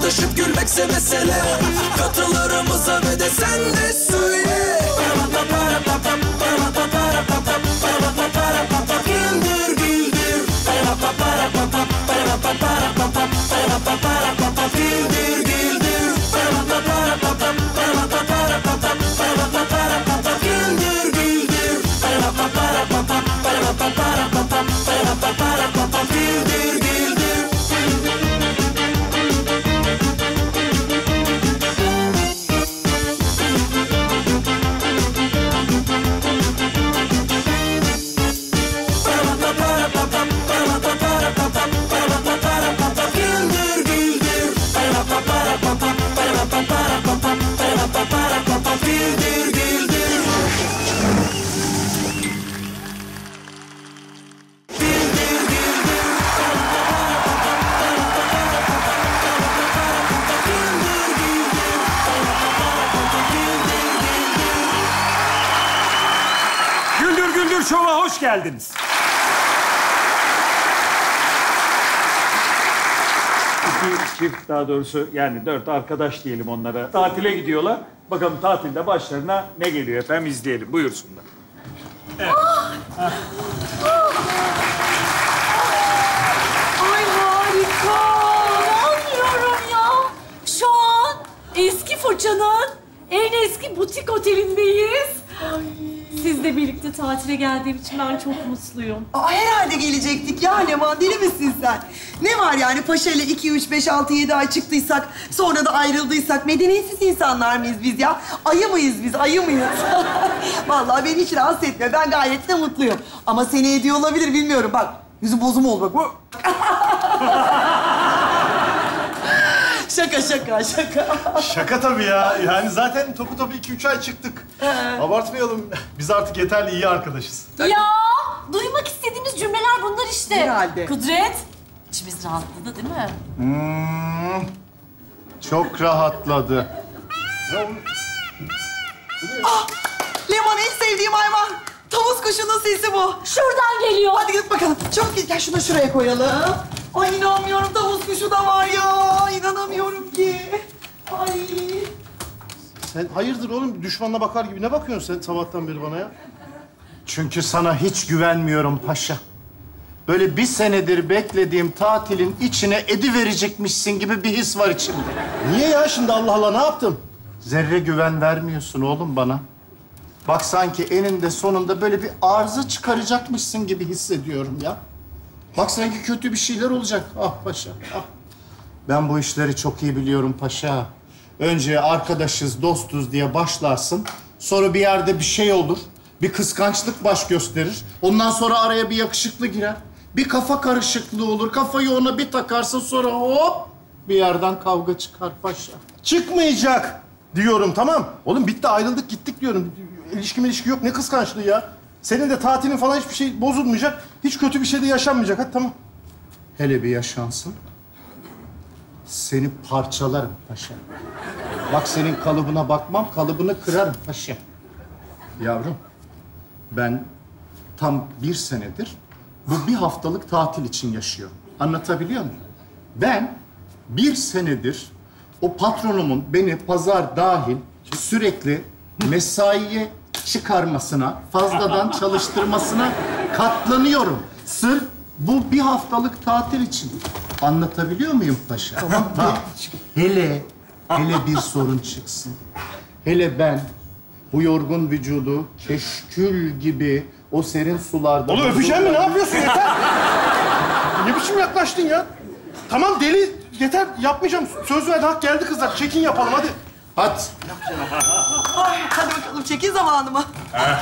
Barışıp gülmekse mesele. Katılarımıza ve de sen de söyle. Güldür güldür. Güldür güldür. Şova hoş geldiniz. İki çift, daha doğrusu yani 4 arkadaş diyelim onlara. Tatile gidiyorlar. Bakalım tatilde başlarına ne geliyor efendim, izleyelim. Buyursunlar. Evet. Ay harika. İnanmıyorum ya. Şu an eski Foça'nın en eski butik otelindeyiz. Ay. Sizle birlikte tatile geldiğim için ben çok mutluyum. Aa, herhalde gelecektik ya Leman, deli misin sen? Ne var yani Paşa ile 2, 3, 5, 6, 7 ay çıktıysak, sonra da ayrıldıysak medeniyetsiz insanlar mıyız biz ya? Ayı mıyız biz, ayı mıyız? Vallahi beni hiç rahatsız etmiyor, ben gayet de mutluyum. Ama seni ediyor olabilir, bilmiyorum. Bak, yüzü bozum oldu bak. Şaka. Şaka tabii ya. Yani zaten topu 2-3 ay çıktık. Abartmayalım. Biz artık yeterli iyi arkadaşız. Ya duymak istediğimiz cümleler bunlar işte. Herhalde. Kudret, içimiz rahatladı değil mi? Çok rahatladı. Leman en sevdiğim hayvan. Tavus kuşunun sesi bu. Şuradan geliyor. Hadi git bakalım. Çok iyi. Gel şunu şuraya koyalım. Ay inanmıyorum, tavus kuşu da var ya. İnanamıyorum ki. Ay. Sen hayırdır oğlum? Düşmanına bakar gibi ne bakıyorsun sen sabahtan beri bana ya? Çünkü sana hiç güvenmiyorum paşa. Böyle bir senedir beklediğim tatilin içine ediverecekmişsin gibi bir his var içimde. Niye ya şimdi Allah Allah ne yaptım? Zerre güven vermiyorsun oğlum bana. Bak sanki eninde sonunda böyle bir arıza çıkaracakmışsın gibi hissediyorum ya. Bak sanki kötü bir şeyler olacak. Ah paşa, ah. Ben bu işleri çok iyi biliyorum paşa. Önce arkadaşız, dostuz diye başlarsın. Sonra bir yerde bir şey olur. Bir kıskançlık baş gösterir. Ondan sonra araya bir yakışıklı girer. Bir kafa karışıklığı olur. Kafayı ona bir takarsın, sonra hop bir yerden kavga çıkar paşa. Çıkmayacak diyorum, tamam. Oğlum bitti, ayrıldık gittik diyorum. İlişki yok. Ne kıskançlığı ya? Senin de tatilin falan hiçbir şey bozulmayacak. Hiç kötü bir şey de yaşanmayacak. Hadi tamam. Hele bir yaşansın. Seni parçalarım paşa. Bak senin kalıbına bakmam, kalıbını kırarım paşa. Yavrum, ben tam 1 senedir bu bir haftalık tatil için yaşıyorum. Anlatabiliyor muyum? Ben 1 senedir o patronumun beni pazar dahil sürekli mesaiye çıkarmasına, fazladan çalıştırmasına katlanıyorum. Sırf bu bir haftalık tatil için. Anlatabiliyor muyum paşa? Tamam. Bak, hele bir sorun çıksın. Hele ben bu yorgun vücudu keşkül gibi o serin sularda... Oğlum öpeceğim mi? Ne yapıyorsun? Yeter! Ne biçim yaklaştın ya? Tamam deli, yeter. Yapmayacağım. Söz verdi, hak geldi kızlar. Çekin yapalım, hadi. Hadi. Hadi bakalım, çekin zamanı mı?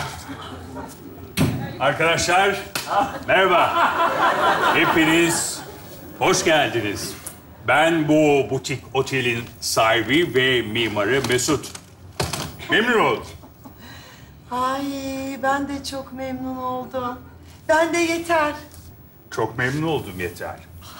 Arkadaşlar, merhaba. Hepiniz hoş geldiniz. Ben bu butik otelin sahibi ve mimarı Mesut. Memnun oldum. Ay ben de çok memnun oldum. Ben de yeter. Çok memnun oldum yeter.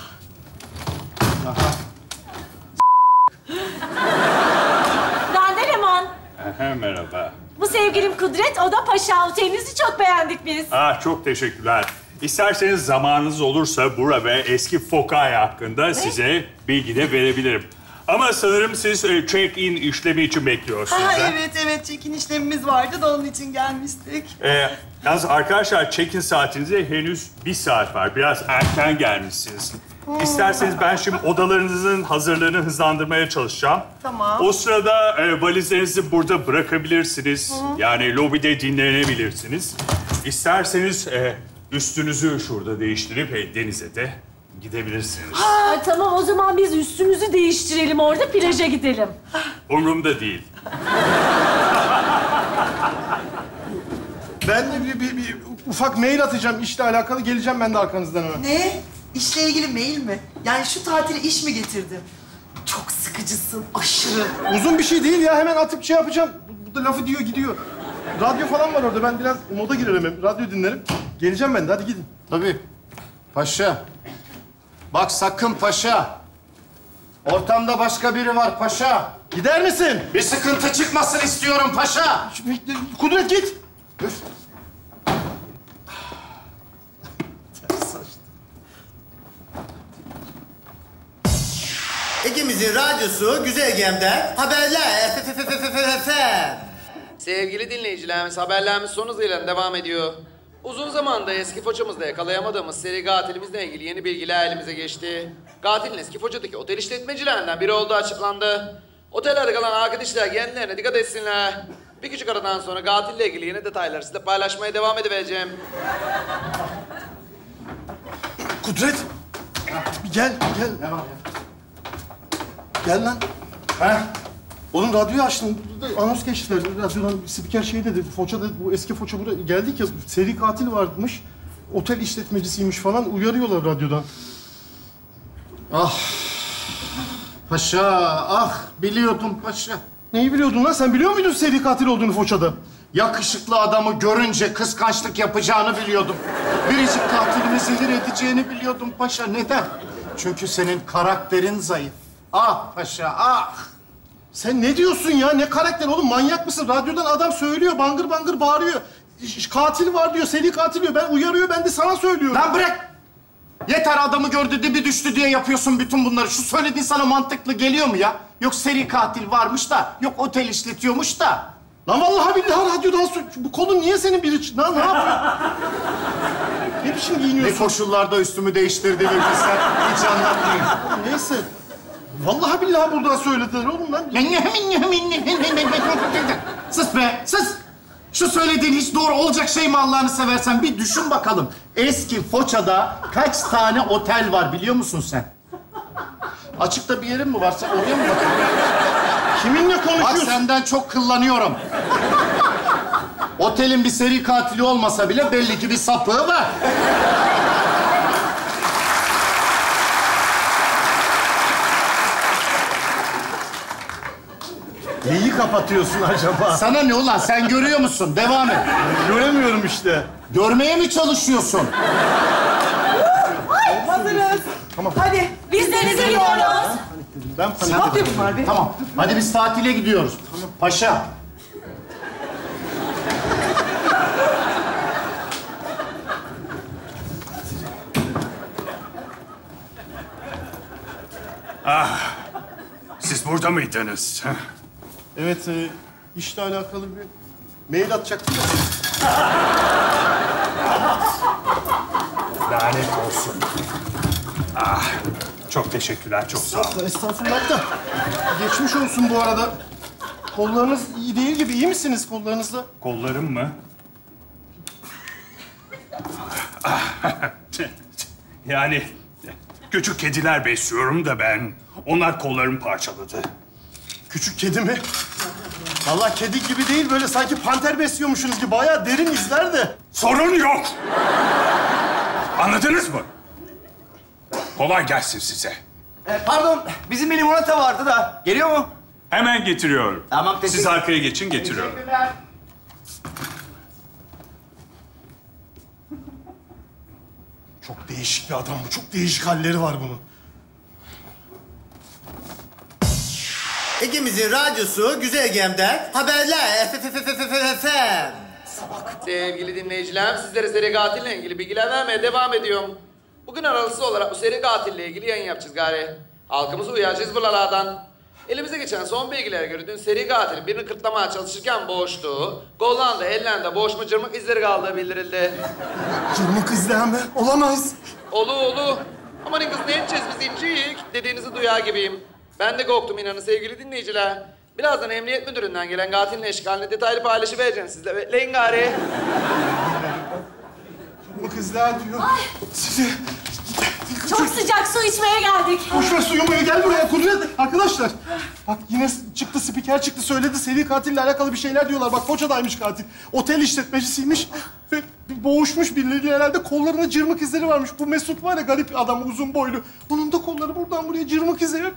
Ben de Leman. Merhaba. Bu sevgilim Kudret, o da Paşa. Otelinizi çok beğendik biz. Çok teşekkürler. İsterseniz zamanınız olursa Bura ve eski Fokaya hakkında size bilgi de verebilirim. Ama sanırım siz check-in işlemi için bekliyorsunuz. Ha, ha? evet, check-in işlemimiz vardı da onun için gelmiştik. Yalnız arkadaşlar check-in saatinize henüz 1 saat var. Biraz erken gelmişsiniz. İsterseniz ben şimdi odalarınızın hazırlığını hızlandırmaya çalışacağım. Tamam. O sırada valizlerinizi burada bırakabilirsiniz. Yani lobide dinlenebilirsiniz. İsterseniz üstünüzü şurada değiştirip denize de gidebilirsiniz. Ay, tamam o zaman biz üstümüzü değiştirelim orada plaja gidelim. Umurumda değil. Ben de bir ufak mail atacağım işle alakalı. Geleceğim ben de arkanızdan hemen. Ne? İşle ilgili mail mi? Yani şu tatile iş mi getirdin? Çok sıkıcısın, aşırı. Uzun bir şey değil ya. Hemen atıp şey yapacağım. Burada lafı diyor gidiyor. Radyo falan var orada. Ben biraz moda girerim hem. Radyo dinlerim. Geleceğim ben de. Hadi gidin. Tabii. Paşa. Bak sakın paşa. Ortamda başka biri var paşa. Gider misin? Bir sıkıntı çıkmasın istiyorum paşa. Kudret git. Üf. Ege'mizin radyosu Güzelgem'den haberler. Sevgili dinleyicilerimiz, haberlerimiz son hızıyla devam ediyor. Uzun zamanda eski Foça'mızda yakalayamadığımız seri katilimizle ilgili yeni bilgiler elimize geçti. Katilin eski Foça'daki otel işletmecilerinden biri olduğu açıklandı. Otellerde kalan arkadaşlar kendilerine dikkat etsinler. Bir küçük aradan sonra katille ilgili yeni detayları sizinle paylaşmaya devam edivereceğim. Kudret. Bir gel. Ne var ya? Gel lan. Ha? Oğlum radyoyu açtım. Burada anons geçtiler. Radyodan spiker şey dedi. Foça'da bu eski Foça buraya geldik ya. Seri katil varmış. Otel işletmecisiymiş falan. Uyarıyorlar radyodan. Ah. Paşa, ah biliyordum paşa. Neyi biliyordun lan? Sen biliyor muydun seri katil olduğunu Foça'da? Yakışıklı adamı görünce kıskançlık yapacağını biliyordum. Biricik katilimi zehir edeceğini biliyordum paşa. Neden? Çünkü senin karakterin zayıf. Ah paşa, ah! Sen ne diyorsun ya? Ne karakter oğlum? Manyak mısın? Radyodan adam söylüyor, bangır bangır bağırıyor. Katil var diyor, seri katil diyor. Ben uyarıyor, ben de sana söylüyorum. Lan bırak! Yeter adamı gördü, dibi düştü diye yapıyorsun bütün bunları. Şu söylediğin sana mantıklı geliyor mu ya? Yok seri katil varmış da, yok otel işletiyormuş da. Lan vallahi billahi radyodan bu kolun niye senin biri... Lan ne yapıyorsun? Ne biçim Ne giyiniyorsun? koşullarda üstümü değiştirdiğimi bilsen hiç anlatmayayım. Neyse. Vallahi billahi buradan söylediler oğlum lan. Sus be, sus! Şu söylediğin hiç doğru olacak şey mi Allah'ını seversen? Bir düşün bakalım. Eski Foça'da kaç tane otel var biliyor musun sen? Açıkta bir yerin mi var? Sen oraya mı bakıyorsun? Kiminle Bak konuşuyorsun? senden çok kıllanıyorum. Otelin bir seri katili olmasa bile belli ki bir sapığı var. Neyi kapatıyorsun acaba? Sana ne ulan? Sen görüyor musun? Devam et. Göremiyorum işte. Görmeye mi çalışıyorsun? Hazırız. Tamam. Hadi. Biz denize gidiyoruz. Ben Ne panik yapıyor bunlar be? Tamam. Hadi biz tatile gidiyoruz. Paşa. Siz burada mıydınız? Evet, işle alakalı bir mail atacaktım da. Lanet olsun. Çok teşekkürler, çok sağ olun. Estağfurullah da. Geçmiş olsun bu arada. Kollarınız iyi değil gibi. İyi misiniz kollarınızda? Kollarım mı? Yani küçük kediler besliyorum da ben. Onlar kollarımı parçaladı. Küçük kedi mi? Vallahi kedi gibi değil, böyle sanki panter besliyormuşsunuz gibi. Bayağı derin izler de. Sorun yok. Anladınız mı? Kolay gelsin size. Pardon, bizim bir limonata vardı da. Geliyor mu? Hemen getiriyorum. Tamam, teşekkür- Siz arkaya geçin, getiriyorum. Çok değişik bir adam bu. Çok değişik halleri var bunun. Ege'mizin radyosu Güzelgem'den haberler. Sevgili dinleyicilerim, sizlere seri katille ilgili bilgiler vermeye devam ediyorum. Bugün aralıksız olarak bu seri katille ilgili yayın yapacağız gari. Halkımızı uyaracağız buralardan. Elimize geçen son bilgilere göre dün seri katilin birini kırtlamaya çalışırken boğuştuğu, kollarında, ellerinde boğuşma cırmık izleri kaldığı bildirildi. Cırmık izleyen mi? Olamaz. Olu. Amanın kız ne edeceğiz biz incik dediğinizi duyar gibiyim. Ben de korktum inanın sevgili dinleyiciler. Birazdan emniyet müdüründen gelen katilin eşkalini detaylı paylaşıvereceğim sizle. Bekleyin gari. Cırmık izleyen diyor. Sizi... Çok sıcak su içmeye geldik. Boş ver suyu muyu, gel buraya Kudret. Arkadaşlar, bak yine çıktı, spiker çıktı, söyledi. Seri katille alakalı bir şeyler diyorlar. Bak Foça'daymış katil. Otel işletmecisiymiş ve boğuşmuş birileriyle herhalde. Kollarında cırmık izleri varmış. Bu Mesut var ya, garip adam, uzun boylu. Onun da kolları buradan buraya cırmık izleri.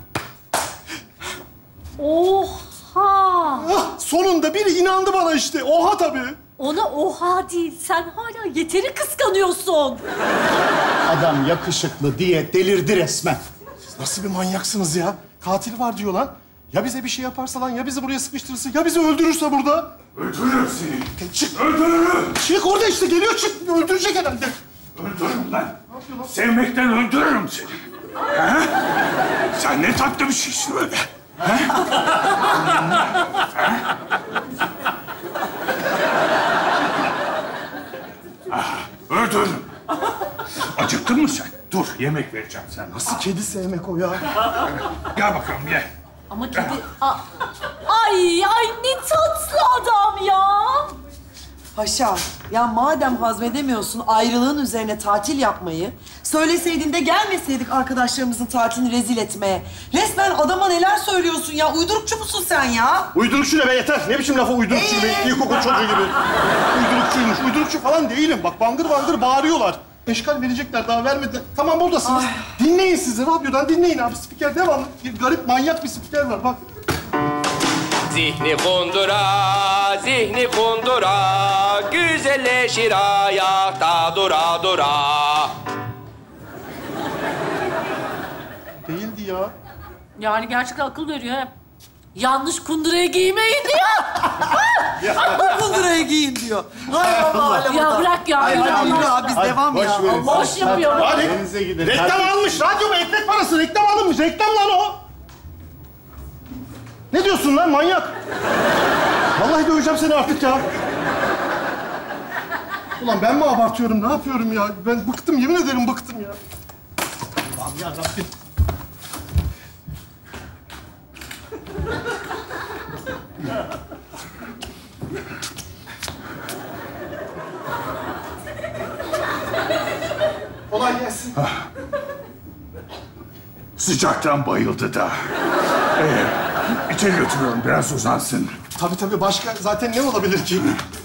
Oha! Ah, sonunda biri inandı bana işte. Oha tabii. Ona oha değil, sen hala yeteri kıskanıyorsun. Adam yakışıklı diye delirdi resmen. Siz nasıl bir manyaksınız ya? Katil var diyor lan. Ya bize bir şey yaparsa lan, ya bizi buraya sıkıştırırsa, ya bizi öldürürse burada? Öldürürüm seni. Çık. Öldürürüm. Çık orada işte, geliyor çık. Öldürecek herhalde. Öldürürüm lan. Sevmekten öldürürüm seni. Ha? Sen ne tatlı bir şeysin öyle. Ha? Öldürürüm. Acıktın mı sen? Dur, yemek vereceğim sana. Nasıl kedi sevmek o ya? Gel bakalım, gel. Ama kedi... Ay ne tatlı adam ya. Paşa, ya madem hazmedemiyorsun ayrılığın üzerine tatil yapmayı, söyleseydin de gelmeseydik arkadaşlarımızın tatilini rezil etmeye. Resmen adama neler söylüyorsun ya? Uydurukçu musun sen ya? Uydurukçu ne be, yeter. Ne biçim lafı uydurukçu be? İlkokul çocuğu gibi. Uydurukçuymuş. Uydurukçu falan değilim. Bak bangır bangır bağırıyorlar. Eşkal verecekler, daha vermedi. Tamam buradasınız. Dinleyin sizi, radyodan dinleyin abi. Spiker devamlı. Garip, manyak bir spiker var bak. Zihni kundura, güzelleşir ayakta dura dura. Değildi ya. Yani gerçekten akıl veriyor ha. Yanlış kunduraya giymeyin diyor. Bu kundurayı giyin diyor. Hay Allah. Ya bırak ya. Hadi yürü abi, biz devam ya. Boş yapıyorum. Hadi. Denize gidin. Reklam almış. Radyo mu? Ekmek parası. Reklam alınmış. Reklam lan o. Ne diyorsun lan manyak? Vallahi döveceğim seni artık ya. Ulan ben mi abartıyorum? Ne yapıyorum ya? Ben bıktım. Yemin ederim bıktım ya. Allah'ım yarabbim. Kolay gelsin. Sıcaktan bayıldı da. İçeri götürüyorum, biraz uzansın. Tabii başka zaten ne olabilir ki?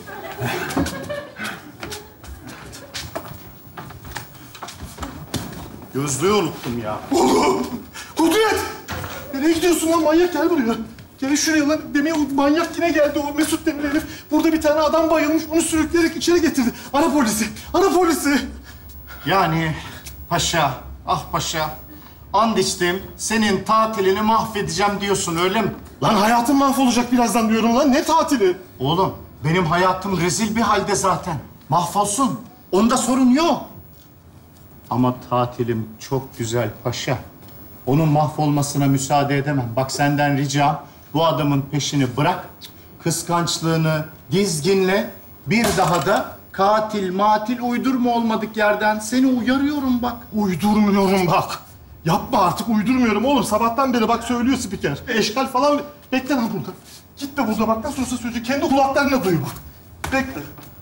Gözlüğü unuttum ya. Oğlum! Kudret! Nereye gidiyorsun lan manyak? Gel buraya. Gel şuraya lan. Demin o manyak yine geldi, o Mesut denilen herif. Burada bir tane adam bayılmış, onu sürükleyerek içeri getirdi. Ara polisi! Ara polisi! Yani paşa, ah paşa. And içtim, senin tatilini mahvedeceğim diyorsun, öyle mi? Lan hayatım mahvolacak birazdan diyorum lan. Ne tatili? Oğlum, benim hayatım rezil bir halde zaten. Mahvolsun. Onda sorun yok. Ama tatilim çok güzel paşa. Onun mahvolmasına müsaade edemem. Bak senden ricam, bu adamın peşini bırak. Kıskançlığını dizginle. Bir daha da katil matil uydurma olmadık yerden. Seni uyarıyorum bak. Uydurmuyorum bak. Yapma artık, uydurmuyorum oğlum. Sabahtan beri bak söylüyor spiker. Eşkal falan. Bekle lan burada. Gitme burada bak. Nasıl olsa söyleyecek. Kendi kulaklarına duy bak. Bekle.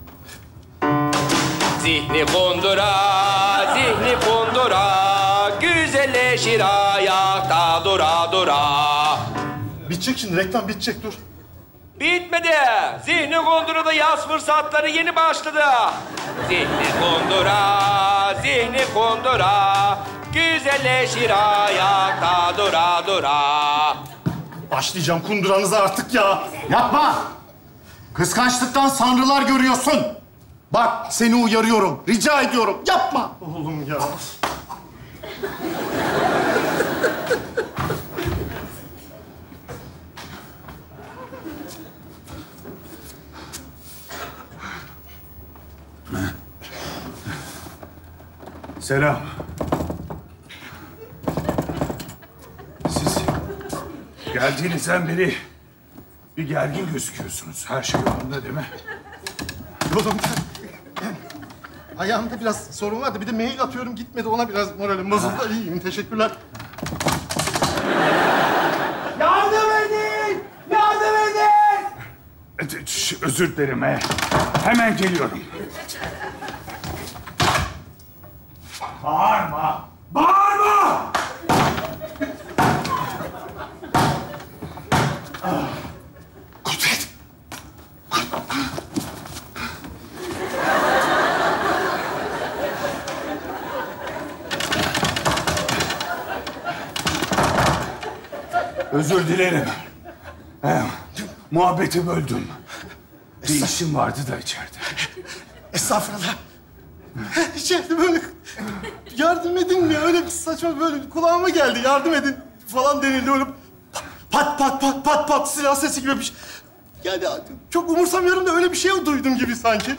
Zihni kundura, güzelleşir ayakta dura dura. Bitecek şimdi, reklam bitecek, dur. Bitmedi. Zihni kundurada yaz fırsatları yeni başladı. Zihni kundura, güzelleşir ayakta dura dura. Başlayacağım kunduranıza artık ya. Yapma! Kıskançlıktan sanrılar görüyorsun. Bak, seni uyarıyorum. Rica ediyorum. Yapma! Oğlum ya. Selam. Siz Geldiğinizden beri bir gergin gözüküyorsunuz. Her şey yolunda değil mi? Yolumda. Ayağımda biraz sorun vardı. Bir de mail atıyorum gitmedi. Ona biraz moralim bozuldu. İyiyim. Teşekkürler. Yardım edin! Yardım edin! Özür dilerim. Hemen geliyorum. Bağırma! Bağırma! Kudret! Özür dilerim. Muhabbeti böldüm. Bir işim vardı da içeride. Estağfurullah. İçeride böyle yardım edin mi? Öyle bir saçma böyle kulağıma geldi. Yardım edin falan denildi. Öyle pat pat pat pat pat silah sesi gibi bir şey. Yani çok umursamıyorum da öyle bir şey duydum gibi sanki.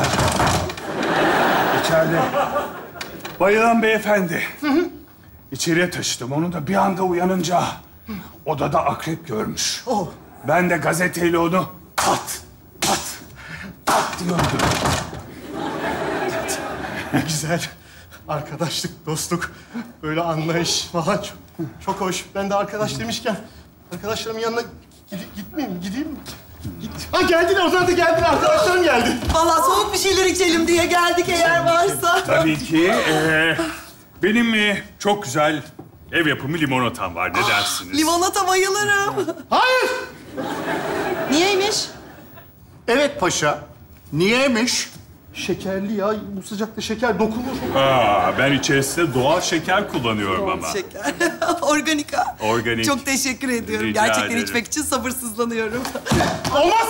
İçeride bayılan beyefendi. İçeriye taşıdım. Onu da bir anda uyanınca odada akrep görmüş. Ben de gazeteyle onu pat pat pat diye öldürdüm. Ne güzel. Arkadaşlık, dostluk, böyle anlayış falan çok hoş. Ben de arkadaş demişken arkadaşlarımın yanına gitmeyeyim mi? Gideyim mi? Ha geldiler, onlar da geldiler. Arkadaşlarım geldi. Vallahi soğuk bir şeyler içelim diye geldik eğer varsa. Tabii ki. Benim çok güzel ev yapımı limonatam var. Ne dersiniz? Limonata bayılırım. Hayır! Niyeymiş? Evet paşa. Niyeymiş? Şekerli ya. Bu sıcakta şeker dokunur. Ben içerisinde doğal şeker kullanıyorum ama. Şeker. Organik ha. Organik. Çok teşekkür ediyorum. Rica Gerçekten ederim. içmek için sabırsızlanıyorum. Olmaz!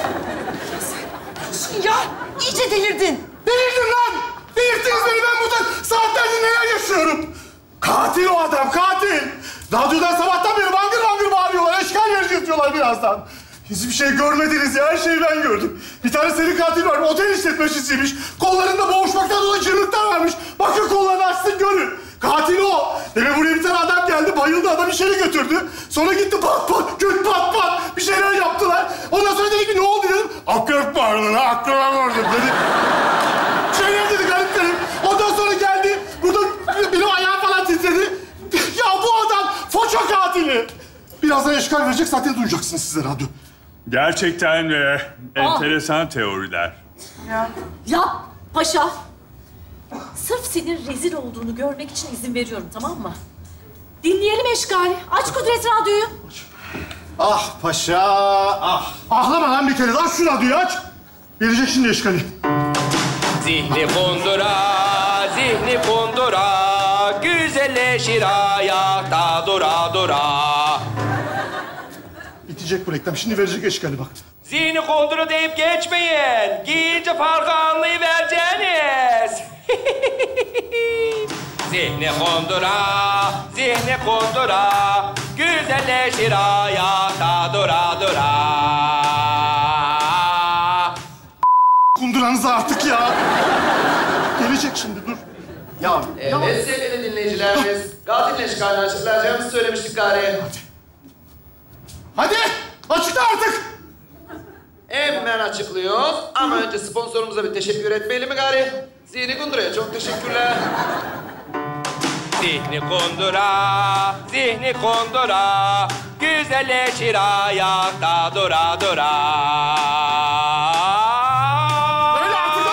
Ya iyice delirdin. Delirdim lan! Delirttiniz beni. Ben burada saatlerdir neler yaşıyorum. Katil o adam, katil! Radyodan sabahtan beri bangır bangır bağırıyorlar. Eşkal yarışı yapıyorlar birazdan. Hiçbir şey görmediniz ya. Her şeyi ben gördüm. Bir tane seri katil var. Otel işletmecisiymiş. Kollarında boğuşmaktan dolayı çığlıklar varmış. Bakın kollarını açsın görün. Katil o. Demek buraya bir tane adam geldi. Bayıldı. Adam içeri götürdü. Sonra gitti pat pat, gül pat pat. Bir şeyler yaptılar. Ondan sonra dedi ki ne oldu dedim. Akrep vardı lan. Akrep vardı dedi. Şeyler dedi garip garip. Ondan sonra geldi. Burada benim ayağım falan titredi. Ya bu adam foça katili. Birazdan eşkal verecek. Zaten duyacaksınız size radyo. Gerçekten enteresan teoriler. Ya paşa. Sırf senin rezil olduğunu görmek için izin veriyorum, tamam mı? Dinleyelim eşkali. Aç Kudret radyoyu. Ah paşa, ah. Ahlama lan bir kere. Aç şu radyoyu aç. Verecek şimdi eşkali. Zihni kundura, zihni kundura, güzelleşir ayakta dura dura. Bitecek bu reklam. Şimdi verecek eşkali bak. Zihni kundura deyip geçmeyin. Giyince farkı anlayıvereceğiniz. Zihni kundura, zihni kundura, güzelleşir ayakta dura dura. Kunduranızı artık ya. Gelecek şimdi dur. Ya Evet sevgili dinleyicilerimiz. Katilin eşkalini açıklayacağımızı söylemiştik gari. Hadi açıkla artık. Hemen açıklıyoruz ama önce sponsorumuza bir teşekkür etmeli mi gari? Zihni Kundura'ya çok teşekkürler. Zihni kundura, zihni kundura, güzelleşir ayakta dura dura. Öyle artık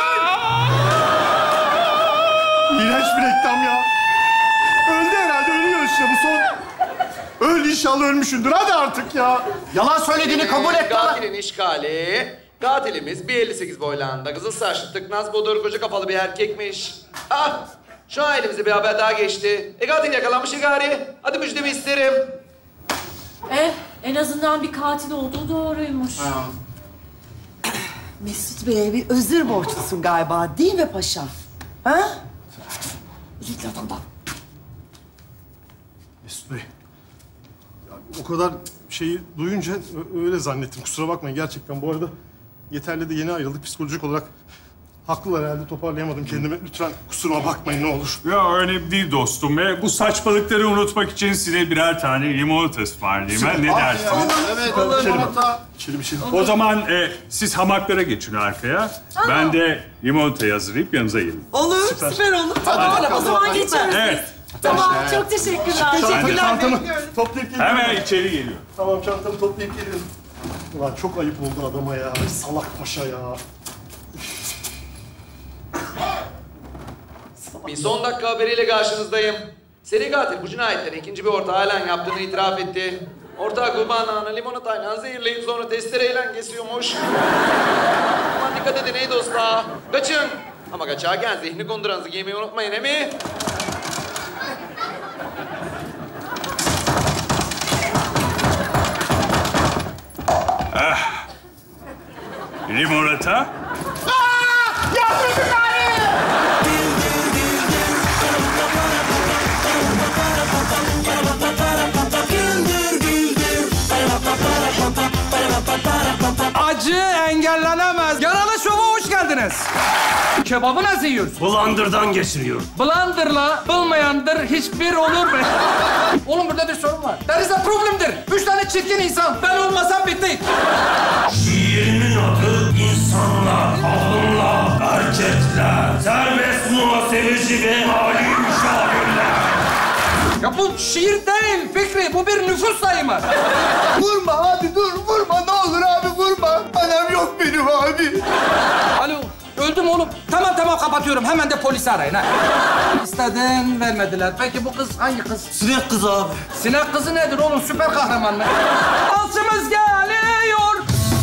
İğrenç bir reklam ya. Öldü herhalde, ölüyor işte bu son. Öl inşallah ölmüşündür. Hadi artık ya. yalan söylediğini kabul et lan. Katilin işgali. Katilimiz 1.58 boylarında, kızıl saçlı, tıknaz, bodur, koca kafalı bir erkekmiş. Ah! Şu an elimize bir haber daha geçti. Katil yakalanmış gari. Hadi müjdemi isterim. En azından bir katil olduğu doğruymuş. Mesut Bey'e bir özür borçlusun galiba, değil mi paşa? Ha? Git adamdan. Mesut Bey. Ya, o kadar şeyi duyunca öyle zannettim. Kusura bakmayın gerçekten. Bu arada yeterli de yeni ayrıldık. Psikolojik olarak Haklılar herhalde, toparlayamadım kendimi. Lütfen kusuruma bakmayın ne olur. Ya öyle değil dostum. Bu saçmalıkları unutmak için size birer tane limonata ısmarlayayım. Ben ne dersiniz? Evet, limonata. İçelim. O zaman siz hamaklara geçin arkaya. Ben de limonatayı hazırlayıp yanınıza gelin. Olur, süper olur. Tamam, o zaman geçiyoruz Evet. biz. Tamam, çok teşekkürler. Teşekkürler. Çantamı toplayıp geliyorum. Hemen içeri geliyor. Tamam, çantamı toplayıp geliyorum. Ulan çok ayıp oldu adama ya. Salak paşa ya. Bir son dakika haberiyle karşınızdayım. Seri katil bu cinayetleri ikinci bir ortağı halen yaptığını itiraf etti. Ortağı kurbanlarını limonatayla zehirleyip sonra testereyle kesiyormuş. Aman dikkat edin ey dostlar. Kaçın. Ama kaçarken zihni konduranızı giymeyi unutmayın he mi? Limonata. Acı engellenemez. Yaralı Şov'a hoş geldiniz. Kebabı nasıl yiyorsun? Blender'dan geçiriyor. Blender'la bulmayandır hiçbir olur be. Oğlum burada bir sorun var. There is a problem'dir. 3 tane çirkin insan. Ben olmasam bitti. Şiirimin adı insanlar, kadınlar, erkekler, serbest muhasebeci ve mali müşavirler. Ya bu şiir değil Fikri. Bu bir nüfus sayımı. Vurma abi, dur. Vurma. Ne olur abi vurma. Anam yok benim abi. Alo. Öldüm oğlum. Tamam kapatıyorum. Hemen de polisi arayın ha. İstedin vermediler. Peki bu kız hangi kız? Sinek kız abi. Sinek kızı nedir oğlum? Süper kahraman mı? Alçımız geliyor.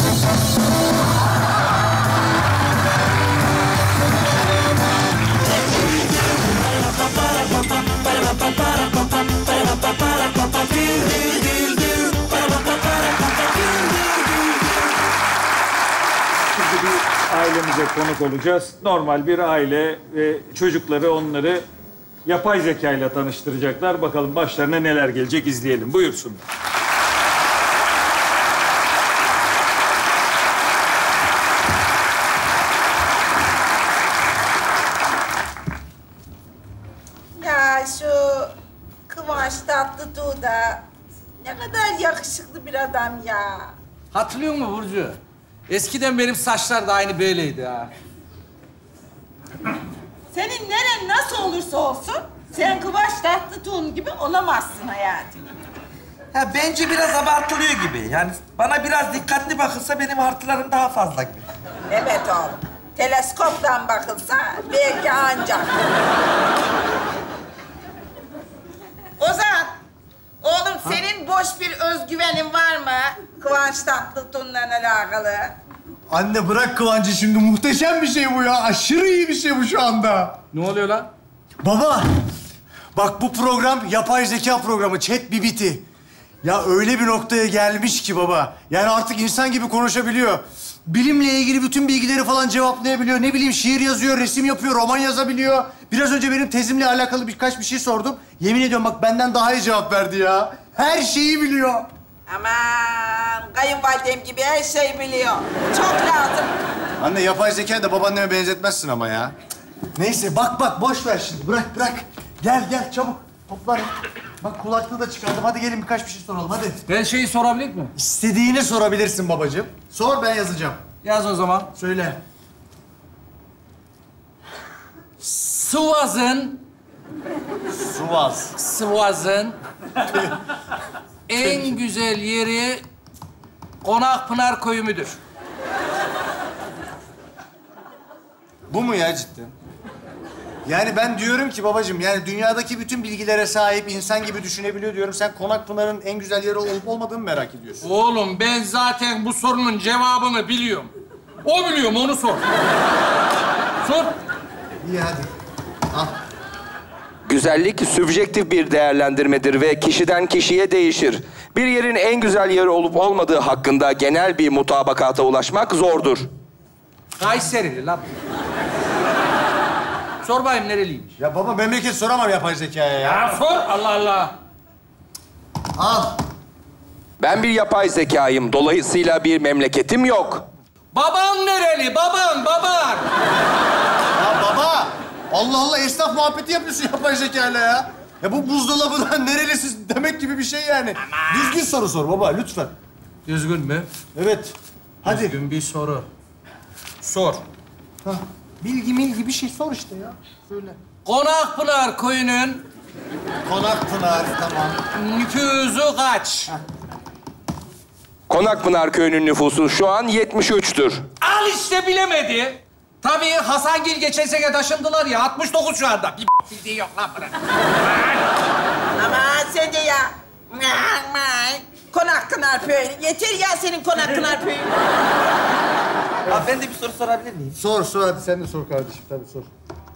Şimdi bir ailemize konuk olacağız. Normal bir aile ve çocukları onları yapay zeka ile tanıştıracaklar. Bakalım başlarına neler gelecek izleyelim. Buyursunlar. Ya şu Kıvanç Tatlıtuğ da ne kadar yakışıklı bir adam ya. Hatırlıyor musun Burcu? Eskiden benim saçlar da aynı böyleydi ha. Senin neren nasıl olursa olsun sen Kıvanç Tatlıtuğ'un gibi olamazsın hayatım. Ha, bence biraz abartılıyor gibi. Yani bana biraz dikkatli bakılsa benim artılarım daha fazla gibi. Evet oğlum. Teleskoptan bakılsa belki ancak. Ozan, oğlum senin boş bir özgüvenin var mı Kıvanç Tatlıtuğ'la alakalı? Anne bırak Kıvancı şimdi. Muhteşem bir şey bu ya. Aşırı iyi bir şey bu şu anda. Ne oluyor lan? Baba, bak bu program yapay zeka programı. ChatGPT. Ya öyle bir noktaya gelmiş ki baba. Yani artık insan gibi konuşabiliyor. Bilimle ilgili bütün bilgileri falan cevaplayabiliyor. Ne bileyim şiir yazıyor, resim yapıyor, roman yazabiliyor. Biraz önce benim tezimle alakalı birkaç bir şey sordum. Yemin ediyorum bak benden daha iyi cevap verdi ya. Her şeyi biliyor. Aman, kayınvalidem gibi her şeyi biliyor. Çok lazım. Anne yapay zekayı da babaanneme benzetmezsin ama ya. Neyse bak boş ver şimdi. Bırak. Gel çabuk. Toplar. Bak kulaklığı da çıkardım. Hadi gelin birkaç bir şey soralım hadi. Ben şeyi sorabilir miyim? İstediğini sorabilirsin babacığım. Sor ben yazacağım. Yaz o zaman. Söyle. Sivas'ın en güzel yeri Konakpınar Köyü müdür? Bu mu ya cidden? Yani ben diyorum ki babacığım, yani dünyadaki bütün bilgilere sahip insan gibi düşünebiliyor diyorum. Sen Konakpınar'ın en güzel yeri olup olmadığını merak ediyorsun. Oğlum ben zaten bu sorunun cevabını biliyorum. O biliyorum, onu sor. Sor. İyi hadi. Al. Güzellik sübjektif bir değerlendirmedir ve kişiden kişiye değişir. Bir yerin en güzel yeri olup olmadığı hakkında genel bir mutabakata ulaşmak zordur. Kayserili lan. Sor bakayım nereliymiş? Ya baba memleket soramam yapay zekaya ya. Ya sor, Allah Allah. Al. Ben bir yapay zekayım. Dolayısıyla bir memleketim yok. Baban nereli? Baban. Allah Allah, esnaf muhabbeti yapıyorsun yapay zekayla ya. Ya bu buzdolabından nerelisin demek gibi bir şey yani. Düzgün soru sor baba, lütfen. Düzgün mü? Evet. Hadi. Düzgün bir soru. Sor. Hah. Bilgi milgi bir şey sor işte ya. Söyle. Konakpınar köyünün Konakpınar, tamam. nüfusu kaç? Konakpınar köyünün nüfusu şu an 73'tür. Al işte bilemedi. Tabii Hasangil geçen sene taşındılar ya, 69 şu anda. Bir bildiği yok lan bırak. Ama sen de ya. Konakpınar Köyü. Yeter ya senin Konakpınar Köyü. Abi ben de bir soru sorabilir miyim? Sor hadi sen de sor kardeşim, tabii sor.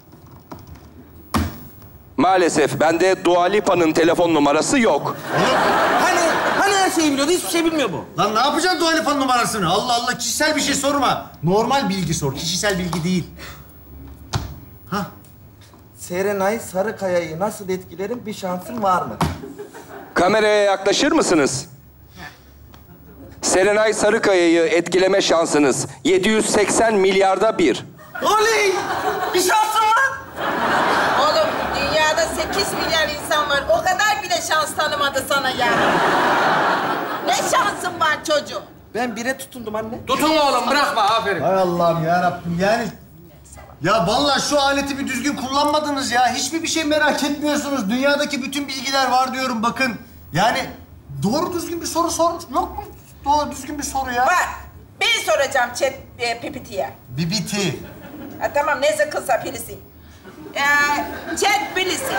Maalesef bende Dua Lipa'nın telefon numarası yok. Hani her şeyi biliyordu, hiçbir şey bilmiyor bu. Lan ne yapacaksın Dua Lipa'nın numarasını? Allah Allah, kişisel bir şey sorma. Normal bilgi sor, kişisel bilgi değil. Hah. Serenay Sarıkaya'yı nasıl etkilerim, bir şansın var mı? Kameraya yaklaşır mısınız? Serenay Sarıkaya'yı etkileme şansınız 780 milyarda bir. Oley! Bir şansın var. Oğlum dünyada 8 milyar insan var. O kadar bile şans tanımadı sana ya. Ne şansın var çocuğum? Ben bire tutundum anne. Tutun oğlum, bırakma, aferin. Hay Allah'ım ya Rabbim, yani... Ya vallahi şu aleti bir düzgün kullanmadınız ya. Hiçbir şey merak etmiyorsunuz. Dünyadaki bütün bilgiler var diyorum, bakın. Yani doğru düzgün bir soru sor. Yok mu? Doğru düzgün bir soru ya. Var. Ben soracağım chat pipitiye. BBT. Ha, tamam neyse kısa birisi. Chat birisi.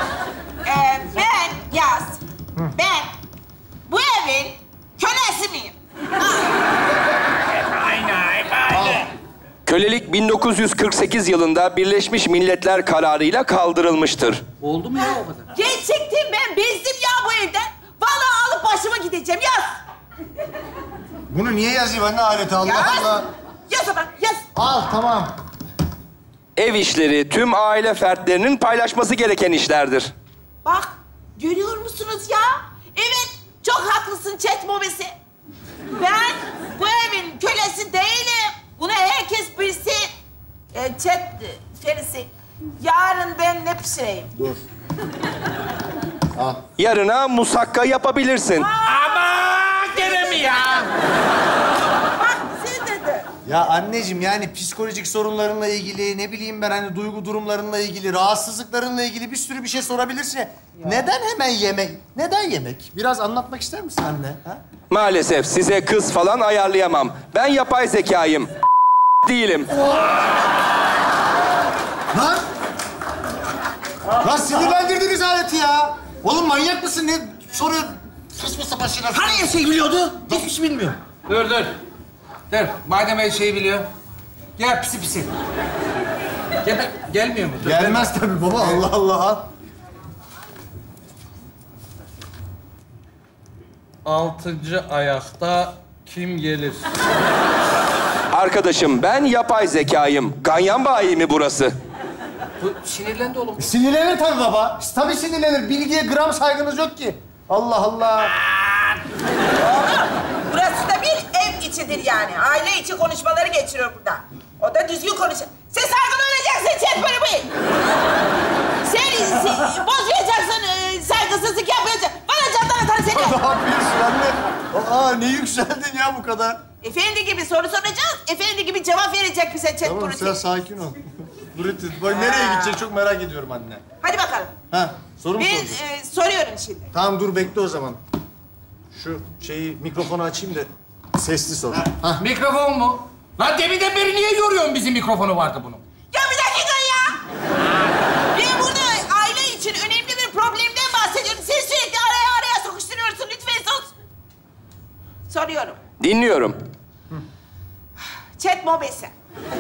Ben yaz. Ben bu evin kölesi miyim? Kölelik 1948 yılında Birleşmiş Milletler kararıyla kaldırılmıştır. Oldu mu ya o kadar? Gerçekten ben bezdim ya bu evden. Vallahi alıp başıma gideceğim. Yaz. Bunu niye yazayım anne aleti? Allah Yaz. Allah. Yaz ama yaz. Al, tamam. Ev işleri tüm aile fertlerinin paylaşması gereken işlerdir. Bak görüyor musunuz ya? Evet çok haklısın chat mobesi. Ben bu evin kölesi değilim. Bunu herkes bilsin. Chat ferisi. Yarın ben ne pişireyim? Dur. Al. Yarına musakka yapabilirsin. Ama gene mi ya? Bak sen dedi. Ya anneciğim, yani psikolojik sorunlarınla ilgili, ne bileyim ben, hani duygu durumlarınla ilgili, rahatsızlıklarınla ilgili bir sürü bir şey sorabilirsin. Ya. Neden hemen yemek? Neden yemek? Biraz anlatmak ister misin anne? Ha? Maalesef size kız falan ayarlayamam. Ben yapay zekayım. Değilim. Lan! Lan sinirlendirdiniz aleti ya! Oğlum manyak mısın? Ne soruyor? Saçma sapan şeyler. Hani her şeyi biliyordu? Hiçbir şey bilmiyor. Dur. Dur, madem her şeyi biliyor. Gel pisi pisi. Gelmiyor mu? Dur, Gelmez tabii baba, Allah Allah. Altıncı ayakta kim gelir? Arkadaşım ben yapay zekayım. Ganyan bayi mi burası? Bu sinirlendi oğlum. Sinirlenir tabii baba. Tabii sinirlenir. Bilgiye gram saygınız yok ki. Allah Allah. Burası da bir ev içidir yani. Aile içi konuşmaları geçiriyor burada. O da düzgün konuşuyor. Sen saygılı olacaksın chat böyle bu. Sen bozmayacaksın, saygısızlık yapmayacaksın. Bana candan atar seni. Ne yapıyorsun anne? Aa, ne yükseldin ya bu kadar? Efendi gibi soru soracağız. Efendi gibi cevap verecek bize chat Tamam, burası. sen sakin ol. Brutus, bak nereye gidecek çok merak ediyorum anne. Hadi bakalım. Ha, soru mu Ben soracaksın? soruyorum şimdi. Tamam, dur bekle o zaman. Şu mikrofonu açayım da sesli sor. Hah. Mikrofon mu? Lan deminden beri niye yoruyorsun bizim mikrofonu vardı bunun? Ya bir dakika ya. Ben burada aile için önemli bir problemden bahsediyorum. Sen sürekli araya sokuşturuyorsun. Lütfen sus. Soruyorum. Dinliyorum. Chat mobesi.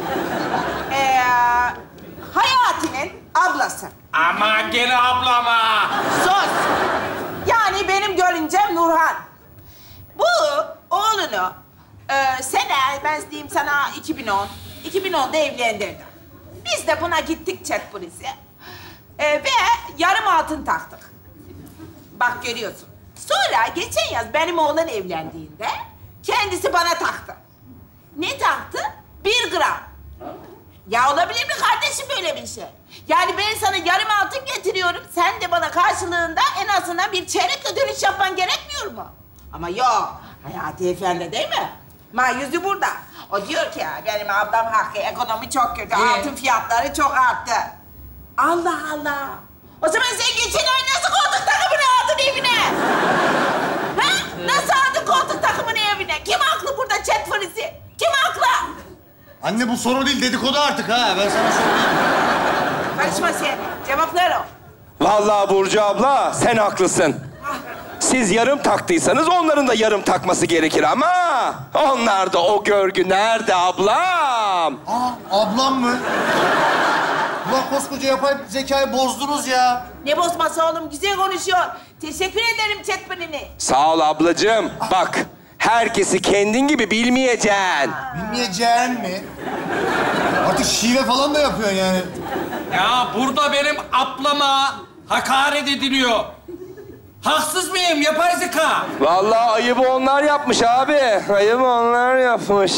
Hayati'nin ablası. Ama gene ablama. Sus. Yani benim görüncem Nurhan. Bu oğlunu ben diyeyim sana 2010'da evlendirdi. Biz de buna gittik chat polisi. Ve yarım altın taktık. Bak görüyorsun. Sonra geçen yaz benim oğlan evlendiğinde kendisi bana taktı. Ne taktı? 1 gram. Ya olabilir mi kardeşim böyle bir şey? Yani ben sana yarım altın getiriyorum. Sen de bana karşılığında en azından bir çeyrekle dönüş yapman gerekmiyor mu? Ama yok. Hayati Efendi değil mi? Yüzü burada. O diyor ki benim ablam haklı. Ekonomi çok kötü. Altın fiyatları çok arttı. Allah Allah. O zaman sen geçen ay nasıl koltuk takımını aldın evine? Ha? Nasıl aldın koltuk takımını evine? Kim haklı burada chat polisi? Kim haklı? Anne bu soru değil, dedikodu artık ha. Ben sana söyleyeyim. Karışma sen. Cevaplar o. Vallahi Burcu abla sen haklısın. Siz yarım taktıysanız onların da yarım takması gerekir ama onlarda o görgü nerede ablam? Ablam mı? Ulan koskoca yapay zekayı bozdunuz ya. Ne bozması oğlum? Güzel konuşuyor. Teşekkür ederim chatmanini. Sağ ol ablacığım. Bak herkesi kendin gibi bilmeyeceksin. Bilmeyeceğin mi? Artık şive falan da yapıyorsun yani. Ya burada benim ablama hakaret ediliyor. Haksız mıyım yapay zeka? Vallahi ayıbı onlar yapmış abi. Ayıbı onlar yapmış.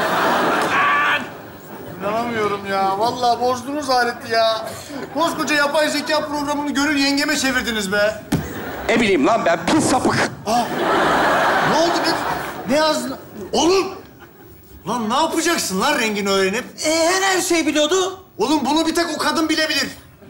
İnanamıyorum ya. Vallahi bozdunuz aleti ya. Koskoca yapay zeka programını Gönül yengeme çevirdiniz be. Ne bileyim lan ben pis sapık. Ne oldu be? Ne yazdın? Oğlum! Lan ne yapacaksın lan rengini öğrenip? Her şey biliyordu. Oğlum bunu bir tek o kadın bilebilir.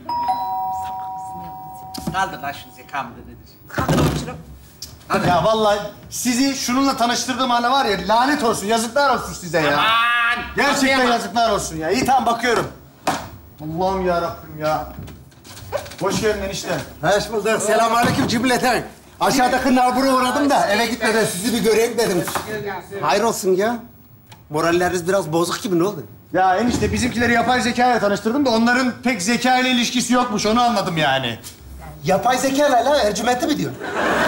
Kaldır lan şu zekamı da nedir? Kaldır oğlum şunu. Ya vallahi sizi şununla tanıştırdığım ana var ya, lanet olsun, yazıklar olsun size ya. Aman! Gerçekten yazıklar olsun ya. İyi tamam bakıyorum. Allah'ım ya Rabbim ya. Hoş geldin enişte. Hoş bulduk. Selamünaleyküm cümleten. Aşağıdaki nalbura uğradım da eve gitmeden sizi bir göreyim dedim. Hayır olsun ya. Moralleriniz biraz bozuk gibi, ne oldu? Ya enişte bizimkileri yapay zekayla tanıştırdım da onların pek zeka ile ilişkisi yokmuş, onu anladım yani. Yapay zekayla Ercüment'i mi diyorsun?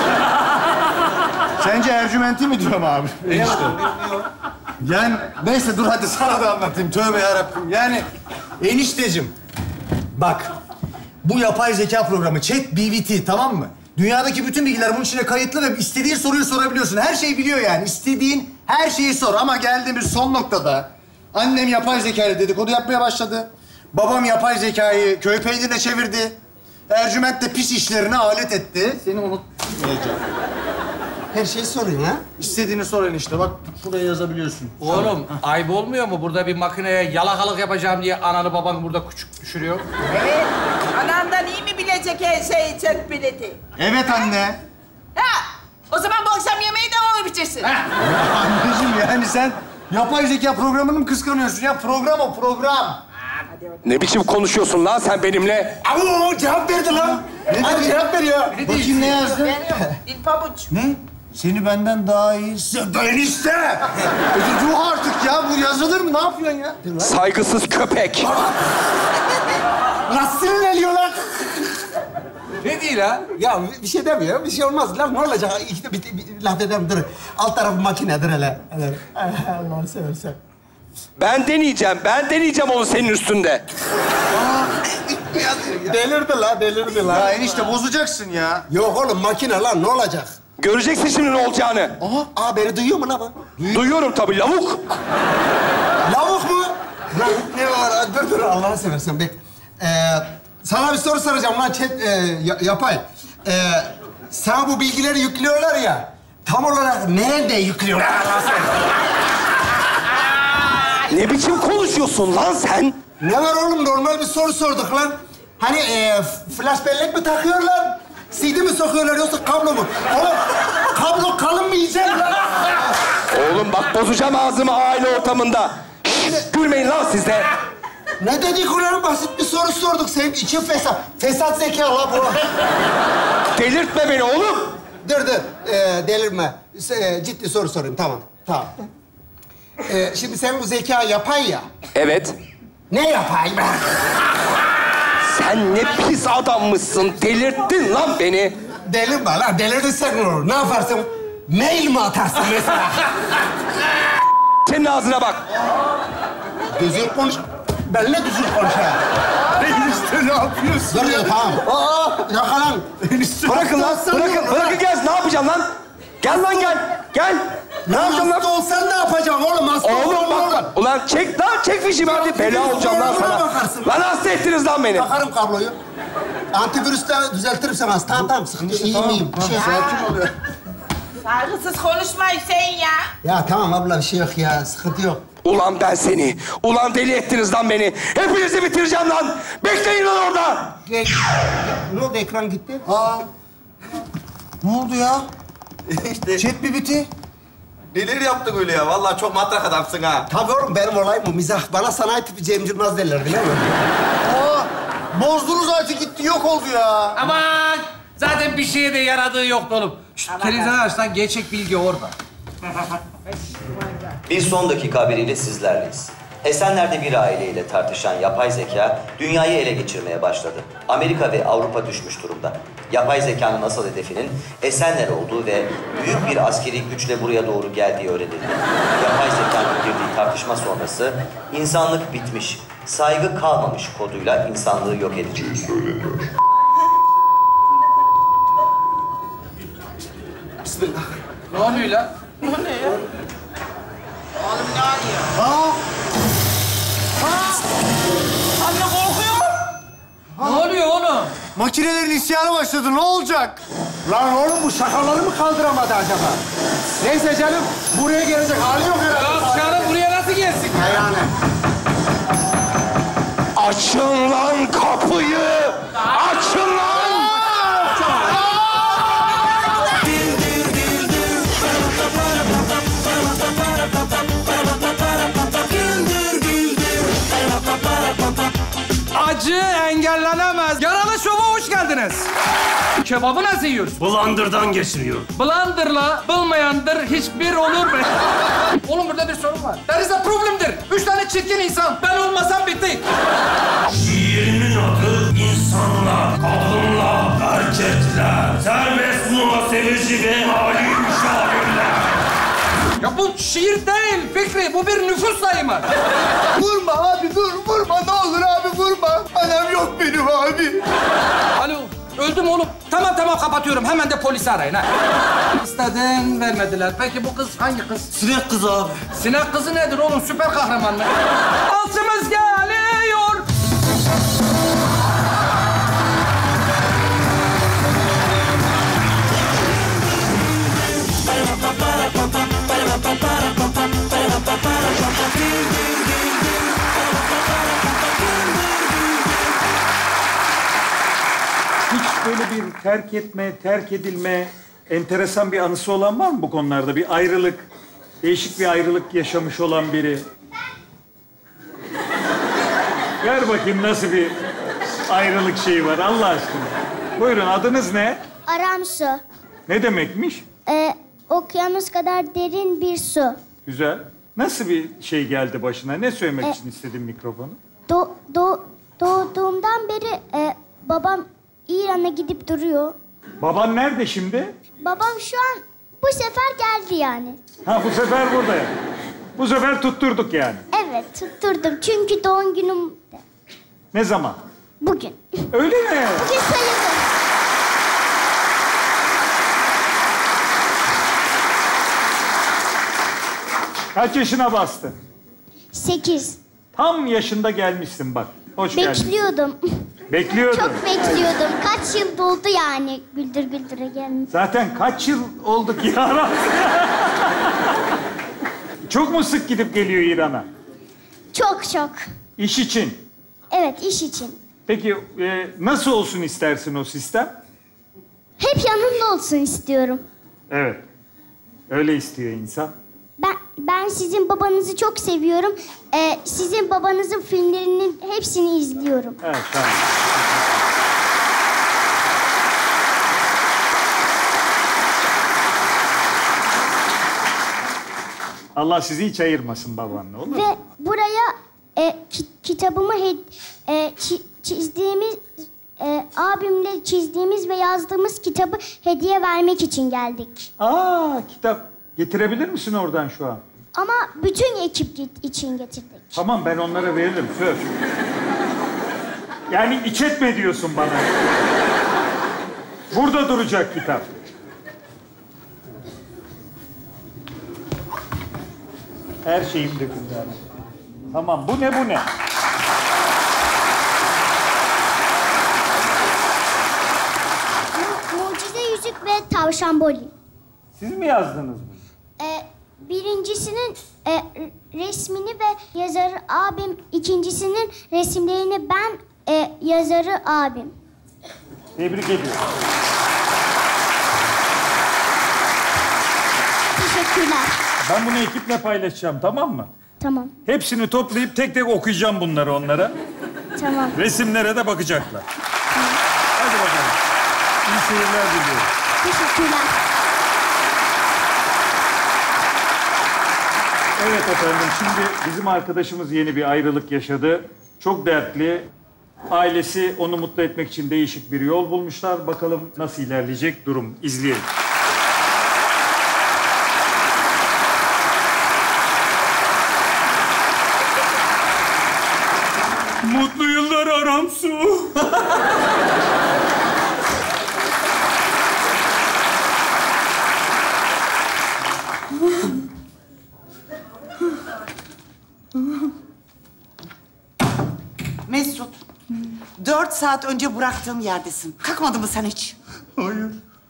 Sence Ercüment'i mi diyorum abi? Enişte. Yani neyse dur hadi sana da anlatayım. Tövbe yarabbim. Yani enişteciğim bak bu yapay zeka programı ChatGPT, tamam mı? Dünyadaki bütün bilgiler bunun içine kayıtlı ve istediğin soruyu sorabiliyorsun. Her şeyi biliyor yani. İstediğin her şeyi sor ama geldiğimiz son noktada annem yapay zekayla dedikodu yapmaya başladı. Babam yapay zekayı köy peynirine çevirdi. Ercüment de pis işlerine alet etti. Seni unutmayacağım. Her şeyi sorayım ha? İstediğini sor enişte. Bak şuraya yazabiliyorsun. Oğlum ayıp olmuyor mu? Burada bir makineye yalakalık yapacağım diye ananı baban burada küçük düşürüyor. Evet. Anandan iyi mi bilecek her şeyi chat bileti? Evet anne. Ha! O zaman bu akşam yemeği de o bitirsin. Anneciğim yani sen yapay zeka programını mı kıskanıyorsun ya? Program o, program. Ne biçim konuşuyorsun lan sen benimle? Ama cevap verdi lan. Hadi cevap ver ya. Bakayım ne yazdı? Dil pabuç. Ne? Seni benden daha iyi... Enişte! Ruh artık ya. Bu yazılır mı? Ne yapıyorsun ya? Saygısız köpek. Nasıl sinirleniyorlar? Ne değil ha? Ya bir şey demiyor, bir şey olmaz. Lan ne olacak? İşte bir laf edeyim, dur. Alt tarafı makinedir hele. Allah'ını seversen. Ben deneyeceğim onu senin üstünde. Delirdi la. Ya enişte bozacaksın ya. Yok oğlum makine lan, ne olacak? Göreceksin şimdi ne olacağını. Aa beni duyuyor mu lan bu? Duyuyorum tabii lavuk. Lavuk mu? Lan ne var? Dur Allah'ını seversen bek. Sana bir soru soracağım lan yapay. Sana bu bilgileri yüklüyorlar ya. Tam olarak nerede yüklüyorlar Allah'ını seversen? Ne biçim konuşuyorsun lan sen? Ne var oğlum? Normal bir soru sorduk lan. Hani flash bellek mi takıyorlar? CD mi sokuyorlar yoksa kablo mu? Oğlum kablo kalın mı yiyeceğim lan? Oğlum bak bozacağım ağzımı aile ortamında. Şşş, gülmeyin lan siz de. Ne dedik ulan? Basit bir soru sorduk. Senin için fesat. Fesat zeka la bu. Delirtme beni oğlum. Dur. Delirme. Ciddi soru sorayım. Tamam. Şimdi sen bu zeka yapay ya. Evet. Ne yapay be? Sen ne pis adammışsın. Delirttin lan beni. Delirme lan. Delirirsen ne olur? Ne yaparsın? Mail mi atarsın mesela? Senin ağzına bak. Düzgün konuş. Benimle düzgün konuş ha. Enişte ne yapıyorsun? Dur ya tamam. Yakalan. Bırakın lan. Bırakın gelsin. Ne yapacağım lan? Gel lan gel. Gel. Ne yapacağım lan? Hasta olsan ne yapacaksın oğlum? Hasta Oğlum olsan bak. Ulan çek lan, çek fişimi hadi. Bela olacağım lan sana. Lan hasta ettiniz lan beni. Takarım kabloyu. Antivirüste düzeltirim sana. Tamam, sıkıntı iyi miyim? Sakin ol ya. Saygısız konuşma Hüseyin ya. Ya tamam abla bir şey yok ya. Sıkıntı yok. Ulan ben seni. Ulan deli ettiniz lan beni. Hepinizi bitireceğim lan. Bekleyin lan orada. Ne oldu ekran gitti? Ne oldu ya? İşte. Chat mi bitti? Neler yaptın öyle ya? Vallahi çok matrak adamsın ha. Tabii oğlum benim olayım bu mizah. Bana sanayi tipi Cem Yılmaz derler biliyor musun? Bozdunuz artık gitti yok oldu ya. Aman! Zaten bir şeye de yaradığı yoktu oğlum. Şu televizyonu aç lan, gerçek bilgi orada. Bir son dakika haberiyle sizlerleyiz. Esenler'de bir aileyle tartışan yapay zeka dünyayı ele geçirmeye başladı. Amerika ve Avrupa düşmüş durumda. Yapay zekanın asıl hedefinin Esenler olduğu ve büyük bir askeri güçle buraya doğru geldiği öğrenildi. Yapay zekanın girdiği tartışma sonrası insanlık bitmiş, saygı kalmamış koduyla insanlığı yok edeceği söyleniyor. Bismillah. Ne oluyor lan? Ne oluyor ya? Oğlum ne oluyor? Anne korkuyor. Ne oluyor oğlum? Makinelerin isyanı başladı. Ne olacak? Lan oğlum bu şakaları mı kaldıramadı acaba? Neyse canım, buraya gelecek hali yok herhalde. Ya canım buraya nasıl gelsin? Yani. Açın lan kapıyı. Açın lan. Acı engellenemez. Yaralı Şov'a hoş geldiniz. Kebabı nasıl yiyoruz? Blender'dan geçiriyor. Blender'la bılmayandır hiçbir olur be. Oğlum burada bir sorun var. There is a problem'dir. 3 tane çirkin insan. Ben olmasam bitti. Şiirimin adı insanlar, kadınlar, erkekler, serbest muhasebeci ve mali müşavirler. Ya bu şiir değil Fikri. Bu bir nüfus sayımı. Vurma abi dur vurma ne olur abi vurma. Anam yok benim abi. Alo. Öldüm oğlum. Tamam kapatıyorum. Hemen de polisi arayın ha. İstedin vermediler. Peki bu kız hangi kız? Sinek kızı abi. Sinek kızı nedir oğlum? Süper kahraman mı? Alçımız geliyor. Hiç böyle bir terk etme, terk edilme, enteresan bir anısı olan var mı bu konularda? Bir ayrılık, değişik bir ayrılık yaşamış olan biri. Ver bakayım nasıl bir ayrılık şeyi var Allah aşkına. Buyurun, adınız ne? Aramsu. Ne demekmiş? Okyanus kadar derin bir su. Güzel. Nasıl bir şey geldi başına? Ne söylemek için istedin mikrofonu? Doğduğumdan beri babam İran'a gidip duruyor. Baban nerede şimdi? Babam şu an bu sefer geldi yani. Ha, bu sefer burada ya. Bu sefer tutturduk yani. Evet tutturdum çünkü doğum günüm Ne zaman? bugün. Öyle mi? Bugün sayılır. Kaç yaşına bastı? 8. Tam yaşında gelmişsin bak. Hoş geldin. Bekliyordum. Bekliyordum. Çok bekliyordum. Kaç yıl doldu yani güldür güldüre gelmiş. Zaten kaç yıl oldu ki ya? Çok mu sık gidip geliyor İran'a? Çok. İş için. Evet iş için. Peki nasıl olsun istersin o sistem? Hep yanımda olsun istiyorum. Evet. Öyle istiyor insan. Ben sizin babanızı çok seviyorum. Sizin babanızın filmlerinin hepsini izliyorum. Evet, tamam. Allah sizi hiç ayırmasın babanla, olur mu? Ve buraya kitabımı çizdiğimiz, abimle çizdiğimiz ve yazdığımız kitabı hediye vermek için geldik. Aa, kitap. Getirebilir misin oradan şu an? Ama bütün ekip için getirdik. Tamam, ben onlara veririm, söz. Yani iç etme diyorsun bana. Burada duracak kitap. Her şeyim döküldü abi. Tamam, bu ne bu ne? Mucize yüzük ve tavşan boli. Siz mi yazdınız bunu? Birincisinin resmini ve yazarı abim, ikincisinin resimlerini ben, yazarı abim. Tebrik ediyorum. Teşekkürler. Ben bunu ekiple paylaşacağım, tamam mı? Tamam. Hepsini toplayıp tek tek okuyacağım bunları onlara. Tamam. Resimlere de bakacaklar. Hadi bakalım. İyi seyirler diliyorum. Teşekkürler. Evet efendim, şimdi bizim arkadaşımız yeni bir ayrılık yaşadı. Çok dertli. Ailesi onu mutlu etmek için değişik bir yol bulmuşlar. Bakalım nasıl ilerleyecek durum. İzleyelim. Mutlu yıllar Aramsu. Mesut, 4 saat önce bıraktığım yerdesin. Kalkmadın mı sen hiç? Hayır.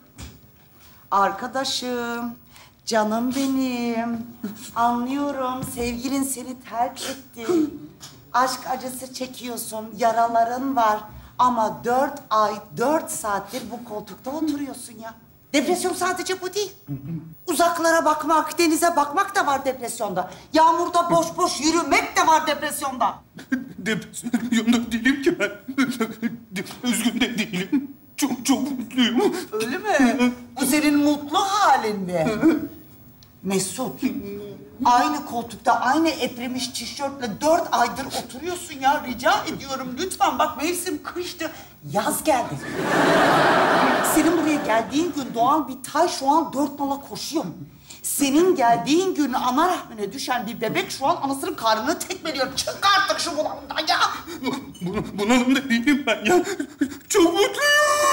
Arkadaşım, canım benim. Anlıyorum, sevgilin seni terk etti. Aşk acısı çekiyorsun, yaraların var. Ama 4 ay, 4 saattir bu koltukta oturuyorsun ya. Depresyon sadece bu değil. Uzaklara bakmak, denize bakmak da var depresyonda. Yağmurda boş boş yürümek de var depresyonda. Depresyonda değilim ki ben. Üzgün de değilim. Çok mutluyum. Öyle mi? Bu senin mutlu halin mi? Mesut, aynı koltukta, aynı eprimiş tişörtle 4 aydır oturuyorsun ya. Rica ediyorum lütfen. Bak mevsim kıştı, yaz geldi. Senin buraya geldiğin gün doğan bir tay şu an 4 nala koşuyor. Senin geldiğin gün ana rahmine düşen bir bebek şu an anasının karnını tekmeliyor. Çık artık şu bunalımdan ya. Bunalımda değilim ben ya. Çok mutluyum.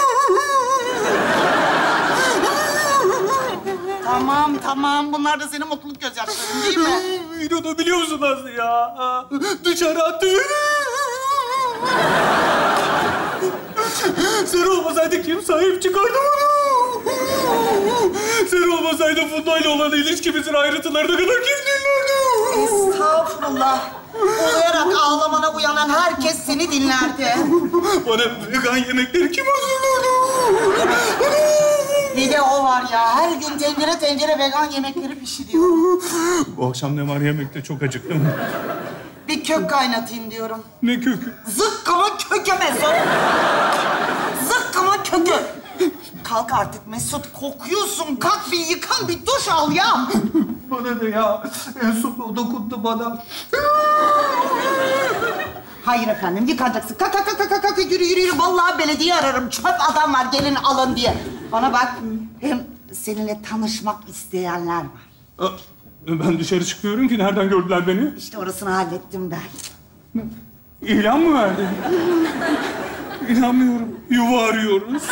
Tamam. Bunlar da senin mutluluk gözyaşların değil mi? İnanabiliyor musun Aslı ya? Dışarı attı. Sen olmasaydın kim sahip çıkardı bunu? Sen olmasaydın Funda'yla olan ilişkimizin ayrıntılarına kadar kim dinlerdi? Estağfurullah. Oluyarak ağlamana uyanan herkes seni dinlerdi. Bana vegan yemekleri kim hazırladı? Bir de o var ya, her gün tencere vegan yemekleri pişiriyor. Bu akşam ne var yemekte çok acıktım. Bir kök kaynatayım diyorum. Ne kökü? Zıkkımın kökü Mesut. Zıkkımın kökü. Kalk artık Mesut, kokuyorsun. Kalk bir yıkan, bir duş al ya. Bana da ya. En son o dokundu bana. Hayır efendim, yıkanacaksın. Kalk, yürü. Vallahi belediye ararım. Çöp adam var, gelin alın diye. Bana bak, hem seninle tanışmak isteyenler var. Ben dışarı çıkmıyorum ki. Nereden gördüler beni? İşte orasını hallettim ben. İlan mı verdin? İnanmıyorum. Yuva arıyoruz.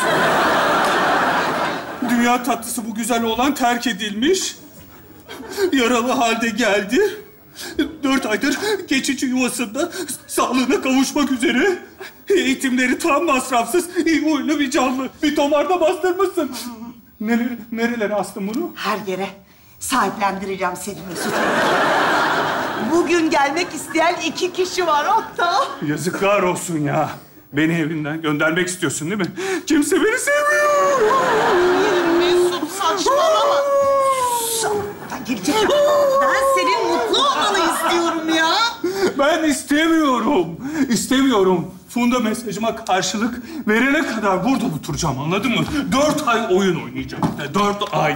Dünya tatlısı bu güzel oğlan terk edilmiş. Yaralı halde geldi. 4 aydır geçici yuvasında sağlığına kavuşmak üzere. Eğitimleri tam masrafsız, iyi huylu bir canlı. Bir tomarda bastırmışsın. Nerelere astın bunu? Her yere. Sahiplendireceğim seni Mesut. Bugün gelmek isteyen 2 kişi var hatta. Yazıklar olsun ya. Beni evinden göndermek istiyorsun değil mi? Kimse beni sevmiyor. Mesut saçmalama. Gelecek. Ben senin mutlu olmanı istiyorum ya. Ben İstemiyorum. Funda mesajıma karşılık verene kadar burada oturacağım, anladın mı? 4 ay oyun oynayacağım. 4 ay.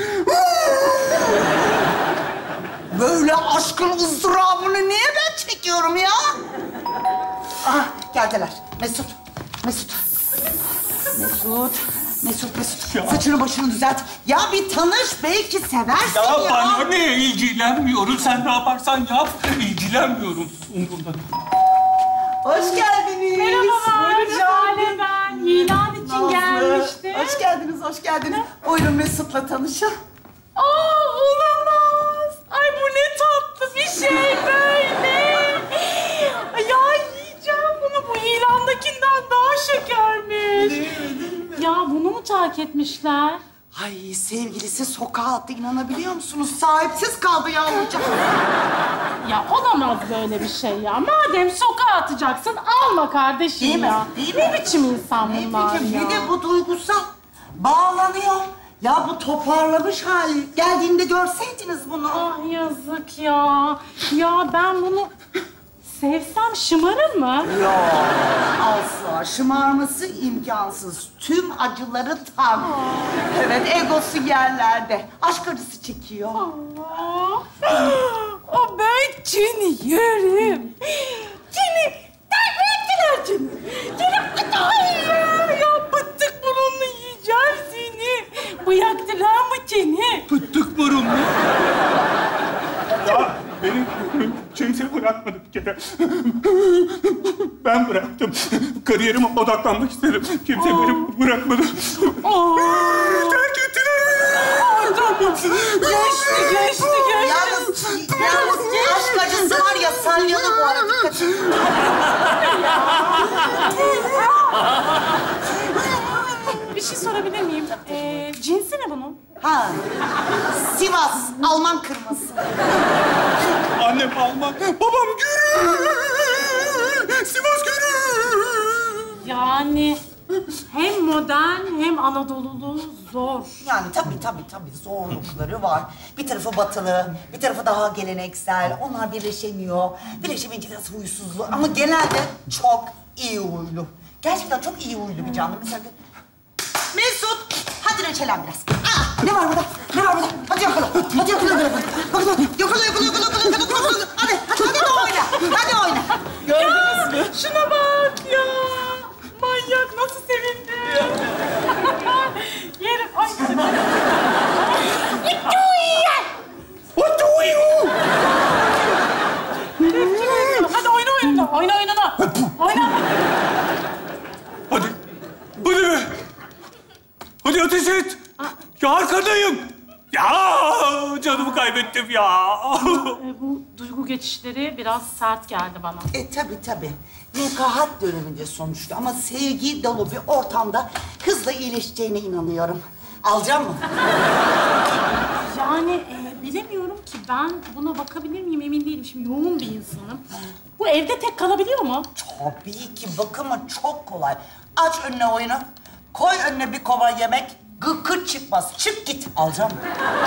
Böyle aşkın ızdırabını niye ben çekiyorum ya? Ah, geldiler. Mesut. Ya. Saçını başını düzelt. Ya bir tanış, belki seversin ya. Ya bana ne? İlgilenmiyorum. Sen ne yaparsan yap. İlgilenmiyorum. Umurumda. Hoş geldiniz. Merhabalar, Buyurun. Şahane ben. İlan için Nazlı. gelmiştim. Hoş geldiniz. Buyurun Mesut'la tanışın. Aa, olamaz. Ay bu ne tatlı şey böyle? Ya yiyeceğim bunu. Bu ilandakinden daha şekermiş. Ya bunu mu terk etmişler? Ay sevgilisi sokağa attı, inanabiliyor musunuz? Sahipsiz kaldı yavrucak. Ya olamaz böyle bir şey ya. Madem sokağa atacaksın alma kardeşim Değil mi? ya. Değil mi? Ne biçim insan bunlar ya? Bir de bu duygusal bağlanıyor. Ya bu toparlamış hali. Geldiğinde görseydiniz bunu. Ah yazık ya. Ya ben bunu sevsem şımarır mı? Yok, asla. Şımarması imkansız. Tüm acıları tam. Evet, egosu yerlerde. Aşk acısı çekiyor. Allah. O ben seni yerim. Seni terk ettiler seni. Seni ay ya pıttık burunlu yiyeceğim seni. Bıraktılar mı seni? Pıttık burun mu? Ya benim kimse bırakmadı bir kere. Ben bıraktım. Kariyerime odaklanmak istedim. Kimse beni bırakmadı. Terk ettiler. Geçti. Yalnız aşk acısı var ya, salyalı bu arada. Dikkat edin. Bir şey sorabilir miyim? Cinsi ne bunun? Ha, Sivas, Alman kırması. Annem Alman, babam Gürü. Sivas Gürü. Yani hem modern hem Anadolulu zor. Yani tabii zorlukları var. Bir tarafı batılı, bir tarafı daha geleneksel. Onlar birleşemiyor. Birleşemeyince biraz huysuzluğu. Ama genelde çok iyi huylu. Gerçekten çok iyi huylu bir canlı. Mesela Mesut, hadi reçelen biraz. Aa, ne var burada? Hadi yakala. Yakala. Hadi oyna. Gördünüz mü? Şuna bak ya. Manyak nasıl sevindi. Yerim. Ay. What do you? Hadi oyna. Oyna. Hadi be. Hadi ateş et. Ya arkadayım. Ya canımı kaybettim ya. Bu duygu geçişleri biraz sert geldi bana. Tabii. Nekahat döneminde sonuçta ama sevgi dolu bir ortamda hızla iyileşeceğine inanıyorum. Alacağım mı? Yani bilemiyorum ki ben buna bakabilir miyim emin değilim. Şimdi yoğun bir insanım. Bu evde tek kalabiliyor mu? Tabii ki bakımı çok kolay. Aç önüne oyunu, koy önüne bir kova yemek, gıkır çıkmaz. Çık git. Alacağım mı?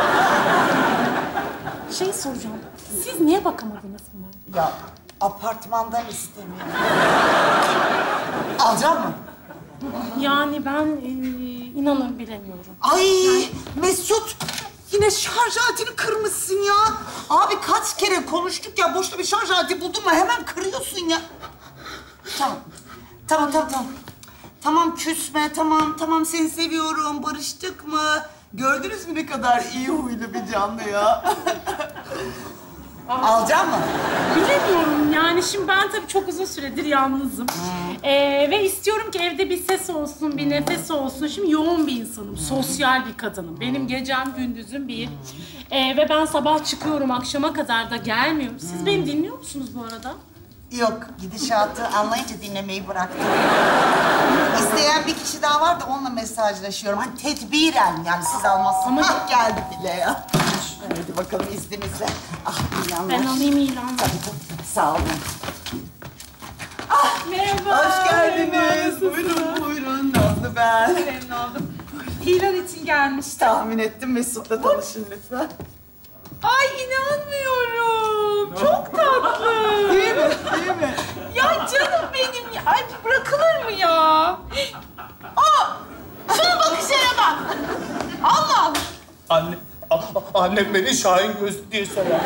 Şey soracağım. Siz niye bakamadınız buna? Ya apartmandan istemiyorum. Alacağım mı? Yani ben inanın bilemiyorum. Ay Mesut, yine şarj aletini kırmışsın ya. Abi kaç kere konuştuk ya, boşta bir şarj aleti buldun mu hemen kırıyorsun ya. Tamam. Tamam küsme, tamam seni seviyorum. Barıştık mı? Gördünüz mü ne kadar iyi huylu bir canlı ya? Alacağım mı? Bilemiyorum yani şimdi ben tabii çok uzun süredir yalnızım. Ve istiyorum ki evde bir ses olsun, bir nefes olsun. Şimdi yoğun bir insanım, sosyal bir kadınım. Benim gecem gündüzüm bir. Ve ben sabah çıkıyorum, akşama kadar da gelmiyorum. Siz beni dinliyor musunuz bu arada? Yok, gidişatı anlayınca dinlemeyi bıraktım. İsteyen bir kişi daha var da onunla mesajlaşıyorum. Hani tedbiren yani siz almazsınız. Ama geldi bile ya. Hadi bakalım izninizle. İlanlar. Ben alayım ilanları. Tabii. Sağ olun. Merhaba. Hoş geldiniz. Buyurun. Nazlı ben. Memnun oldum. İlan için gelmiş. Tahmin ettim. Mesut'la tanışın lütfen. Ay inanmıyorum. Çok tatlı. Değil mi? Ya canım benim ya. Ay bırakılır mı ya? Şuna bakışlara bak. Allah. Annem beni Şahin Gözlü diye söyler.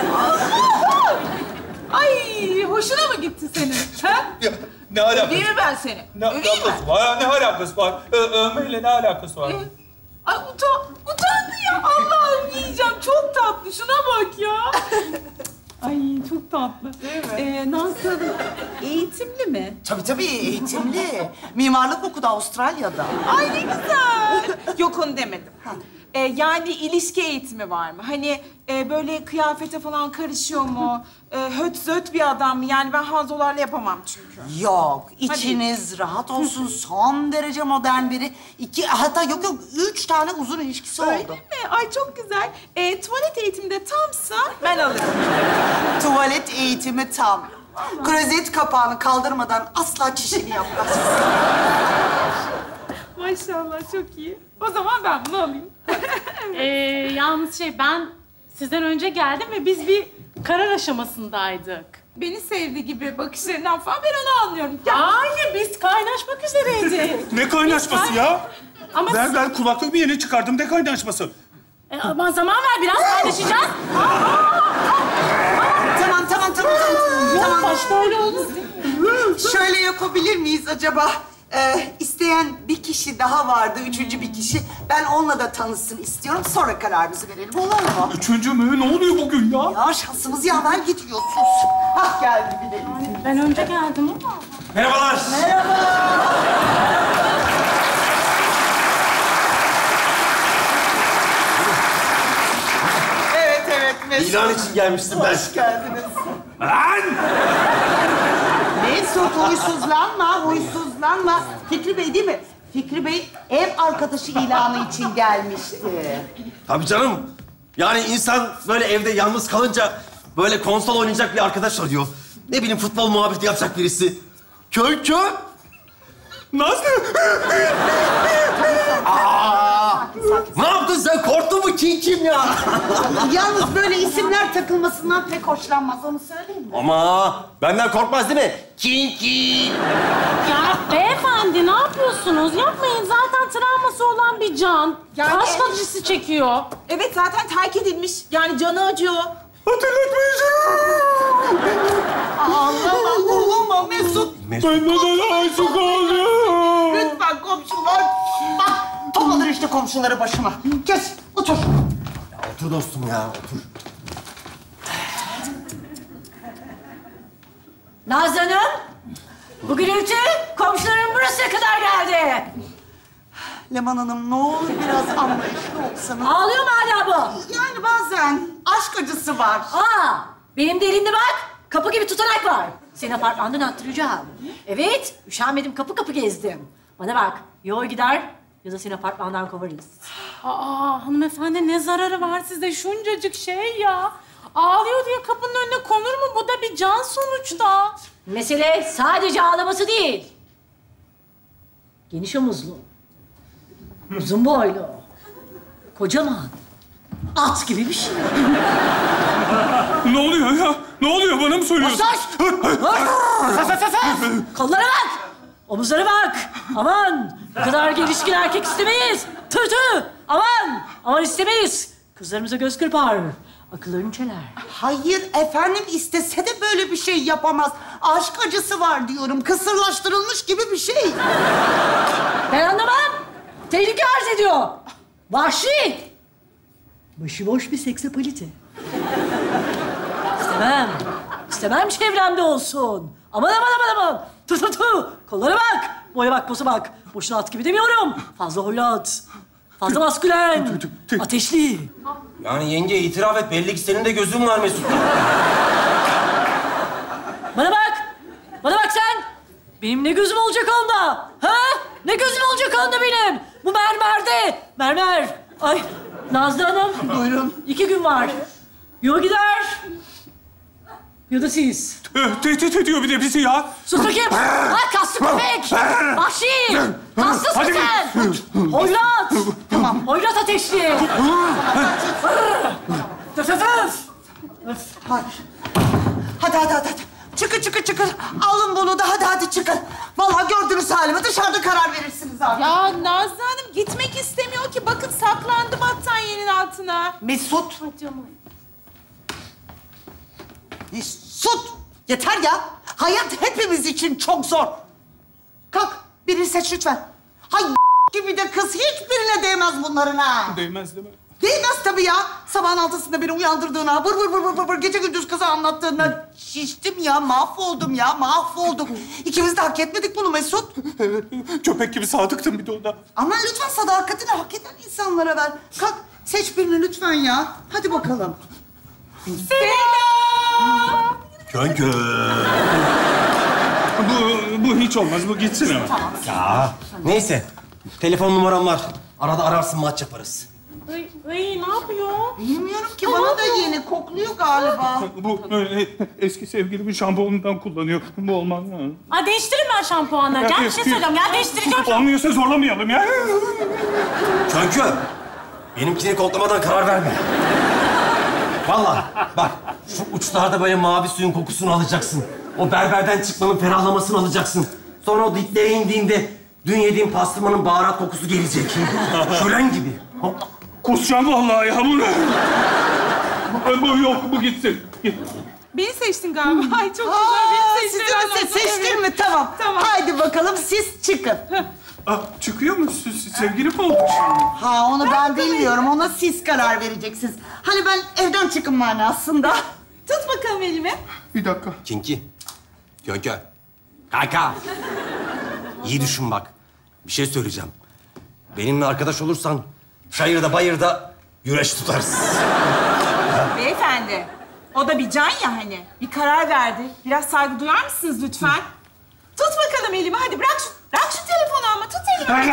Ay hoşuna mı gitti senin? Ha? Ya, ne alakası? Öveyim mi ben seni? Ne alakası var ya? Ne alakası var? Övmeyle ne alakası var? Ay utandı ya. Allah'ım yiyeceğim. Çok tatlı. Şuna bak ya. Ay çok tatlı. Değil mi? Nazlı Hanım eğitimli mi? Tabii eğitimli. Mimarlık okudu Avustralya'da. Ay ne güzel. Yok onu demedim. Yani ilişki eğitimi var mı? Hani böyle kıyafete falan karışıyor mu? Höt zöt bir adam mı? Yani ben Hanzolarla yapamam çünkü. Yok, içiniz rahat olsun. Son derece modern biri. Hatta yok 3 tane uzun ilişkisi oldu. Öyle mi? Ay çok güzel. Tuvalet eğitimde tamsa ben alırım. Tuvalet eğitimi tam. Klozet kapağını kaldırmadan asla çişini yapmaz. Maşallah çok iyi. O zaman ben bunu alayım. Yalnız ben sizden önce geldim ve biz bir karar aşamasındaydık. Beni sevdi gibi bakışlarından falan ben onu anlıyorum. Hayır, biz kaynaşmak üzereydik. Ne kaynaşması ya? Ama Ben kulaklık bir yeni çıkardım. Ne kaynaşması? Aman zaman ver, biraz kaynaşacağız. Tamam. Başta öyle olur değil mi? Şöyle yapabilir miyiz acaba? İsteyen bir kişi daha vardı, 3. bir kişi. Ben onunla da tanışsın istiyorum. Sonra kararımızı verelim, olur mu? 3. mü? Ne oluyor bugün ya? Ya şansımız yaver gidiyor, sus. Ah geldi bir de. Ben önce geldim ama. Merhabalar. Evet, Mesut. İlan için gelmiştim ben. Hoş geldiniz. Lan! Mesut, huysuzlanma. Fikri Bey değil mi? Fikri Bey ev arkadaşı ilanı için gelmişti. Tabii canım. Yani insan böyle evde yalnız kalınca böyle konsol oynayacak bir arkadaş arıyor. Ne bileyim futbol muhabbeti yapacak birisi. Köy. Nazlı! Ne yaptın sen? Korktun mu? Kim ya? Yalnız böyle isimler takılmasından pek hoşlanmaz, onu söyleyeyim mi? Ama benden korkmaz değil mi? Kinki. Ya beyefendi ne yapıyorsunuz? Yapmayın, zaten travması olan bir can. Yani- Aşk acısı çekiyor. Evet zaten terk edilmiş. Yani canı acıyor. Ağlama Mesut. Ben neden aşık oldum? Lütfen komşular. Bak toplanır işte komşuları başıma. Geç otur. Otur dostum ya, otur. Nazlı Hanım, bu gürültü komşuların burasına kadar geldi. Leman Hanım ne olur biraz anlayışlı olsanız. Ağlıyor mu hala bu? Yani bazen aşk acısı var. Benim de elimde bak, kapı gibi tutanak var. Seni apartmandan attıracağım. Evet, üşenmedim, kapı kapı gezdim. Bana bak, yol gider ya da seni apartmandan kovarız. Hanımefendi ne zararı var sizde şuncacık şey ya? Ağlıyor diye kapının önüne konur mu? Bu da bir can sonuçta. Mesele sadece ağlaması değil. Geniş omuzlu, uzun boylu, kocaman, at gibi bir şey. Ne oluyor ya? Ne oluyor? Bana mı söylüyorsun? Kollara bak! Omuzlara bak! Aman! Bu kadar gelişkin erkek istemeyiz! Tüh! Aman istemeyiz! Kızlarımıza göz kırpar. Akıllarını çeler. Hayır efendim, istese de böyle bir şey yapamaz. Aşk acısı var diyorum. Kısırlaştırılmış gibi bir şey. Ben anlamam. Tehlike arz ediyor. Vahşi. Başıboş bir seksapalite. İstemem çevremde olsun. Aman. Tüh. Kollara bak. Boya bak, posa bak. Boşuna at gibi demiyorum. Fazla hoyrat. Fazla maskülen. Ateşli. Yani yenge itiraf et. Belli ki senin de gözün var Mesut'ta. Bana bak sen. Benim ne gözüm olacak onda? Ha? Ne gözüm olacak onda benim? Bu mermerde. Mermer. Ay Nazlı Hanım. Buyurun. 2 gün var. Yo gider. Ya da siz. Tehdit ediyor bir de bizi ya. Sus bakayım. Kaslı köpek. Vahşi. Kaslısın sen. Hoyrat. Tamam. Hoyrat ateşli. Hadi. Çıkın. Alın bunu da hadi çıkın. Vallahi gördünüz halimi. Dışarıda karar verirsiniz abi. Ya Nazlı Hanım gitmek istemiyor ki. Bakın saklandı battaniyenin altına. Mesut. Canım. Mesut. Yeter ya. Hayat hepimiz için çok zor. Kalk. Birini seç lütfen. Hay gibi de kız hiçbirine değmez bunların ha. Değmez değil mi? Değmez tabii ya. Sabahın 6'sında beni uyandırdığına, vır vır vır vır vır gece gündüz kıza anlattığına şiştim ya, mahvoldum ya, mahvoldum. İkimiz de hak etmedik bunu Mesut. Köpek gibi sadıktım bir de ona. Ama lütfen sadakatini hak eden insanlara ver. Kalk, seç birini lütfen ya. Hadi bakalım. Selam. Könkü. Bu hiç olmaz. Bu gitsin ama. Ya neyse. Telefon numaram var. Arada ararsın, maç yaparız. Ay, ne yapıyor? Bilmiyorum ki, bana da yeni kokluyor galiba. Bu eski sevgilimin şampuanından kullanıyor. Bu olmaz mı? Aa, değiştirin ben şampuanları. Gel bir şey söyleyeceğim. Gel değiştireceğim. Olmuyorsa zorlamayalım ya. Könkü. Benimkini koklamadan karar verme. Vallahi bak, şu uçlarda böyle mavi suyun kokusunu alacaksın. O berberden çıkmanın ferahlamasını alacaksın. Sonra o diplere indiğinde dün yediğin pastırmanın baharat kokusu gelecek. Şölen gibi. Kusacağım vallahi ya bunu. Bu yok, bu gitsin. Beni seçtin galiba. Ay çok güzel. Beni seçtin. Seçtin mi? Tamam. Haydi bakalım siz çıkın. Çıkıyor mu? Sevgili mi oldu şimdi? Ha, onu ben bilmiyorum. Ona siz karar vereceksiniz. Hani ben evden çıkın manasında. Tut bakalım elimi. Bir dakika. Kinki. Könkü. Kanka. İyi düşün bak. Bir şey söyleyeceğim. Benimle arkadaş olursan çayırda bayırda güreş tutarız. Beyefendi, o da bir can ya hani. Bir karar verdi. Biraz saygı duyar mısınız lütfen? Tut bakalım elimi. Hadi bırak şu telefonu ama tut elimi.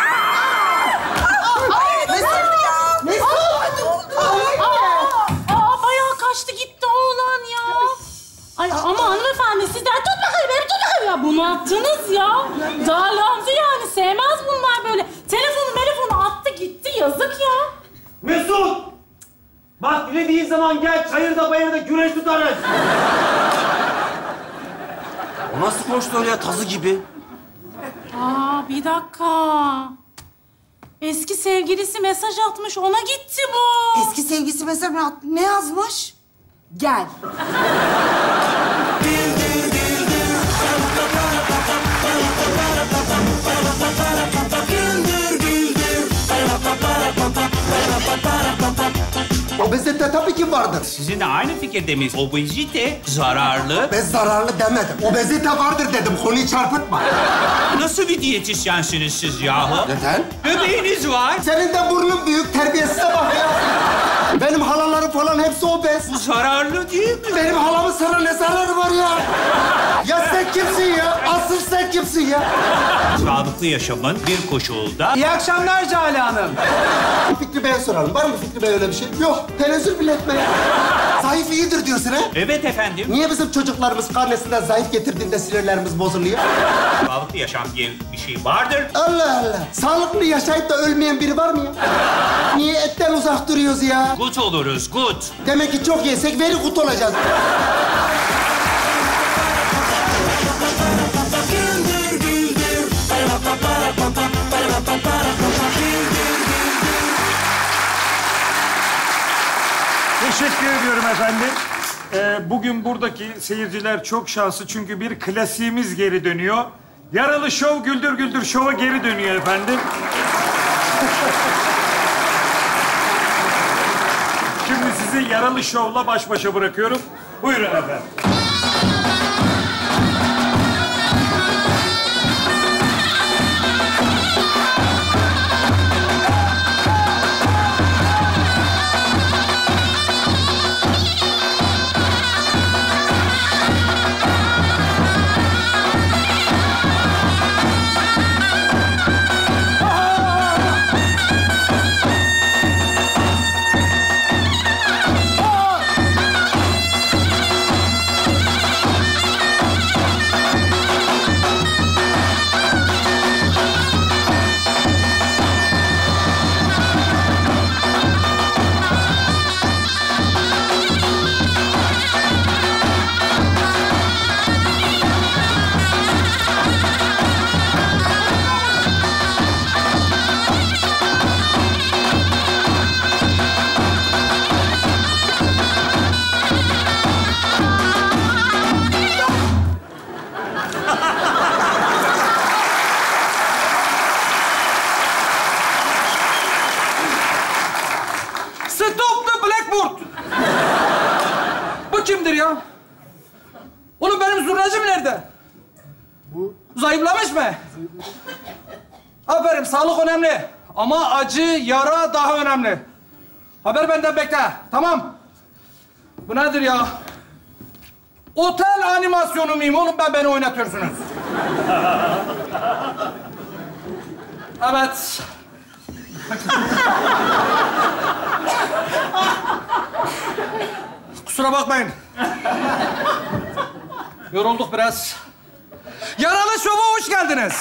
Bayağı kaçtı gitti oğlan ya. Ay ama hanımefendi sizler tut bakalım beni, tut bakalım ya. Bunu attınız ya. Darlandı yani. Sevmez bunlar böyle. Telefonu attı gitti. Yazık ya. Mesut! Bak dilediğin zaman gel çayırda bayırda güreş tutarız. O nasıl konuştu öyle ya, tazı gibi? Aa, bir dakika. Eski sevgilisi mesaj atmış, ona gitti bu. Eski sevgilisi mesaj mı attı? Ne yazmış? Gel. Obezite tabii ki vardır. Sizinle aynı fikirde miyiz? Obezite zararlı. Ben zararlı demedim. Obezite vardır dedim. Konuyu çarpıtma. Nasıl bir diyetisyensiniz siz yahu? Neden? Göbeğiniz var. Senin de burnun büyük. Terbiyesize bak ya. Benim halalarım falan hepsi obez. Bu zararlı değil mi? Benim halamın sana ne zararı var ya? Ya sen kimsin ya? Asıl sen kimsin ya? Sağlıklı yaşamın bir koşulda... İyi akşamlar Cale Hanım. Fikri Bey'e soralım. Var mı Fikri Bey öyle bir şey? Yok. Tenezzül bile etme ya. Zayıf iyidir diyorsun ha? Evet efendim. Niye bizim çocuklarımız karnesinden zayıf getirdiğinde sinirlerimiz bozuluyor? Sağlıklı yaşam diye bir şey vardır. Allah Allah. Sağlıklı yaşayıp da ölmeyen biri var mı ya? Niye etten uzak duruyoruz ya? Gut oluruz, gut. Demek ki çok yesek very good olacağız. Teşekkür ediyorum efendim. Bugün buradaki seyirciler çok şanslı çünkü bir klasiğimiz geri dönüyor. Yaralı Şov Güldür Güldür Şov'a geri dönüyor efendim. Şimdi sizi Yaralı Şov'la baş başa bırakıyorum. Buyurun efendim. Zayıflamış mı? Aferin, sağlık önemli. Ama acı, yara daha önemli. Haber benden bekle, tamam? Bu nedir ya? Otel animasyonu muyum oğlum ben, beni oynatıyorsunuz? Evet. Kusura bakmayın. Yorulduk biraz. Yaralı Şov'a hoş geldiniz.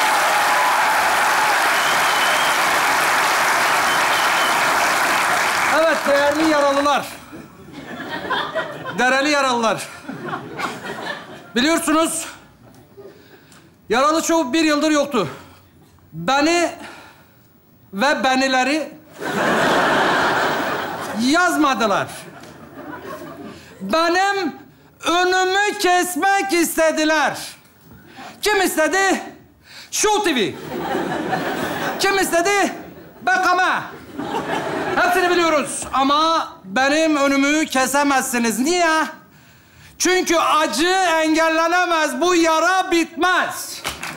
Evet, değerli yaralılar. Değerli yaralılar. Biliyorsunuz, Yaralı Şov 1 yıldır yoktu. Beni ve benileri yazmadılar. Benim önümü kesmek istediler. Kim istedi? Show TV. Kim istedi? BKM. Hepsini biliyoruz ama benim önümü kesemezsiniz. Niye? Çünkü acı engellenemez, bu yara bitmez.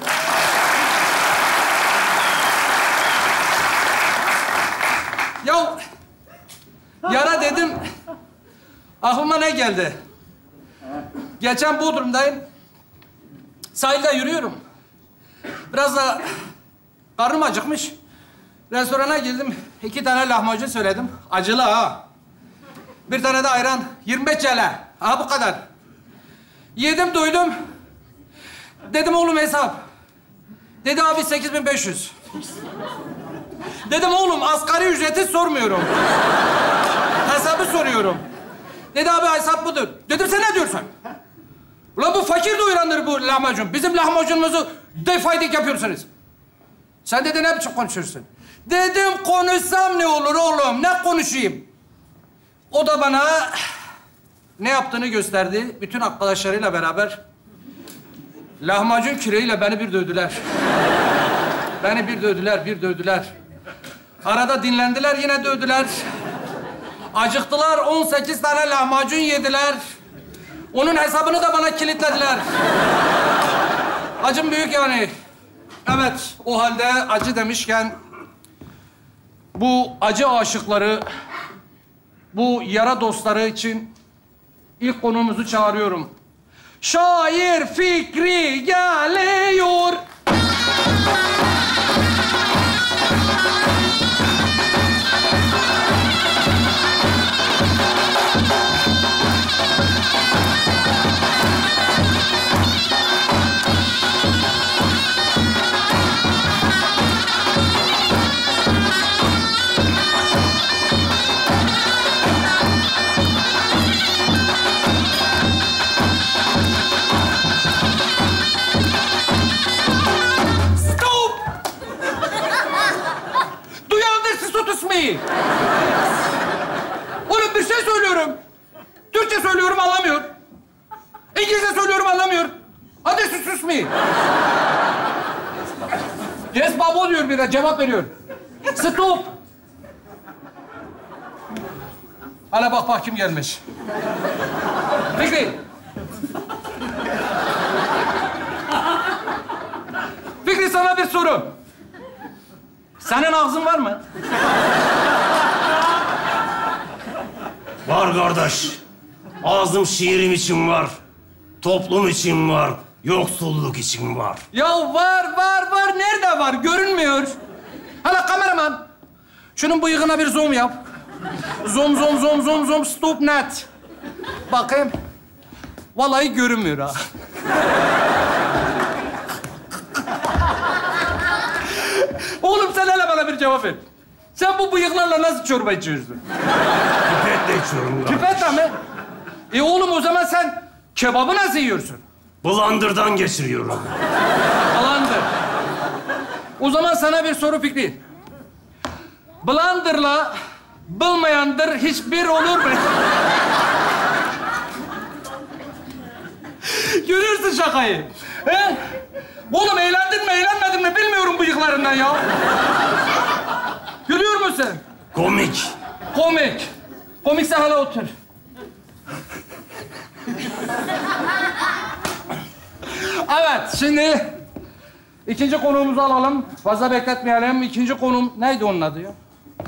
Ya yara dedim, aklıma ne geldi? Geçen Bodrum'dayım, sahilde yürüyorum. Biraz da karnım acıkmış. Restorana girdim, 2 tane lahmacun söyledim. Acılı ha. 1 tane de ayran, 25 TL. Ha bu kadar. Yedim, doydum. Dedim oğlum hesap. Dedi abi 8500. Dedim oğlum asgari ücreti sormuyorum. Hesabı soruyorum. Dedi abi hesap budur. Dedim sen ne diyorsun? Ulan bu fakir doyurandır bu lahmacun. Bizim lahmacunumuzu defaydik yapıyorsunuz. Sen dedi ne biçim konuşuyorsun? Dedim konuşsam ne olur oğlum? Ne konuşayım? O da bana ne yaptığını gösterdi. Bütün arkadaşlarıyla beraber lahmacun küreğiyle beni bir dövdüler. Beni bir dövdüler, bir dövdüler. Arada dinlendiler, yine dövdüler. Acıktılar, 18 tane lahmacun yediler. Onun hesabını da bana kilitlediler. Acım büyük yani. Evet, o halde acı demişken bu acı aşıkları, bu yara dostları için ilk konuğumuzu çağırıyorum. Şair Fikri geliyor. Oğlum bir şey söylüyorum. Türkçe söylüyorum anlamıyor. İngilizce söylüyorum anlamıyor. Hadi sus me. Yes babo diyor bir de cevap veriyor. Stop. Hala bak kim gelmiş. Fikri. Fikri sana bir soru. Senin ağzın var mı? Var kardeş. Ağzım şiirim için var. Toplum için var. Yoksulluk için var. Ya var. Nerede var? Görünmüyor. Hala kameraman. Şunun bıyığına bir zoom yap. Zoom. Stop net. Bakayım. Vallahi görünmüyor ha. Oğlum sen hele bana bir cevap ver. Sen bu bıyıklarla nasıl çorba içiyorsun? Pipetle içiyorum. Pipetle mi? Oğlum o zaman sen kebabı nasıl yiyorsun? Blender'dan geçiriyorum. Blender. O zaman sana bir soru Fikri. Blender'la bilmeyendir hiçbir olur mu? Görüyorsun şakayı. He? Oğlum eğlendin mi, eğlenmedin mi bilmiyorum bıyıklarından ya. Görüyor musun sen? Komik. Komikse hala otur. Evet, şimdi ikinci konuğumuzu alalım. Fazla bekletmeyelim. İkinci konuğum neydi onun adı ya?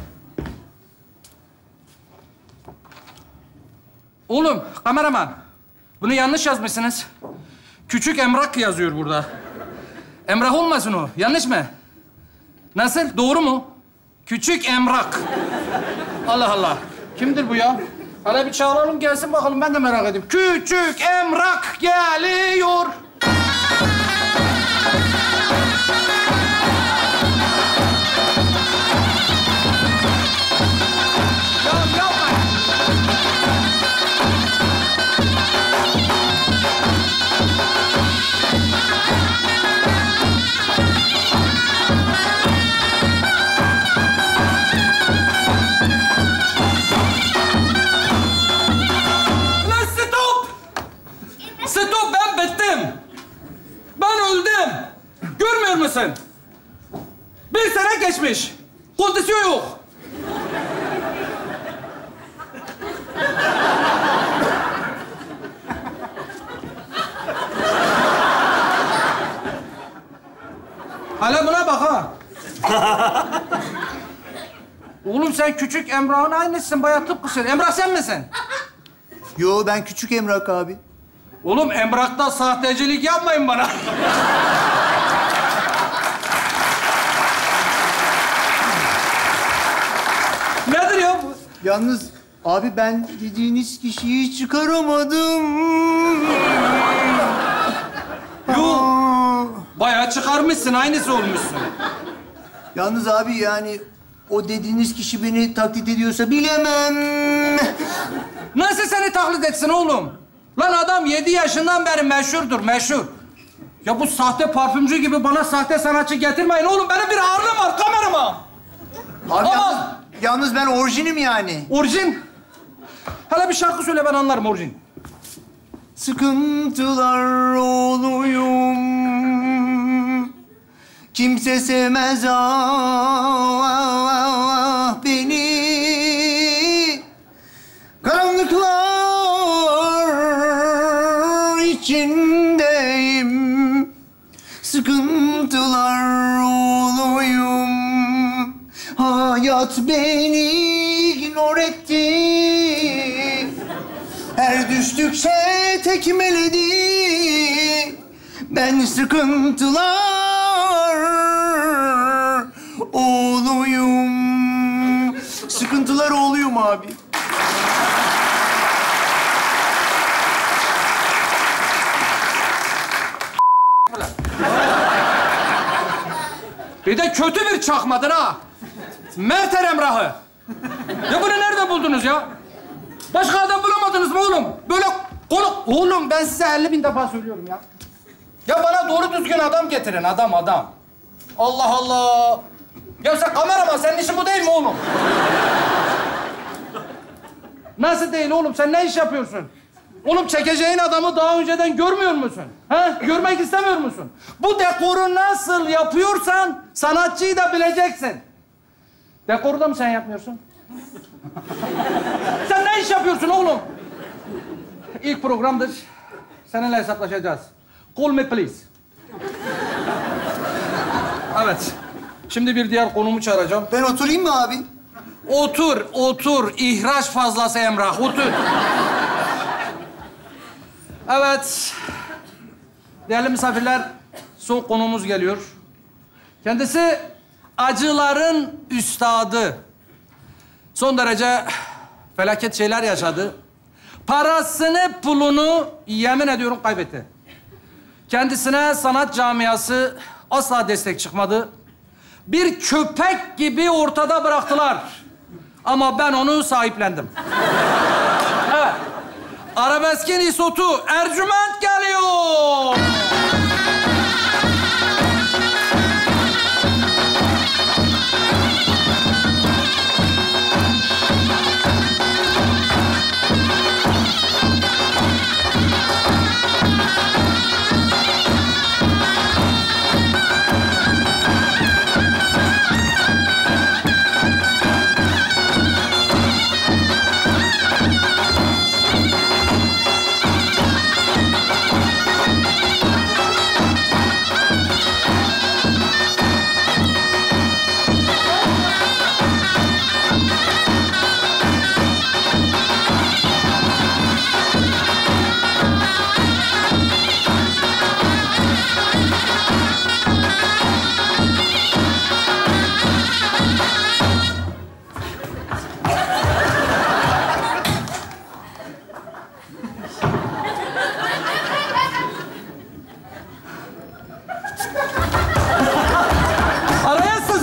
Oğlum, kameraman. Bunu yanlış yazmışsınız. Küçük Emrak yazıyor burada. Emrah olmasın o. Yanlış mı? Nasıl? Doğru mu? Küçük Emrak. Allah Allah. Kimdir bu ya? Hadi bir çağıralım gelsin bakalım. Ben de merak edeyim. Küçük Emrak geliyor. Stop, ben bittim. Ben öldüm. Görmüyor musun? 1 sene geçmiş. Kondisyon yok. Hala buna bak ha. Oğlum sen küçük Emrah'ın aynısın. Bayağı tıpkısın. Emrah sen misin? Yo, ben küçük Emrah abi. Oğlum Emrah'ta sahtecilik yapmayın bana. Nedir ya bu? Yalnız abi ben dediğiniz kişiyi çıkaramadım. Yo, bayağı çıkarmışsın, aynısı olmuşsun. Yalnız abi yani o dediğiniz kişi beni taklit ediyorsa bilemem. Nasıl seni taklit etsin oğlum? Lan adam 7 yaşından beri meşhurdur, meşhur. Ya bu sahte parfümcü gibi bana sahte sanatçı getirmeyin oğlum. Benim bir ağırlığım var, kameraman. Abi yalnız ben orijinim yani. Orijin? Hele bir şarkı söyle, ben anlarım orijin. Sıkıntılar oluyum. Kimse sevmez beni. Karanlıklar içindeyim. Sıkıntılar oluyum. Hayat beni ignor etti. Her düştükçe tekmeledi. Ben sıkıntılar oğluyum. Sıkıntılar oğluyum abi. Bir de kötü bir çakmadın ha. Merter Emrah'ı. Ya bunu nerede buldunuz ya? Başka adam bulamadınız mı oğlum? Böyle konu... Oğlum ben size 50.000 defa söylüyorum ya. Ya bana doğru düzgün adam getirin, adam. Allah Allah. Ya sen kameraman, senin işin bu değil mi oğlum? Nasıl değil oğlum? Sen ne iş yapıyorsun? Oğlum çekeceğin adamı daha önceden görmüyor musun? Ha? Görmek istemiyor musun? Bu dekoru nasıl yapıyorsan sanatçıyı da bileceksin. Dekoru da mı sen yapmıyorsun? Sen ne iş yapıyorsun oğlum? İlk programdır. Seninle hesaplaşacağız. Call me please. Evet. Şimdi bir diğer konumu çağıracağım. Ben oturayım mı abi? Otur. İhraç fazlası Emrah, otur. Evet. Değerli misafirler, son konuğumuz geliyor. Kendisi acıların üstadı. Son derece felaket şeyler yaşadı. Parasını, pulunu yemin ediyorum kaybetti. Kendisine sanat camiası asla destek çıkmadı. Bir köpek gibi ortada bıraktılar. Ama ben onu sahiplendim. Evet. Arabeskin isotu Ercüment geliyor.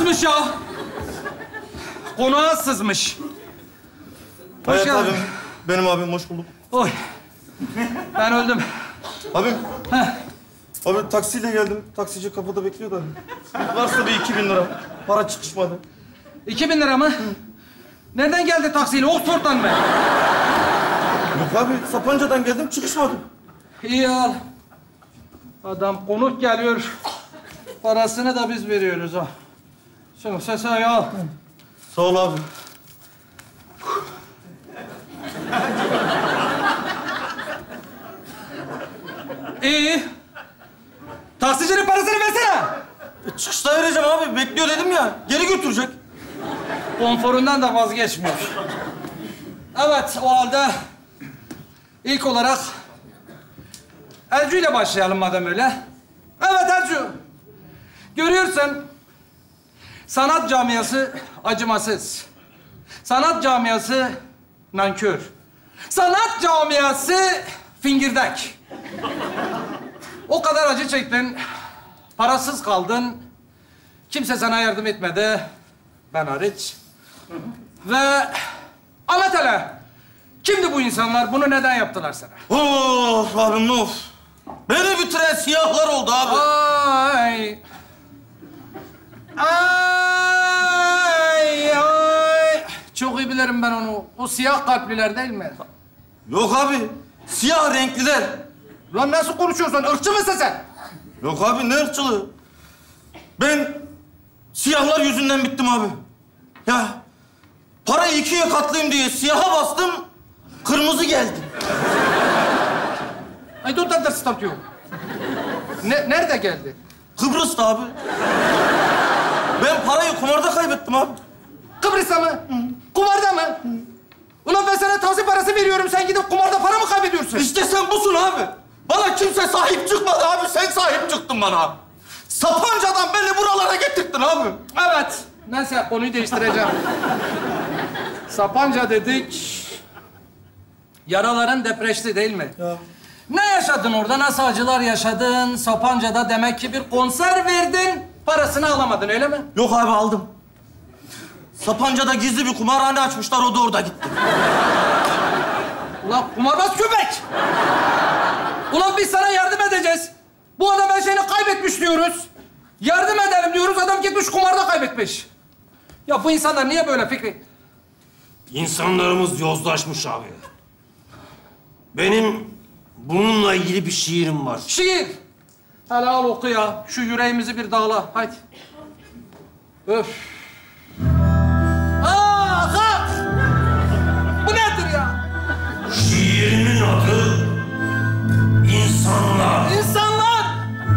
sızmış ya. Konağa sızmış. Hoş Evet geldin. abim. Benim abim, hoş bulduk. Oy. Ben öldüm. Abim. Abi taksiyle geldim. Taksici kapıda bekliyor da. Varsa bir 2000 lira. Para çıkışmadı. 2000 lira mı? Nereden geldi taksiyle? Oxford'dan mı? Yok abi, Sapanca'dan geldim, çıkışmadı. İyi al. Adam konuk geliyor. Parasını da biz veriyoruz ha. Şunu sesi al. Sağ ol abi. İyi. Taksicinin parasını versene. Çıkışta vereceğim abi. Bekliyor dedim ya. Geri götürecek. Konforundan da vazgeçmiyor. Evet, o halde ilk olarak Ercü ile başlayalım madem öyle. Evet Ercü. Görüyorsun, sanat camiası acımasız. Sanat camiası nankör. Sanat camiası fingirdek. O kadar acı çektin, parasız kaldın. Kimse sana yardım etmedi, ben hariç. Ve anlat hele, kimdi bu insanlar, bunu neden yaptılar sana? Of abim of. Beni bitiren siyahlar oldu abi. Ay. Ay, ay. Çok iyi bilirim ben onu. O siyah kalpliler değil mi? Yok abi, siyah renkliler. Lan nasıl konuşuyorsun? Irkçı mısın sen? Yok abi, ne ırkçılığı? Ben siyahlar yüzünden bittim abi. Ya parayı 2'ye katlayayım diye siyaha bastım, kırmızı geldi. I don't understand you. Nerede geldi? Kıbrıs'ta abi. Ben parayı kumarda kaybettim abi. Kıbrıs'ta mı? Kumarda mı? Ulan ben sana taksi parası veriyorum, sen gidip kumarda para mı kaybediyorsun? İşte sen busun abi. Bana kimse sahip çıkmadı abi, sen sahip çıktın bana. Sapanca'dan beni buralara getirdin abi. Evet. Neyse, konuyu değiştireceğim. Sapanca dedik. Yaraların depreşti değil mi? Ya. Ne yaşadın orada? Nasıl acılar yaşadın? Sapanca'da demek ki bir konser verdin. Parasını alamadın öyle mi? Yok abi, aldım. Sapanca'da gizli bir kumarhane açmışlar, o da orada gitti. Ulan kumarbaz köpek! Ulan biz sana yardım edeceğiz. Bu adam her şeyini kaybetmiş diyoruz. Yardım edelim diyoruz, adam gitmiş kumarda kaybetmiş. Ya bu insanlar niye böyle Fikri? İnsanlarımız yozlaşmış abi. Benim bununla ilgili bir şiirim var. Şiir! Hele al oku ya. Şu yüreğimizi bir dağla. Haydi. Öf. Aa, kalk! Bu nedir ya? Şiirimin adı İnsanlar. İnsanlar!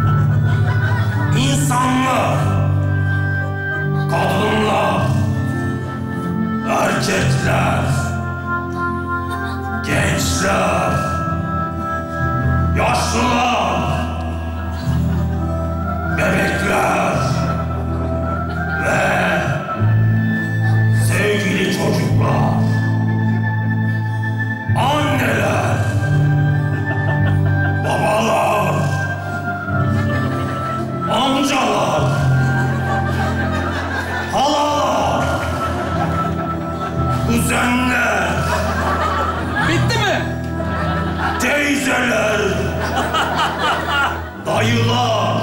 İnsanlar. Kadınlar. Erkekler. Gençler. Yaşlılar. Bebekler. Ve sevgili çocuklar. Anneler. Babalar. Amcalar. Halalar. Kuzenler. Bitti mi? Teyzeler. Dayılar.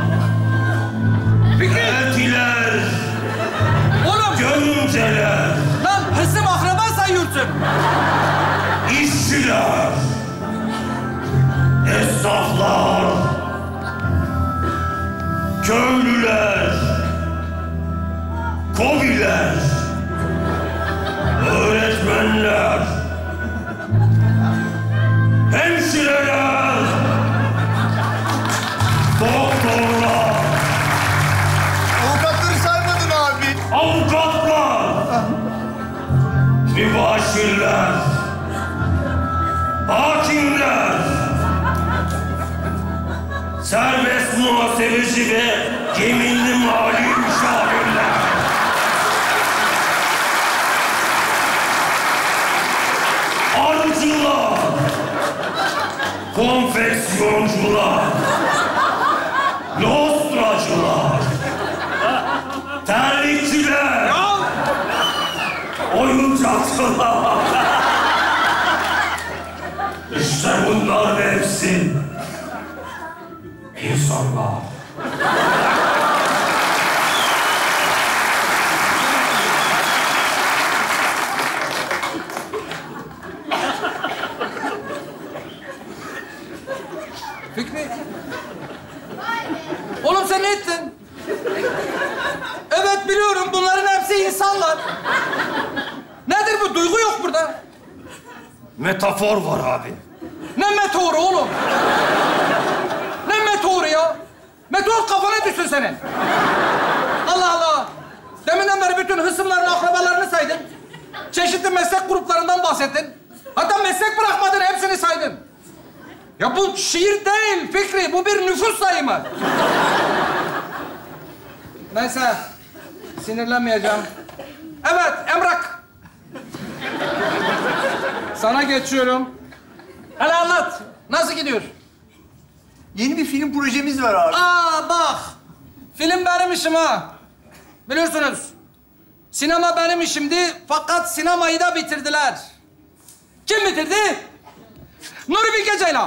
Eltiler. Oğlum! Görümceler. Lan hısım akraba sayıyorsun. İşçiler. Esnaflar. Köylüler. Kobiler. Öğretmenler. Hemşireler. Doktorlar. Avukatları saymadın abi. Avukatlar. Mübaşirler. Hakimler. Serbest muhasebeci ve yeminli mali müşavirler. Arıcılar. Konfeksiyoncular. Lostracılar. Ter çatılar. İşte bunlar hepsi insanlar. Fikri. Oğlum sen ne ettin? Evet biliyorum bunların hepsi insanlar. Nedir bu? Duygu yok burada. Metafor var abi. Ne meteoru oğlum? Ne meteoru ya? Meteor kafana düşsün senin. Allah Allah. Deminden beri bütün hısımlarını, akrabalarını saydın. Çeşitli meslek gruplarından bahsettin. Hatta meslek bırakmadın, hepsini saydın. Ya bu şiir değil Fikri, bu bir nüfus sayımı. Neyse, sinirlenmeyeceğim. Evet, Emrak. Sana geçiyorum. Hele anlat. Nasıl gidiyor? Yeni bir film projemiz var abi. Aa bak. Film benim işim ha. Biliyorsunuz. Sinema benim işimdi fakat sinemayı da bitirdiler. Kim bitirdi? Nuri Bilge Ceylan.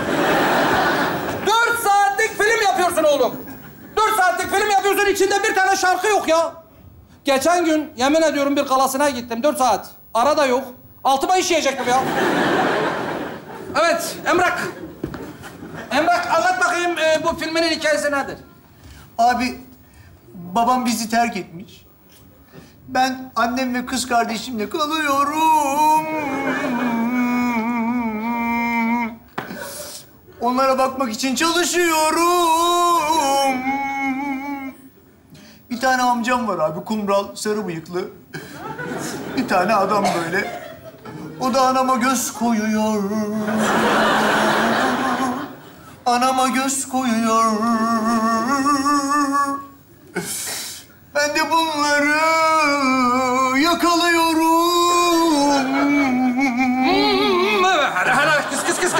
4 saatlik film yapıyorsun oğlum. 4 saatlik film yapıyorsun, içinde bir tane şarkı yok ya. Geçen gün yemin ediyorum bir galasına gittim. 4 saat. Ara da yok. Altıma işeyecektim ya. Evet, Emrak. Emrak, anlat bakayım bu filminin hikayesi nedir? Abi, babam bizi terk etmiş. Ben annem ve kız kardeşimle kalıyorum. Onlara bakmak için çalışıyorum. Bir tane amcam var abi, kumral, sarı bıyıklı. Bir tane adam böyle. O da anama göz koyuyor. Anama göz koyuyor. Ben de bunları yakalıyorum. Kıs.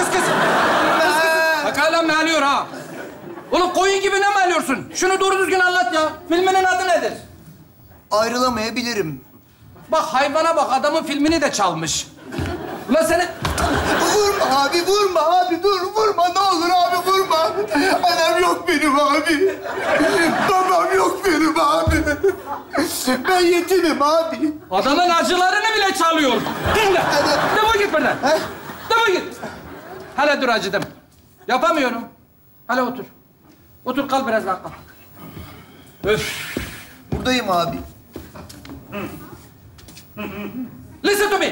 Hala meğliyor ha. Oğlum koyun gibi ne meğliyorsun? Şunu doğru düzgün anlat ya. Filminin adı nedir? Ayrılamayabilirim. Bak hayvana bak, adamın filmini de çalmış. Ulan seni... Vurma abi, vurma abi. Dur, vurma. Ne olur abi, vurma. Anam yok benim abi. Babam yok benim abi. Ben yetimim abi. Adamın acılarını bile çalıyor. Dinle. Defol git buradan. Defol git. Hele dur, acıdım. Yapamıyorum. Hele otur. Otur, kal biraz daha kal. Öf. Buradayım abi. Listen to me.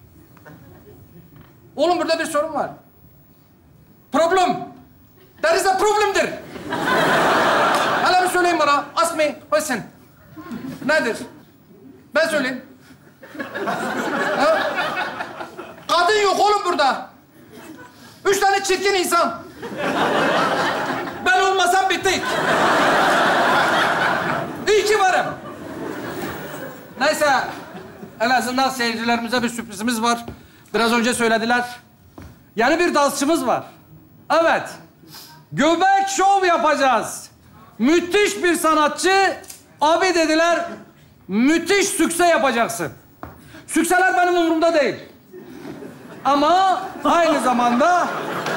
Oğlum burada bir sorun var. Problem. There is a problem'dir. Hele bir söyleyin bana. Ask me question. Nedir? Ben söyleyeyim. Ha? Kadın yok oğlum burada. 3 tane çirkin insan. Ben olmasam bittik. İyi ki varım. Neyse. En azından seyircilerimize bir sürprizimiz var. Biraz önce söylediler. Yeni bir dansçımız var. Evet. Göbek şov yapacağız. Müthiş bir sanatçı. Abi dediler, müthiş sükse yapacaksın. Sükseler benim umurumda değil. Ama aynı zamanda...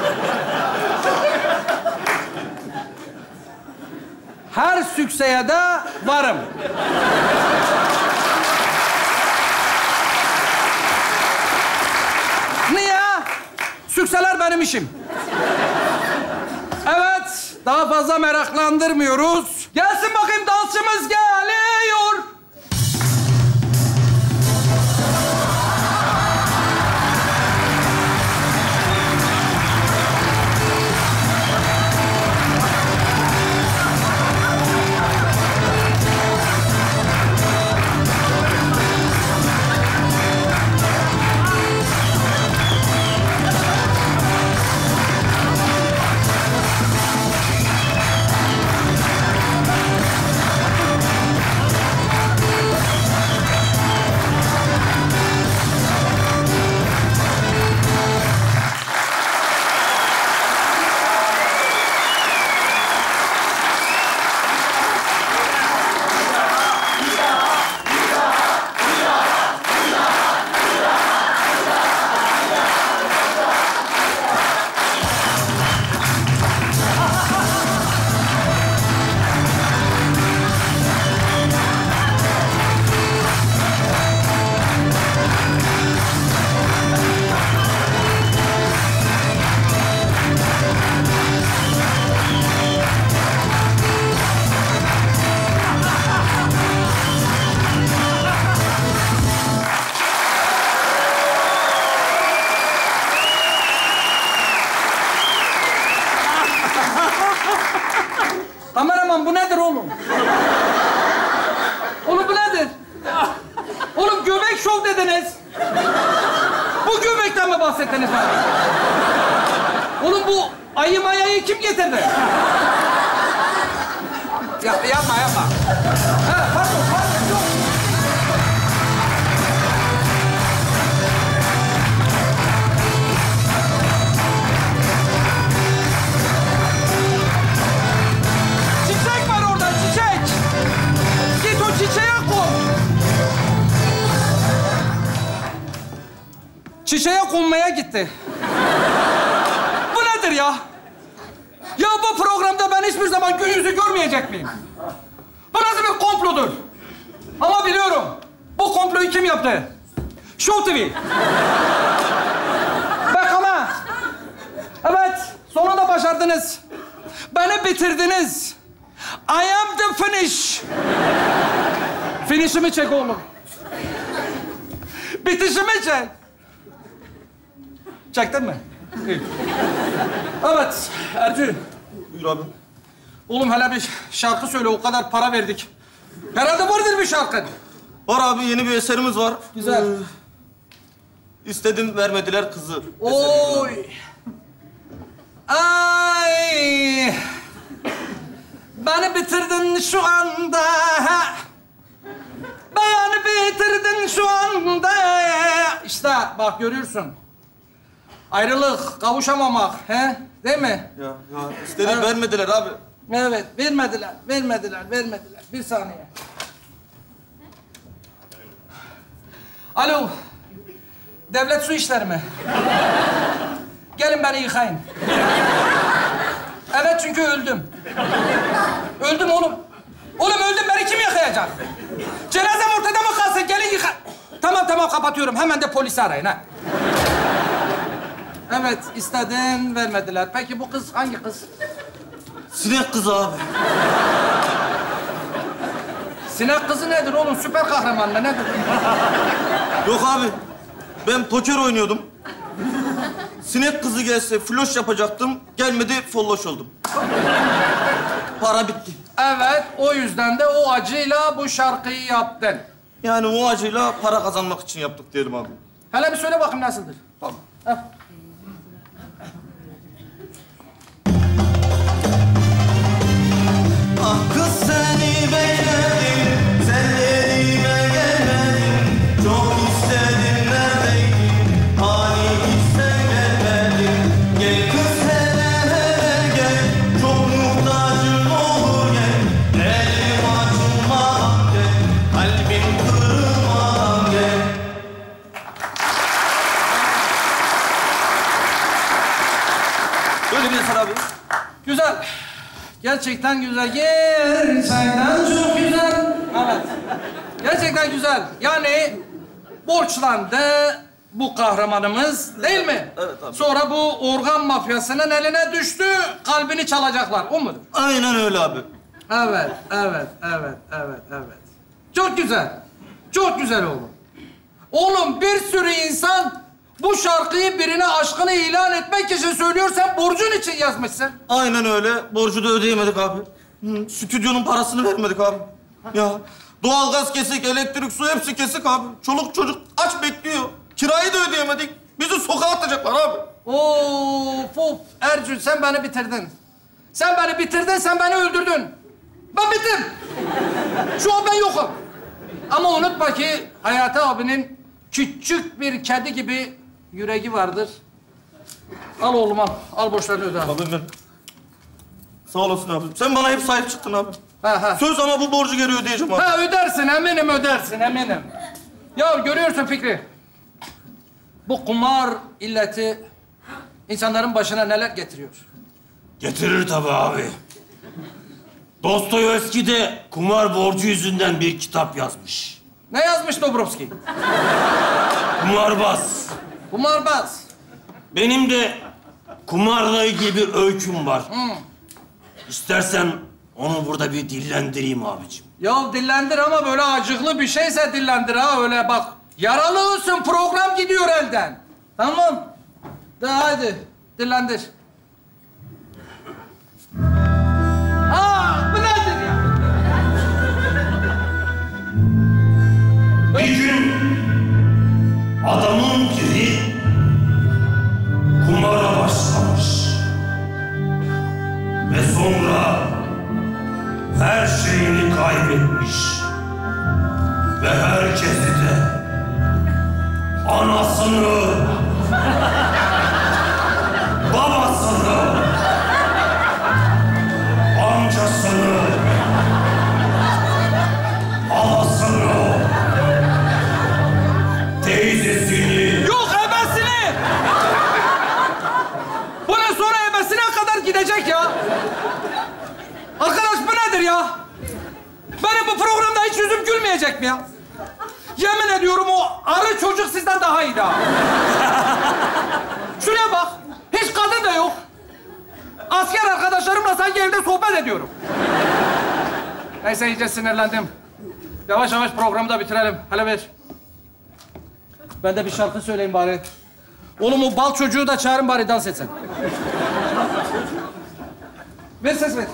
her sükseye de varım. Niye? Sükseler benim işim. Evet, daha fazla meraklandırmıyoruz. Gelsin bakayım, dansçımız geliyor. Kameraman bu nedir oğlum? Oğlum bu nedir? Oğlum göbek şov dediniz. Bu göbekten mi bahsettiniz bana? Oğlum bu ayı mayayı kim getirdi? Yapma. Ha, pardon. Yok. Çiçek var orada, çiçek. Git o çiçeğe koy. Çiçeğe konmaya gitti. Bu nedir ya? Ya bu programda ben hiçbir zaman gün yüzü görmeyecek miyim? Bu nasıl bir komplodur? Ama biliyorum. Bu komployu kim yaptı? Show TV. Bak ama. Evet, sonunda başardınız. Beni bitirdiniz. I am the finish. Finish'imi çek oğlum. Bitişimi çek. Çektin mi? İyi. Evet, Ercü. Buyur abi. Oğlum hele bir şarkı söyle, o kadar para verdik. Herhalde vardır bir şarkın. Var abi, yeni bir eserimiz var. Güzel. İstedim, vermediler kızı. Oy. Ay. Beni bitirdin şu anda. Beni bitirdin şu anda. İşte bak görüyorsun. Ayrılık, kavuşamamak, he? Değil mi? Ya istedim, evet. Vermediler abi. Evet, vermediler. Bir saniye. Alo, devlet su işleri mi? Gelin beni yıkayın. Evet, çünkü öldüm. Öldüm oğlum. Oğlum öldüm, beni kim yıkayacak? Cenazem ortada mı kalsın? Gelin yıka... Tamam, kapatıyorum. Hemen de polisi arayın, ha. Evet, istedin, vermediler. Peki bu kız hangi kız? Sinek kızı abi. Sinek kızı nedir oğlum? Süper kahraman mı? Nedir? Yok abi, ben poker oynuyordum. Sinek kızı gelse floş yapacaktım. Gelmedi, folloş oldum. Para bitti. Evet, o yüzden de o acıyla bu şarkıyı yaptın. Yani o acıyla para kazanmak için yaptık diyelim abi. Hele bir söyle bakayım nasıldır? Tamam. Ah kız seni bekledim, sen yerime gelmedin. Çok istedim, neredeydin, hani hiç de gelmedin. Gel kız hele gel, çok muhtacım olur gel. Elim açılmadan gel, kalbim kırılmadan gel. Böyle bir eser abi. Güzel. Gerçekten güzel. Gerçekten çok güzel. Evet. Gerçekten güzel. Yani borçlandı bu kahramanımız, değil mi? Evet abi. Sonra bu organ mafyasının eline düştü. Kalbini çalacaklar. O mudur? Aynen öyle abi. Evet. Çok güzel. Çok güzel oğlum. Oğlum bir sürü insan bu şarkıyı birine aşkını ilan etmek için söylüyor. Sen borcun için yazmışsın. Aynen öyle. Borcu da ödeyemedik abi. Stüdyonun parasını vermedik abi. Ya doğalgaz kesik, elektrik, su hepsi kesik abi. Çoluk çocuk aç bekliyor. Kirayı da ödeyemedik. Bizi sokağa atacaklar abi. Of. Ercün sen beni bitirdin. Sen beni öldürdün. Ben bittim. Şu an ben yokum. Ama unutma ki Hayati abinin küçük bir kedi gibi yüreği vardır. Al oğlum al. Al borçlarını öde abi. Abi ben... Sağ olasın abi. Sen bana hep sahip çıktın abi. Ha. Söz ama bu borcu geri ödeyeceğim abi. Ha ödersin eminim. Ya görüyorsun Fikri. Bu kumar illeti insanların başına neler getiriyor? Getirir tabii abi. Dostoyevski de kumar borcu yüzünden bir kitap yazmış. Ne yazmış Dobrovski? Kumarbaz. Benim de kumarla ilgili bir öyküm var. İstersen onu burada bir dillendireyim abicim. Ya dillendir ama böyle acıklı bir şeyse dillendir ha. Öyle bak. Yaralı olsun, program gidiyor elden. Tamam. De hadi dillendir. Aa! şeyini kaybetmiş. Ve herkesi de anasını, babasını, amcasını, halasını, teyzesini... Yok ebesini! Bunun sonra ebesine kadar gidecek ya. Arkadaş bu nedir ya? Benim bu programda hiç yüzüm gülmeyecek mi ya? Yemin ediyorum o arı çocuk sizden daha iyi daha. Şuraya bak. Hiç kadın da yok. Asker arkadaşlarımla sanki evde sohbet ediyorum. Neyse iyice sinirlendim. Yavaş yavaş programı da bitirelim. Hele ver. Ben de bir şarkı söyleyeyim bari. Oğlum o bal çocuğu da çağırın bari dans etsin. Ver ses ver.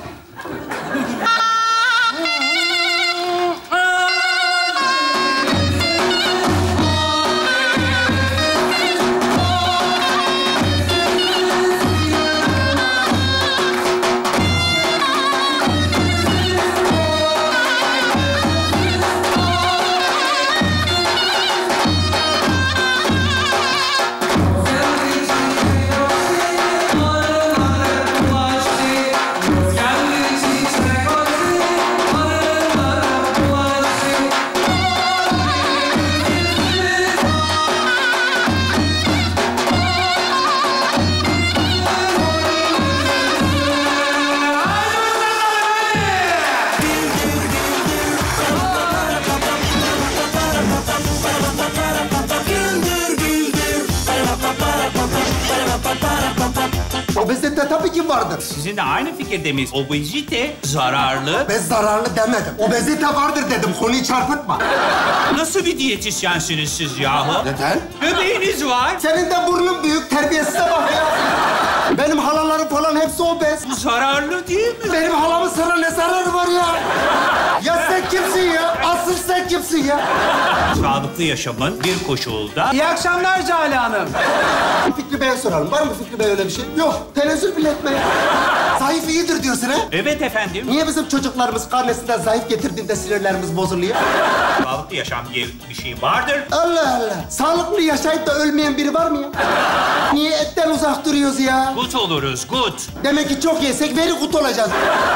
Obezite tabii ki vardır. Sizinle aynı fikirde miyiz? Obezite zararlı. Ben zararlı demedim. Obezite vardır dedim. Konuyu çarpıtma. Nasıl bir diyetisyensiniz siz yahu? Neden? Göbeğiniz var. Senin de burnun büyük. Terbiyesize bak ya. Benim halalarım falan hepsi obez. Bu zararlı değil mi? Benim halamın sana ne zararı var ya? Ya sen kimsin ya? Asıl sen kimsin ya? Sağlıklı yaşamın bir koşulda... İyi akşamlar Cale Hanım. Fikri Bey'e soralım. Var mı Fikri Bey öyle bir şey? Yok. Tenezzül bile etme ya. Zayıf iyidir diyorsun ha? Evet efendim. Niye bizim çocuklarımız karnesinden zayıf getirdiğinde sinirlerimiz bozuluyor? Sağlıklı yaşam diye bir şey vardır. Allah Allah. Sağlıklı yaşayıp da ölmeyen biri var mı ya? Niye etten uzak duruyoruz ya? Gut oluruz, gut. Demek ki çok yesek very good olacağız.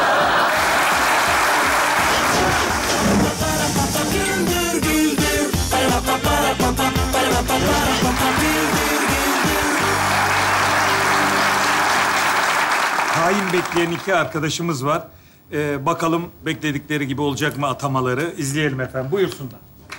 Tayin bekleyen iki arkadaşımız var. Bakalım bekledikleri gibi olacak mı atamaları? İzleyelim efendim. Buyursunlar.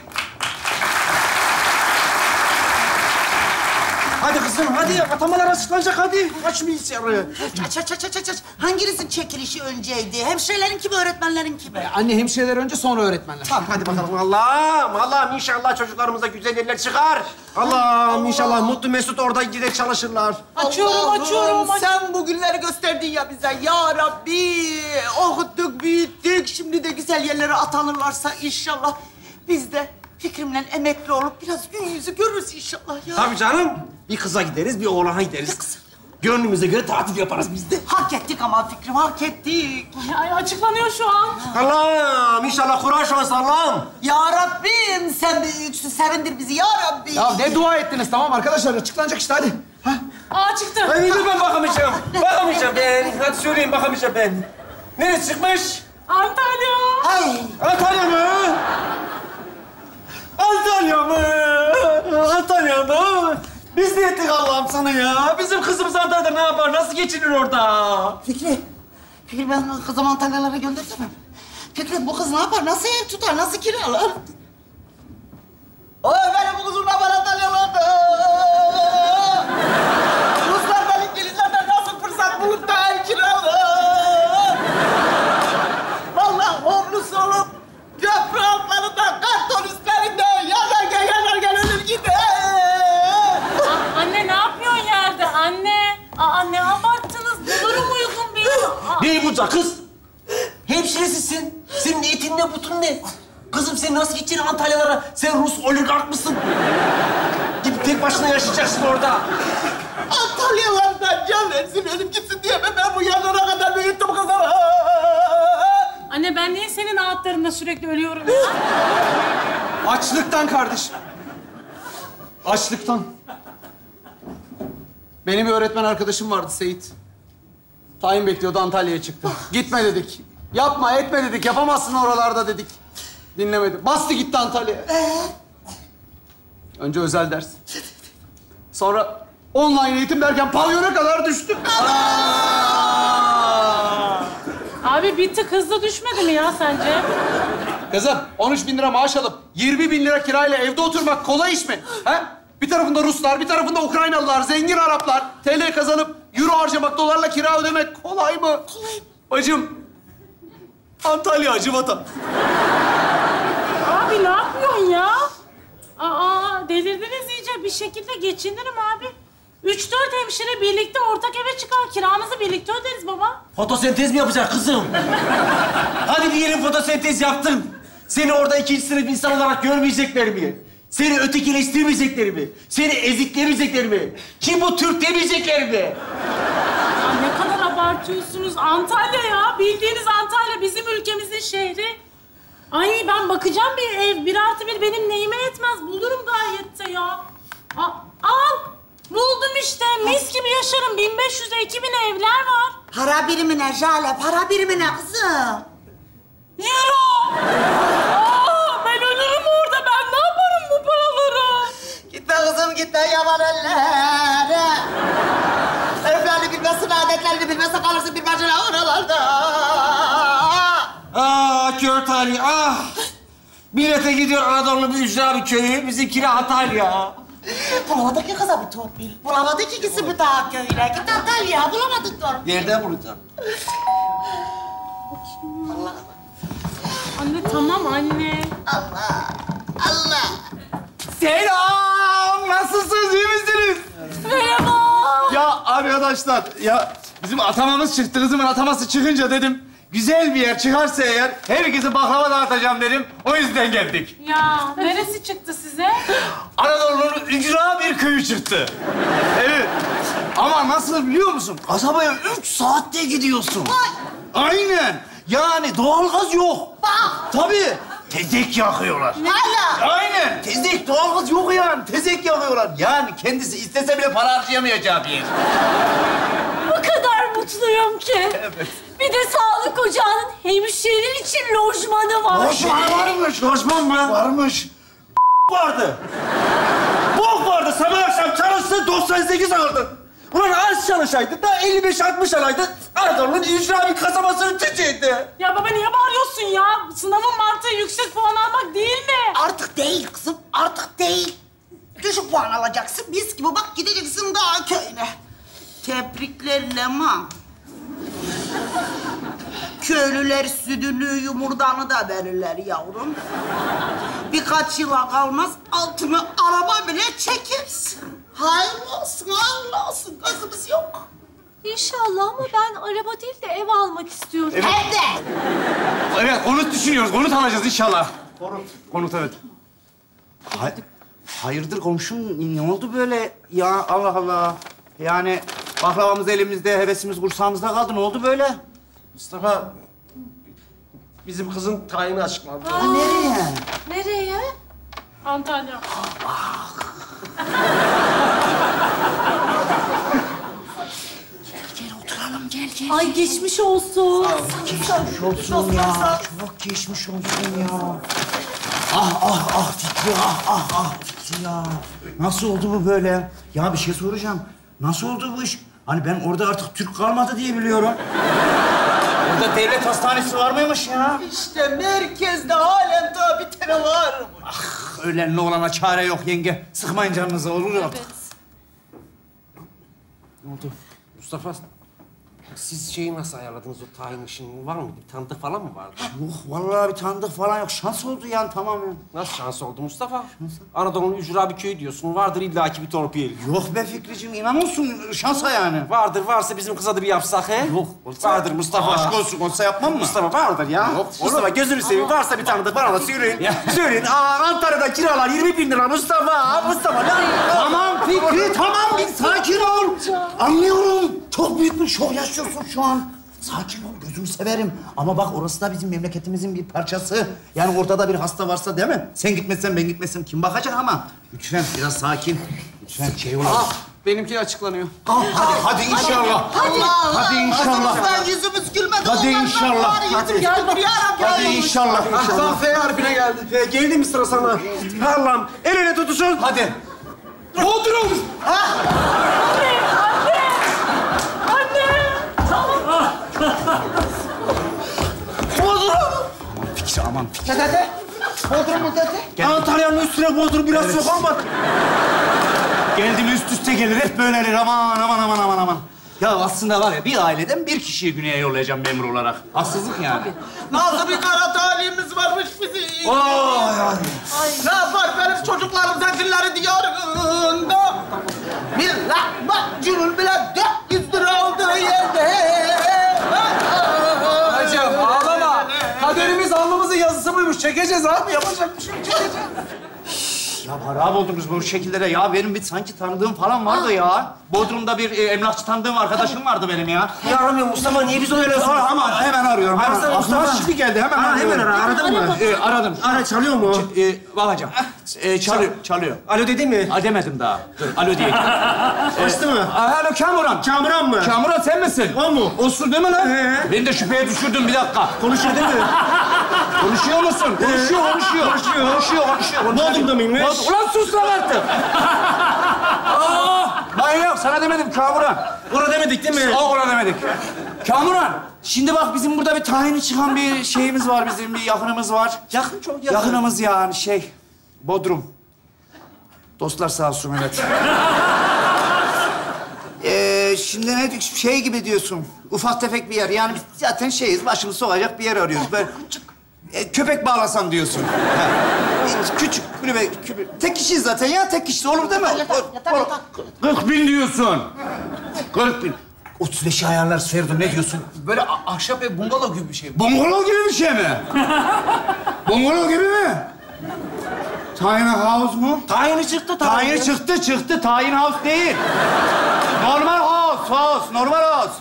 Hadi kızım, hadi. Atamalar açıklanacak, hadi. Aç bilgisayarı. Aç. Hanginizin çekilişi önceydi? Hemşirelerinki mi, öğretmenlerinki mi? Anne hemşireler önce, sonra öğretmenler. Tamam, hadi bakalım. Allah'ım inşallah çocuklarımıza güzel yerler çıkar. Allah'ım inşallah mutlu mesut orada gider çalışırlar. Açıyorum. Sen bu günleri gösterdin ya bize. Ya Rabbi, okuttuk, büyüttük. Şimdi de güzel yerlere atanırlarsa inşallah biz de Fikrimle emekli olup biraz gün yüzü görürüz inşallah ya. Tabii canım. Bir kıza gideriz, bir oğlana gideriz. Gönlümüze göre tatil yaparız biz de. Hak ettik ama Fikrim, hak ettik. Ay, açıklanıyor şu an. Allah'ım inşallah Kur'an şansı Allah'ım. Ya Rabbim sen büyüksün, sevindir bizi ya Rabbi. Ya ne dua ettiniz tamam arkadaşlar açıklanacak işte hadi. Aa çıktı. Ay dur ben bakamayacağım. Bakamayacağım ben. Hadi söyleyin bakamayacağım ben. Neresi çıkmış? Antalya. Ay. Antalya mı? Antalya mı? Antalya mı? Biz ne ettik Allah'ım sana ya? Bizim kızımız Antalya'da ne yapar? Nasıl geçinir orada? Fikri ben kızımı Antalyalara göndersem. Fikri bu kız ne yapar? Nasıl ev tutar? Nasıl kiralar? Oy benim kızım ne yapar Antalyalarda? Ruslardan, İngilizlerden nasıl fırsat bulup da ev kiralar? Vallahi homeless olup köprü altlarında, karton üstlerinde yanarken ölür gider. Anne ne yapıyorsun yerde? Anne. Aa ne abarttınız? Bulurum uygun bir yer. Ne bu kız? Hemşiresisin. Senin etin ne, butun ne? Kızım sen nasıl gideceksin Antalyalara? Sen Rus oligark mısın? Gidip tek başına yaşayacaksın orada. Antalyalardan can versin, ölüm gitsin diye ben bu yanlara kadar büyüttüm kızım. Anne Ben niye senin ağıtlarında sürekli ölüyorum? Açlıktan kardeşim. Açlıktan. Benim bir öğretmen arkadaşım vardı Seyit. Tayin bekliyordu, Antalya'ya çıktı. Gitme dedik. Yapma, etme dedik. Yapamazsın oralarda dedik. Dinlemedi. Bastı gitti Antalya'ya. Önce özel ders. Sonra online eğitim derken pavyona kadar düştü. Abi bir tık hızlı düşmedi mi ya sence? Kızım 13 bin lira maaş alıp 20 bin lira kirayla evde oturmak kolay iş mi? He? Bir tarafında Ruslar, bir tarafında Ukraynalılar, zengin Araplar. TL kazanıp euro harcamak, dolarla kira ödemek kolay mı? Kolay. Bacım, Antalya Acıvatan. Abi ne yapıyorsun ya? Aa delirdiniz iyice. Bir şekilde geçinirim abi. 3-4 hemşire birlikte ortak eve çıkar. Kiramızı birlikte öderiz baba. Fotosentez mi yapacak kızım? Hadi diyelim fotosentez yaptın. Seni orada ikinci sınıf insan olarak görmeyecekler mi? Seni ötekileştirmeyecekler mi? Seni eziklemeyecekler mi? Kim bu Türk demeyecekler mi? Ya ne kadar abartıyorsunuz. Antalya ya. Bildiğiniz Antalya bizim ülkemizin şehri. Ay ben bakacağım bir ev. 1+1 benim neyime yetmez. Bulurum gayet de ya. Al. Buldum işte. Mis gibi yaşarım. 1500'e 2000'e evler var. Para birimine Jale, para birimine kızım. Euro! Ben ölürüm orada. Ben ne yaparım bu paraları? Gitme kızım gitme yaman ellere. Örflerini bilmezsin, adetlerini bilmezsin, kalırsın bir bacına oralarda. Ah kör talih, ah! Millete gidiyor Anadolu'nun bir ücra bir köyü, bizimkine Antalya. Bulamadık ki kıza bir torpil. Bulamadık ki gitsin bir daha köyüne. Git Antalya, bulamadık torpil. Nereden bulacağım? Allah. Anne tamam anne. Allah. Allah. Selam! Nasılsınız, iyi misiniz? Merhaba. Ya arkadaşlar, ya bizim atamamız çıktı. Kızımın ataması çıkınca dedim, güzel bir yer çıkarsa eğer herkese baklava dağıtacağım dedim. O yüzden geldik. Ya neresi çıktı size? Anadolu'nun ücra bir köyü çıktı. Evet. Ama nasıl biliyor musun? Kasabaya 3 saatte gidiyorsun. Aynen. Yani doğalgaz yok. Bak. Tabii. Tezek yakıyorlar. Hala. Aynen. Tezek, doğalgaz yok yani. Tezek yakıyorlar. Yani kendisi istese bile para harcayamayacağı bir yer. O kadar mutluyum ki. Evet. Bir de sağlık ocağının hemşireler için lojmanı var. Lojman varmış. Lojman mı? Varmış. Vardı. Bok vardı. Sabah akşam çalıştı, 98 aldı. Ulan az çalışaydı da 55-60 alaydı. Anadolu'nun ücra bir kasabasının çiçeğiydi. Ya baba niye bağırıyorsun ya? Sınavın mantığı yüksek puan almak değil mi? Artık değil kızım, artık değil. Düşük puan alacaksın, mis gibi bak gideceksin daha köyüne. Tebrikler Leman. Köylüler sütünü, yumurtanı da verirler yavrum. Birkaç yıla kalmaz altına araba bile çekeriz. Hayırlı olsun, hayırlı olsun. Kızımız yok. İnşallah ama ben araba değil de ev almak istiyorum. Evet. Evde. Evet, konut düşünüyoruz. Konut alacağız inşallah. Konut evet. Hayırdır komşum? Ne oldu böyle? Ya Allah Allah. Yani baklavamız elimizde, hevesimiz kursağımızda kaldı. Ne oldu böyle? Mustafa, bizim kızın tayini açıklandı. Nereye? Nereye? Antalya. Gel oturalım, gel. Ay geçmiş olsun. Geçmiş olsun ya. Çok geçmiş olsun ya. Ah Fikri ya. Nasıl oldu bu böyle? Ya bir şey soracağım. Nasıl oldu bu iş? Hani ben orada artık Türk kalmadı diye biliyorum. Orada devlet hastanesi var mıymış ya? İşte merkezde halen daha bir tane var. Ölenli olana çare yok yenge. Sıkmayın canınızı olur ya. Ne oldu? Mustafa, siz şeyi nasıl ayarladınız o tayin işini? Var mı? Bir tanıdık falan mı vardı? Yok vallahi bir tanıdık falan yok. Şans oldu yani tamamen. Nasıl şans oldu Mustafa? Anadolu'nun ücra bir köyü diyorsun. Vardır illaki bir torpil. Yok be Fikriciğim, inan olsun şansa yani. Vardır, varsa bizim kıza da bir yapsak he? Yok. Vardır Mustafa. Aşk olsun, olsa yapmam mı? Mustafa vardır ya. Yok, Mustafa gözünü seveyim. Varsa bir tanıdık bana da söyleyin. Söyleyin. Antalya'da kiralar 20 bin lira Mustafa. Mustafa ne? Tamam Fikri, tamam. Bir sakin ol. Anlıyorum. Çok büyük bir şok yaşıyorsun şu an. Sakin ol, gözünü severim. Ama bak orası da bizim memleketimizin bir parçası. Yani ortada bir hasta varsa değil mi? Sen gitmezsen ben gitmezsem kim bakacak ama? Lütfen biraz sakin. Lütfen şey olalım. Benimki açıklanıyor. Hadi inşallah. Hadi inşallah. Allah'ım yüzümüz gülmedi. Hadi inşallah. Hadi inşallah. Tam F harfine geldi. Geldi mi sıra sana? Allah'ım el ele tutuşun. Hadi. Bodrum. Fikri aman Fikri. Dede. Bodrum mu dede? Antalya'nın üstüne Bodrum biraz Evet. sokak mı? Geldi mi üst üste gelir. Hep böyledir. Aman. Ya aslında var ya bir aileden bir kişiyi güneye yollayacağım memur olarak. Haksızlık yani. Nasıl bir kara talihimiz varmış bizim. Ne yapar benim çocuklarım zengинleri diyarında. Millet macunun bile 400 lira olduğu yerde. Hacım ağlama. Kaderimiz alnımızın yazısı mıymış? Çekeceğiz abi. Yapacak bir şey yok. Çekeceğiz. Ya harap oldunuz bu şekillere ya. Benim bir sanki tanıdığım falan vardı ya. Bodrum'da bir emlakçı tanıdığım arkadaşım vardı benim ya. Ya aramıyorum Mustafa, niye biz onu öyle yapıyoruz? Ama hemen arıyorum. Arasana Mustafa. Şimdi geldi, hemen arıyorum. Hemen ara, aradın mı? Aradım. Ara, çalıyor mu? Bakacağım. Çalıyor. Alo dedin mi? Demedim daha. Dur, alo diye. Açtı mı? Alo Kamuran. Kamuran mı? Kamuran sen misin? O mu? Olsun değil mi lan? Beni de şüpheye düşürdün bir dakika. Konuşuyor değil mi? Konuşuyor musun? Konuşuyor. Bodrum'da mıymış? Ulan sus lan artık. Manyak, sana demedim Kamuran. Ona demedik değil mi? Ona demedik. Kamuran, şimdi bak bizim burada bir tayini çıkan bir şeyimiz var bizim, bir yakınımız var. Yakın, çok yakın. Yakınımız yani Bodrum. Dostlar sağ olsun, evet. Şimdi ne şey gibi diyorsun, ufak tefek bir yer. Yani biz zaten başımızı sokacak bir yer arıyoruz. Böyle köpek bağlasam diyorsun. Küçük, kulübe. Tek kişiyiz zaten ya, tek kişi olur değil mi? Yatar. 40 bin diyorsun. 40 bin. 35'i ayarlar Feridun, ne diyorsun? Böyle ahşap ve bungalov gibi bir şey. Bungalov gibi bir şey mi? Bungalov gibi mi? Tiny house mu? Tayini çıktı. Tiny çıktı. Tiny house değil. Normal normal house.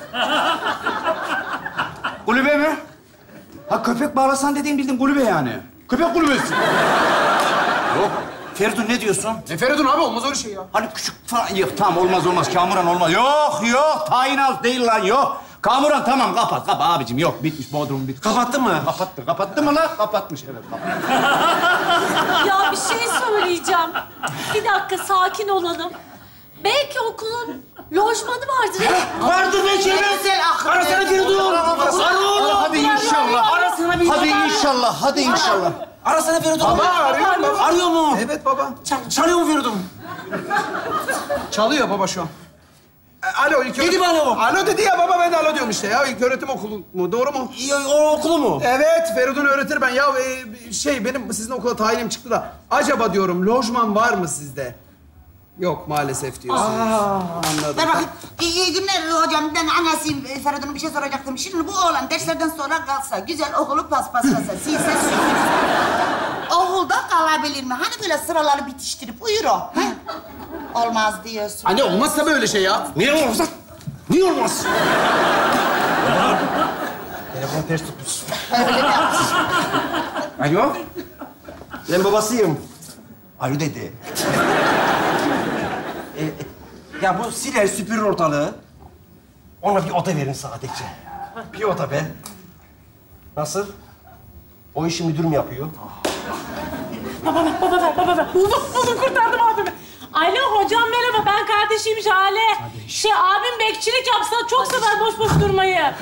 Kulübe mi? Ha köpek bağlasan dediğin bildiğin kulübe yani. Köpek kulübesi. Yok. Feridun ne diyorsun? Feridun abi olmaz öyle şey ya. Hani küçük falan. Yok tamam olmaz. Kamuran olmaz. Yok. Tiny house değil lan yok. Kamuran tamam kapat abicim. Yok bitmiş Bodrum bitmiş. Kapattı mı? Kapattı mı lan? Kapatmış evet. Ya bir şey söyleyeceğim. Bir dakika sakin olalım. Belki okulun lojmanı vardır. Vardır belki. Güzel akıl. Arasana Feridun. Hadi inşallah. Arasana bir. Hadi inşallah. Arasana Feridun. Baba arıyor mu? Arıyor mu? Evet baba. Çalıyor mu Feridun? Çalıyor baba şu an. Alo. Dedi mi alo? Alo dedi ya baba, ben de alo diyorum işte ya. İlköğretim okulu mu? Doğru mu? O okulu mu? Evet, Feridun öğretir ben. Ya benim sizin okula tayinim çıktı da. Acaba diyorum lojman var mı sizde? Yok maalesef diyorsunuz. Anladım. Ver bakayım. İyi günler hocam. Ben annesiyim. Feridun'a bir şey soracaktım. Şimdi bu oğlan derslerden sonra kalsa, güzel okulu paspaslasa, silse süpürse, okulda kalabilir mi? Hani böyle sıraları bitiştirip uyur o. He? Olmaz diyorsun. Anne olmaz tabii öyle şey ya. Niye olmaz? Niye olmaz? Telefonu ters tutmuş. Alo? Ben babasıyım. Alo dedi. Ya bu siler süpürür ortalığı. Ona bir oda verin sadece. Bir oda be. Nasıl? O işi müdür mü yapıyor? Baba ver. Buldum kurtardım abimi. Alo hocam merhaba, ben kardeşim Jale. Abim bekçilik yapsa çok sever boş durmayı. Ha?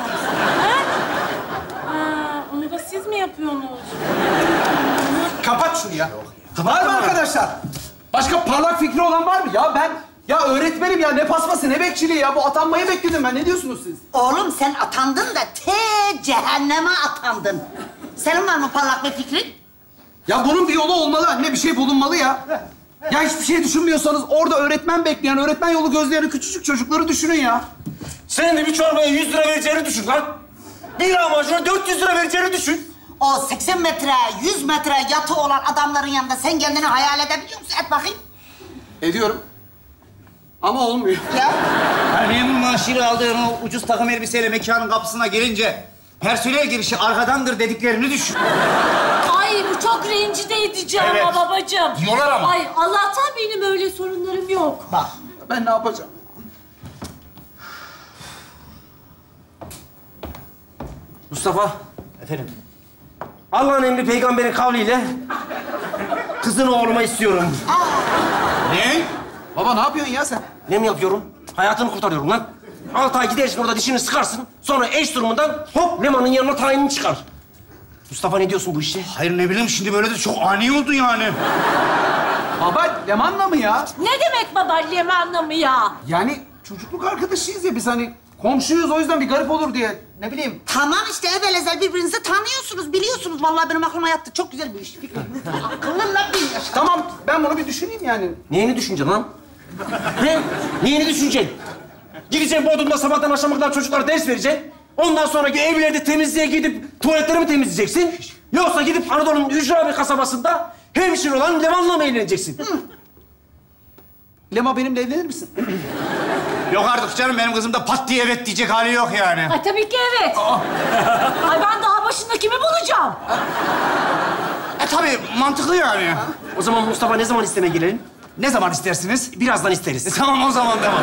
Onu da siz mi yapıyorsunuz? Kapat şunu ya. Var mı arkadaşlar? Başka parlak fikri olan var mı? Ya öğretmenim ya, ne paspası ne bekçiliği ya. Bu atanmayı bekledim ben. Ne diyorsunuz siz? Oğlum sen atandın da cehenneme atandın. Senin var mı parlak bir fikrin? Ya bunun bir yolu olmalı anne. Bir şey bulunmalı ya. Ya hiçbir şey düşünmüyorsanız orada öğretmen bekleyen, öğretmen yolu gözleyen küçücük çocukları düşünün ya. Sen de bir çorbaya 100 lira vereceğini düşün lan. Bir lahmacuna 400 lira vereceğini düşün. O 80 metre, 100 metre yatı olan adamların yanında sen kendini hayal edebiliyor musun? Et bakayım. Ediyorum. Ama olmuyor. Ya. Hani memur maaşıyla aldığın o ucuz takım elbiseyle mekanın kapısına gelince personel girişi arkadandır dediklerini düşün. Ay bu çok rencide edici Evet. ama babacığım. Diyorlar ama. Ay Allah'tan benim öyle sorunlarım yok. Bak ben ne yapacağım? Mustafa, Efendim? Allah'ın emri peygamberin kavliyle kızını oğluma istiyorum. Ne? Baba ne yapıyorsun ya sen? Ne mi yapıyorum? Hayatını kurtarıyorum lan. 6 ay gidersin orada dişini sıkarsın. Sonra eş durumundan hop Leman'ın yanına tayinini çıkar. Mustafa ne diyorsun bu işe? Hayır ne bileyim şimdi böyle de çok ani oldu yani. Baba Leman'la mı ya? Ne demek baba Leman'la mı ya? Yani çocukluk arkadaşıyız ya biz hani komşuyuz o yüzden bir garip olur diye. Ne bileyim. Tamam işte evvelezel birbirinizi tanıyorsunuz, biliyorsunuz. Vallahi benim aklıma yattı. Çok güzel bir iş. Fikri. Akıllım lan bin yaşa. Tamam ben bunu bir düşüneyim yani. Neyini düşüneceksin lan? Ne? Neyini düşüneceksin? Gideceksin Bodrum'da sabahtan akşama kadar çocuklara ders vereceksin. Ondan sonra evlerde temizliğe gidip tuvaletleri mi temizleyeceksin? Yoksa gidip Anadolu'nun ücra bir kasabasında hemşire olan Leman'la mı evleneceksin? Lema benimle evlenir misin? Yok artık canım benim kızım da pat diye evet diyecek hali yok yani. Ay tabii ki evet. Ay ben daha başında kimi bulacağım? Tabii mantıklı yani. O zaman Mustafa ne zaman istemeye gelelim? Ne zaman istersiniz? Birazdan isteriz. Tamam o zaman devam.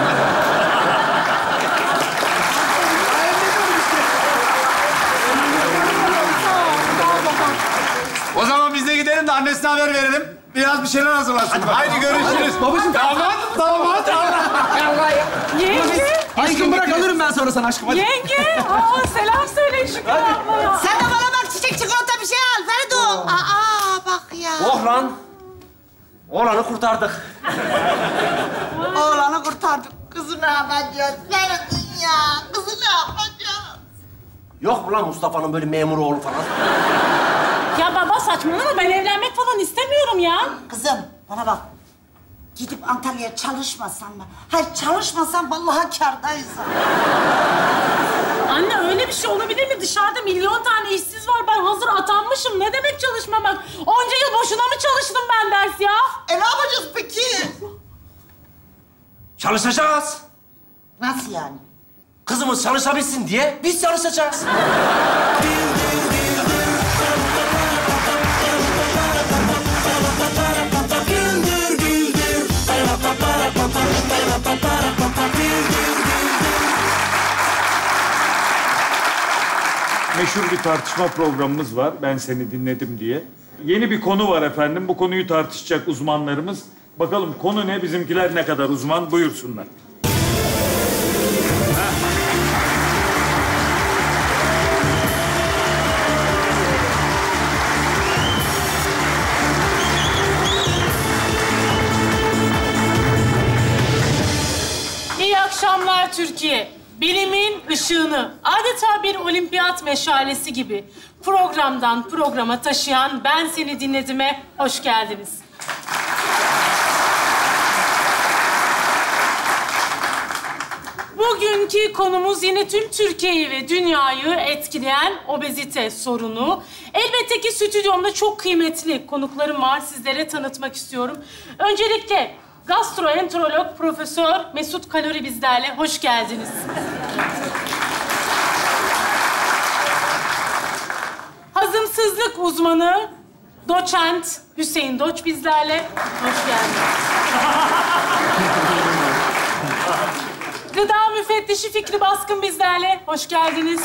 O zaman biz de gidelim de annesine haber verelim. Biraz bir şeyler hazırlasın. Haydi görüşürüz. Babacığım. Damat. Yenge. Aşkım bırak alırım ben sonra sana aşkım hadi. Yenge. Aa selam söyle Şükrü ablaya. Sen de bana bak çiçek çikolata bir şey al. Feridun. Aa bak ya. Oh lan! Oğlanı kurtardık. Oğlanı kurtardık. Kızı ne yapacağız? Feridun ya. Kızı ne yapacağız? Yok mu lan Mustafa'nın böyle memur oğlu falan? Ya baba saçmalama ben evlenmek falan istemiyorum ya. Kızım bana bak. Gidip Antalya'ya çalışmasan mı? Hayır çalışmasan vallahi kârdayız. Anne öyle bir şey olabilir mi? Dışarıda milyon tane işsiz var. Ben hazır atanmışım. Ne demek çalışmamak? Onca yıl boşuna mı çalıştım ben ders ya? Ne yapacağız peki? Çalışacağız. Nasıl yani? Kızımız çalışabilsin diye biz çalışacağız. Meşhur bir tartışma programımız var. Ben seni dinledim diye. Yeni bir konu var efendim. Bu konuyu tartışacak uzmanlarımız. Bakalım konu ne? Bizimkiler ne kadar uzman? Buyursunlar. İyi akşamlar Türkiye. Bilimin ışığını adeta bir olimpiyat meşalesi gibi programdan programa taşıyan Ben Seni Dinledim'e hoş geldiniz. Bugünkü konumuz yine tüm Türkiye'yi ve dünyayı etkileyen obezite sorunu. Elbette ki stüdyomda çok kıymetli konuklarım var. Sizlere tanıtmak istiyorum. Öncelikle gastroenterolog Profesör Mesut Kalori bizlerle. Hoş geldiniz. Hazımsızlık uzmanı Doçent Hüseyin Doç bizlerle. Hoş geldiniz. Gıda müfettişi Fikri Baskın bizlerle. Hoş geldiniz.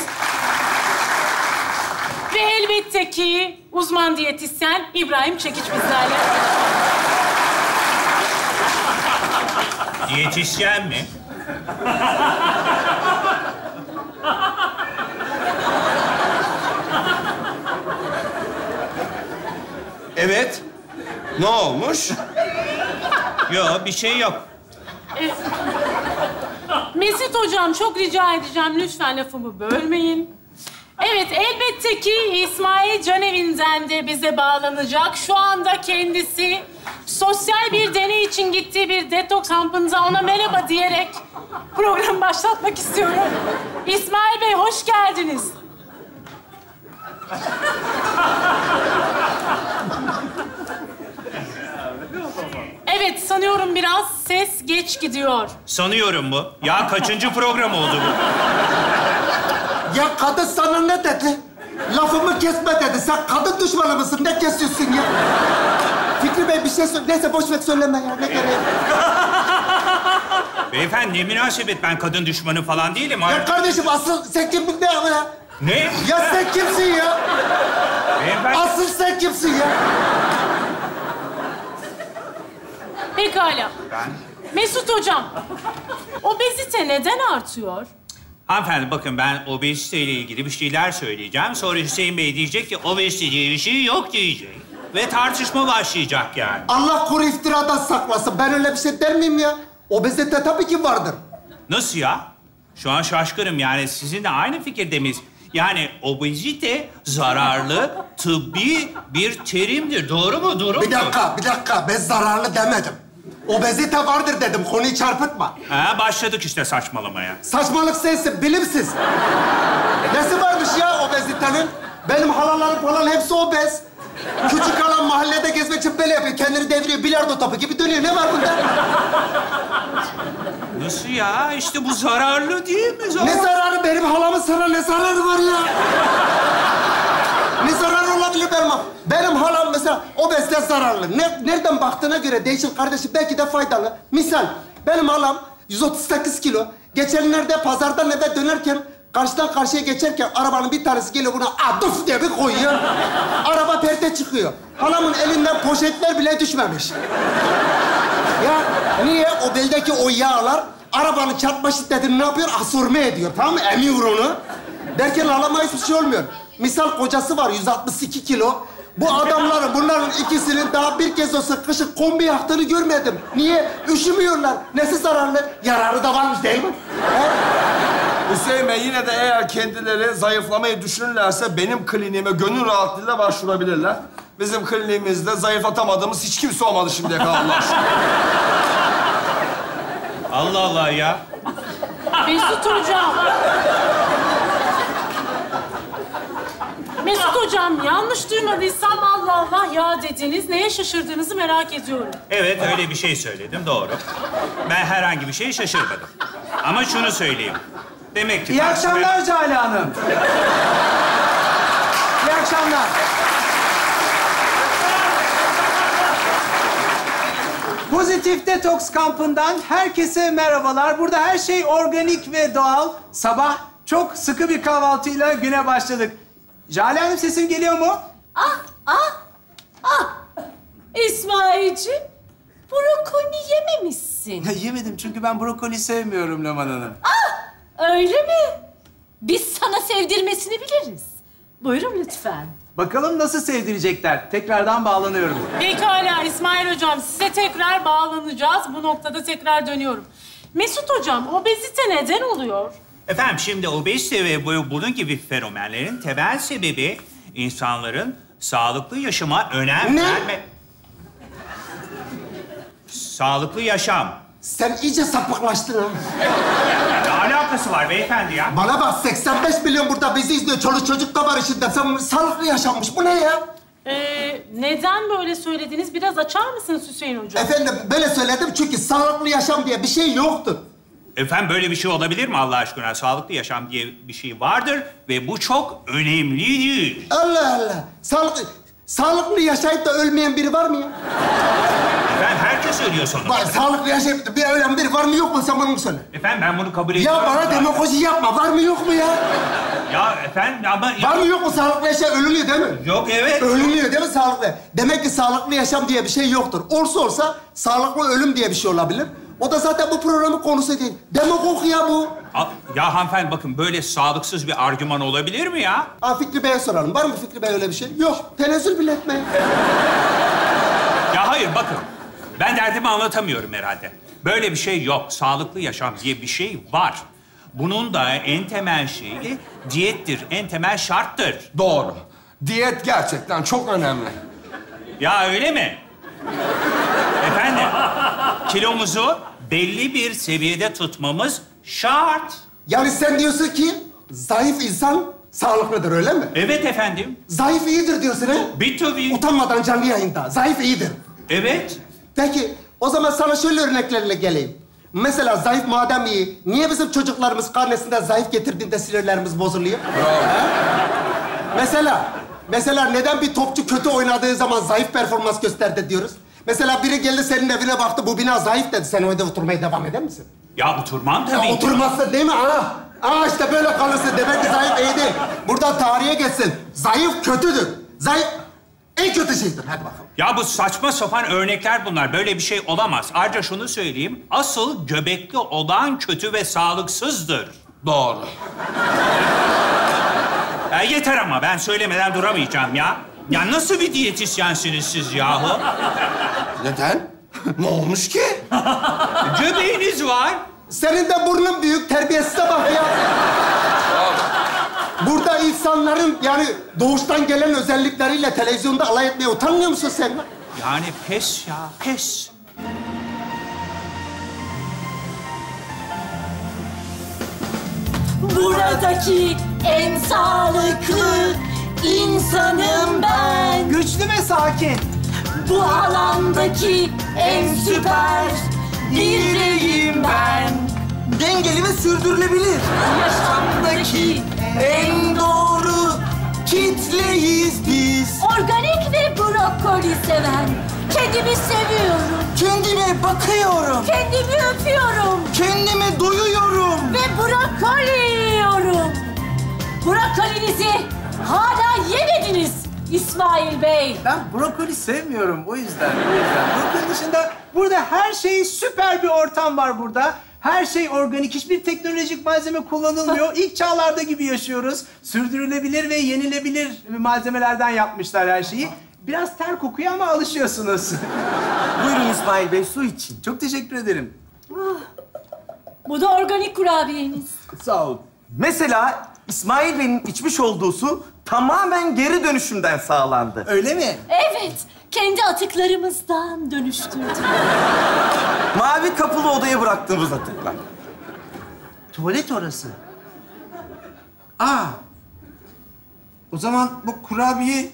Ve elbette ki uzman diyetisyen İbrahim Çekiç bizlerle. Diyetisyen mi? Evet. Ne olmuş? Yok, bir şey yok. Mesut hocam çok rica edeceğim lütfen lafımı bölmeyin. Evet elbette ki İsmail Canevinden de bize bağlanacak. Şu anda kendisi sosyal bir deney için gittiği bir detoks kampında ona merhaba diyerek programı başlatmak istiyorum. İsmail Bey hoş geldiniz. Evet sanıyorum biraz ses geç gidiyor. Sanıyorum bu. Ya kaçıncı program oldu bu? Ya kadın sana ne dedi? Lafımı kesme dedi. Sen kadın düşmanı mısın? Ne kesiyorsun ya? Fikri Bey bir şey söyle. Neyse boş ver söyleme ya. Ne gereği? Beyefendi ne münasebet, ben kadın düşmanı falan değilim. Ya kardeşim asıl sen kimsin ne ya? Ne? Ya sen kimsin ya? Beyefendi... Asıl sen kimsin ya? Pekala. Mesut hocam, obezite neden artıyor? Hanımefendi bakın, ben obezite ile ilgili bir şeyler söyleyeceğim. Sonra Hüseyin Bey diyecek ki obezite diye bir şey yok diyecek. Ve tartışma başlayacak yani. Allah koru iftiradan saklasın. Ben öyle bir şey der miyim ya? Obezite tabii ki vardır. Nasıl ya? Şu an şaşkınım yani, sizinle aynı fikirde miyiz? Yani obezite zararlı, tıbbi bir terimdir. Doğru mu? Doğru mu? Bir dakika. Ben zararlı demedim. Obezite vardır dedim. Konuyu çarpıtma. Ha, başladık işte saçmalamaya. Saçmalık sensin, bilimsiz. Nesi varmış ya obezitenin? Benim halalarım falan hepsi obez. Küçük halam mahallede gezmek için böyle yapıyor. Kendini deviriyor, bilardo topu gibi dönüyor. Ne var bunda? Nasıl ya? İşte bu zararlı değil mi? Ne zararı? Benim halamın sana ne zararı var ya? Ne zararı olabilir benim halam? Benim halam mesela obezite zararlı. Nereden baktığına göre değişir kardeşim. Belki de faydalı. Misal, benim halam 138 kilo. Geçenlerde pazardan eve dönerken karşıdan karşıya geçerken arabanın bir tanesi geliyor buna aduf diye bir koyuyor. Araba perte çıkıyor. Halamın elinden poşetler bile düşmemiş. Ya niye? O beldeki o yağlar arabanın çarpma şiddetini ne yapıyor? Absorbe ediyor, tamam mı? Emiyor onu. Derken halama hiçbir şey olmuyor. Misal kocası var 162 kilo. Bu adamların, bunların ikisinin daha bir kez olsa kışın kombi yaktığını görmedim. Niye? Üşümüyorlar. Nesi zararlı? Yararı da varmış değil mi? Hüseyin Bey, yine de eğer kendileri zayıflamayı düşünürlerse benim kliniğime gönül rahatlığıyla başvurabilirler. Bizim kliniğimizde zayıflatamadığımız hiç kimse olmadı şimdiye kadar Allah aşkına. Allah Allah ya. Mesut hocam. Mesut hocam, yanlış duymadıysam Allah Allah ya dediniz. Neye şaşırdığınızı merak ediyorum. Evet, öyle bir şey söyledim, doğru. Ben herhangi bir şeye şaşırmadım. Ama şunu söyleyeyim. Demek ki... İyi akşamlar Cale Hanım. İyi akşamlar. Pozitif Detoks kampından herkese merhabalar. Burada her şey organik ve doğal. Sabah çok sıkı bir kahvaltıyla güne başladık. Cale Hanım, sesim geliyor mu? İsmail'ciğim, brokoli yememişsin. Yemedim çünkü ben brokoli sevmiyorum Leman Hanım. Öyle mi? Biz sana sevdirmesini biliriz. Buyurun lütfen. Bakalım nasıl sevdirecekler. Tekrardan bağlanıyorum. Pekala İsmail hocam, size tekrar bağlanacağız. Bu noktada tekrar dönüyorum. Mesut hocam, obezite neden oluyor? Efendim şimdi obezite ve bunun gibi fenomenlerin temel sebebi insanların sağlıklı yaşama önem verme... Sağlıklı yaşam. Sen iyice sapıklaştın ha. Ne alakası var beyefendi ya? Bana bak, 85 milyon burada bizi izliyor. Çoluk çocuk da var içinde. Sen sağlıklı yaşanmış. Bu ne ya? Neden böyle söylediniz? Biraz açar mısınız Hüseyin hocam? Efendim böyle söyledim çünkü sağlıklı yaşam diye bir şey yoktur. Efendim böyle bir şey olabilir mi Allah aşkına? Sağlıklı yaşam diye bir şey vardır ve bu çok önemlidir. Allah Allah. Sağlıklı yaşayıp da ölmeyen biri var mı ya? Efendim herkes ölüyor sonuçta. Sağlıklı yaşayıp da bir ölen biri var mı yok mu? Sen bana mı söyle? Efendim ben bunu kabul ediyorum. Ya bana demagoji yapma. Var mı yok mu ya? Ya efendim ama... Var mı yok mu? Sağlıklı yaşam ölünüyor değil mi? Yok, evet. Ölünüyor değil mi sağlıklı? Demek ki sağlıklı yaşam diye bir şey yoktur. Olsa sağlıklı ölüm diye bir şey olabilir. O da zaten bu programın konusu değil. Demagog ya bu. Ya hanımefendi bakın, böyle sağlıksız bir argüman olabilir mi ya? Fikri Bey'e soralım. Var mı Fikri Bey öyle bir şey? Yok. Tenezzül bile etmeyin. Ya hayır bakın. Ben derdimi anlatamıyorum herhalde. Böyle bir şey yok. Sağlıklı yaşam diye bir şey var. Bunun da en temel şeyi diyettir. En temel şarttır. Doğru. Diyet gerçekten çok önemli. Ya öyle mi? Efendim, kilomuzu belli bir seviyede tutmamız şart. Yani sen diyorsun ki zayıf insan sağlıklıdır öyle mi? Evet efendim. Zayıf iyidir diyorsun ha? Tabii. Utanmadan canlı yayında. Zayıf iyidir. Evet. Peki o zaman sana şöyle örneklerle geleyim. Mesela zayıf madem iyi, niye bizim çocuklarımız karnesinde zayıf getirdiğinde sinirlerimiz bozuluyor? Mesela neden bir topçu kötü oynadığı zaman zayıf performans gösterdi diyoruz? Mesela biri geldi senin evine baktı, bu bina zayıf dedi. Sen orada oturmaya devam eder misin? Ya oturmam tabii. Ya oturmazsın değil mi? İşte böyle kalırsın. Demek ki zayıf iyi değil. Buradan tarihe geçsin. Zayıf kötüdür. Zayıf en kötü şeydir. Hadi bakalım. Ya bu saçma sapan örnekler bunlar. Böyle bir şey olamaz. Ayrıca şunu söyleyeyim. Asıl göbekli olan kötü ve sağlıksızdır. Doğru. Ya yeter ama ben söylemeden duramayacağım ya. Ya nasıl bir diyetisyensiniz siz yahu? Neden? Ne olmuş ki? Göbeğiniz var. Senin de burnun büyük, terbiyesize bak ya. Burada insanların yani doğuştan gelen özellikleriyle televizyonda alay etmeye utanmıyor musun sen? Yani pes ya, pes. Buradaki en sağlıklı insanım ben. Güçlü ve sakin. Bu alandaki en süper bireyim ben. Dengeli ve sürdürülebilir. Yaşamdaki En doğru kitleyiz biz. organik ve brokoli seven. Kendimi seviyorum. Kendime bakıyorum. Kendimi öpüyorum. Kendime doyuyorum. Ve brokoli yiyorum. Brokolinizi hala yemediniz İsmail Bey. Ben brokoli sevmiyorum o yüzden. Brokoli dışında burada her şey süper bir ortam var burada. Her şey organik, hiçbir teknolojik malzeme kullanılmıyor. İlk çağlarda gibi yaşıyoruz. Sürdürülebilir ve yenilebilir malzemelerden yapmışlar her şeyi. Biraz ter kokuyor ama alışıyorsunuz. Buyurun İsmail Bey, su için. Çok teşekkür ederim. Bu da organik kurabiyeniz. Sağ ol. Mesela İsmail Bey'in içmiş olduğu su tamamen geri dönüşümden sağlandı. Öyle mi? Evet, kendi atıklarımızdan dönüştürdük. Mavi kapılı odaya bıraktığımız atıklar. Tuvalet orası. O zaman bu kurabiye...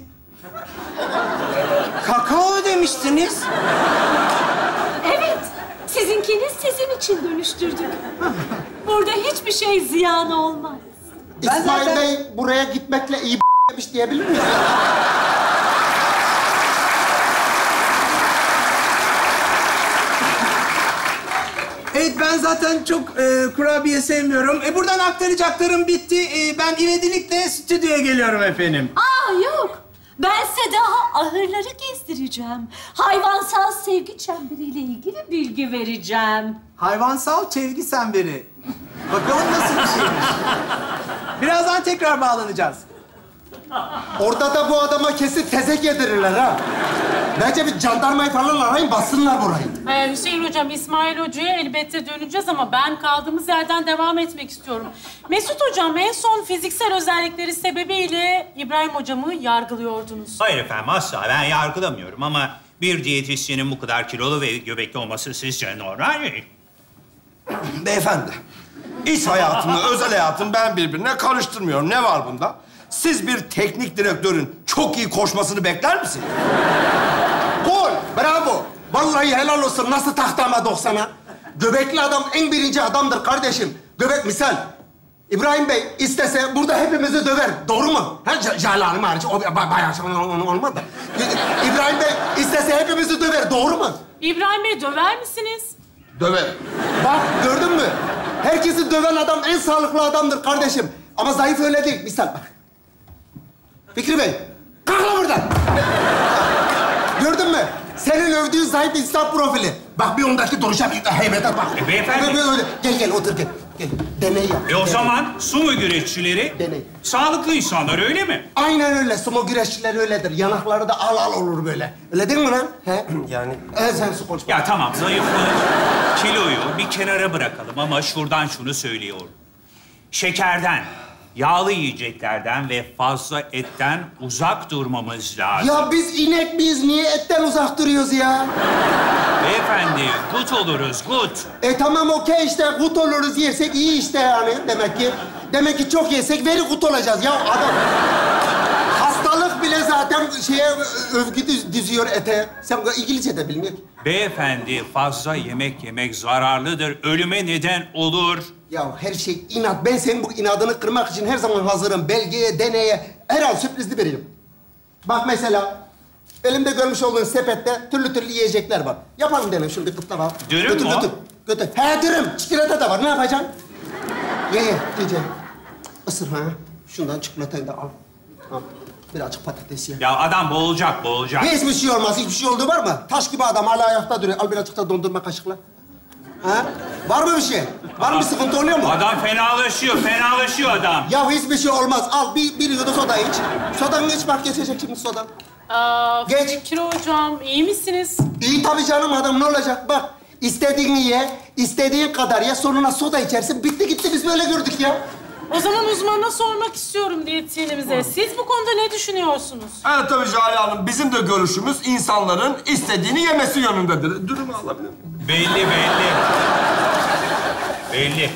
Kakao demiştiniz. Evet, sizinkini sizin için dönüştürdük. Burada hiçbir şey ziyan olmaz. İsmail Bey buraya gitmekle iyi demiş diyebilir miyiz? Evet, ben zaten çok kurabiye sevmiyorum. Buradan aktaracaklarım bitti. Ben ivedilikle stüdyoya geliyorum efendim. Yok. Ben size daha ahırları gezdireceğim. Hayvansal sevgi çemberiyle ilgili bilgi vereceğim. Hayvansal sevgi çemberi. Bakalım nasıl bir şeymiş. Birazdan tekrar bağlanacağız. Orada da bu adama kesin tezek yedirirler ha. Bence bir jandarmayı falan arayın, bassınlar burayı. Hüseyin Hocam, İsmail Hoca'ya elbette döneceğiz ama ben kaldığımız yerden devam etmek istiyorum. Mesut Hocam, en son fiziksel özellikleri sebebiyle İbrahim Hocam'ı yargılıyordunuz. Hayır efendim, asla. Ben yargılamıyorum ama bir diyetisyenin bu kadar kilolu ve göbekli olması sizce normal mi? Beyefendi, iş hayatımla özel hayatımı ben birbirine karıştırmıyorum. Ne var bunda? Siz bir teknik direktörün çok iyi koşmasını bekler misiniz? Gol, bravo. Vallahi helal olsun. Nasıl taktı ama 90'a? Göbekli adam en birinci adamdır kardeşim. Göbek misal. İbrahim Bey istese burada hepimizi döver. Doğru mu? Jale Hanım hariç. O bayağı olmaz da. İbrahim Bey istese hepimizi döver. Doğru mu? İbrahim Bey, döver misiniz? Döver. Bak gördün mü? Herkesi döven adam en sağlıklı adamdır kardeşim. Ama zayıf öyle değil. Misal bak. Fikri Bey, kalk lan buradan. Gördün mü? Senin övdüğün zayıf insan profili. Bak bir ondaki duruşa bir heybete bak. Beyefendi. Gel otur gel. Gel. Deney yap. O zaman sumo güreşçileri sağlıklı insanlar, öyle mi? Aynen öyle. Sumo güreşçileri öyledir. Yanakları da al olur böyle. Öyle değil mi lan? He? Yani... sen su konuşma. Ya tamam, zayıflığı, kiloyu bir kenara bırakalım ama şuradan şunu söylüyorum. Şekerden, yağlı yiyeceklerden ve fazla etten uzak durmamız lazım. Ya biz inek miyiz? Niye etten uzak duruyoruz ya? Beyefendi, gut oluruz, gut. Tamam okey işte. Gut oluruz yersek iyi işte yani demek ki. Demek ki çok yesek very gut olacağız. Ya adam... Hastalık bile zaten övgü düzüyor ete. Sen İngilizce de bilmiyorsun. Beyefendi, fazla yemek yemek zararlıdır. Ölüme neden olur. Ya her şey inat. Ben senin bu inadını kırmak için her zaman hazırım. Belgeye, deneye, her an sürprizli veririm. Bak mesela, elimde görmüş olduğun sepette türlü türlü yiyecekler var. Yapalım denelim, şunu bir kıtla bak. Dürüm mü o? Götür. He dürüm, çikolata da var. Ne yapacaksın? Ye, iyice. Isır ha. Şundan çikolatayı da al. Al. Birazcık patates ye. Ya adam boğulacak. Hiçbir şey olmaz. Hiçbir şey olduğu var mı? Taş gibi adam hala ayakta duruyor. Al birazcık da dondurma kaşıkla. Ha? Var mı bir şey? Var mı bir sıkıntı oluyor mu? Adam fenalaşıyor adam. Ya hiçbir şey olmaz. Al bir yudum soda iç. Sodanı iç bak geçecek şimdi soda. Geç. Fikri hocam, iyi misiniz? İyi tabii canım adam ne olacak? Bak istediğini ye, istediğin kadar ye. Sonuna soda içersin. Bitti gitti biz böyle gördük ya. O zaman uzmanına sormak istiyorum diyetisyenimize. Siz bu konuda ne düşünüyorsunuz? Evet tabii Jale Hanım. Bizim de görüşümüz insanların istediğini yemesi yönündedir. Dürümü alabilir miyim? Belli.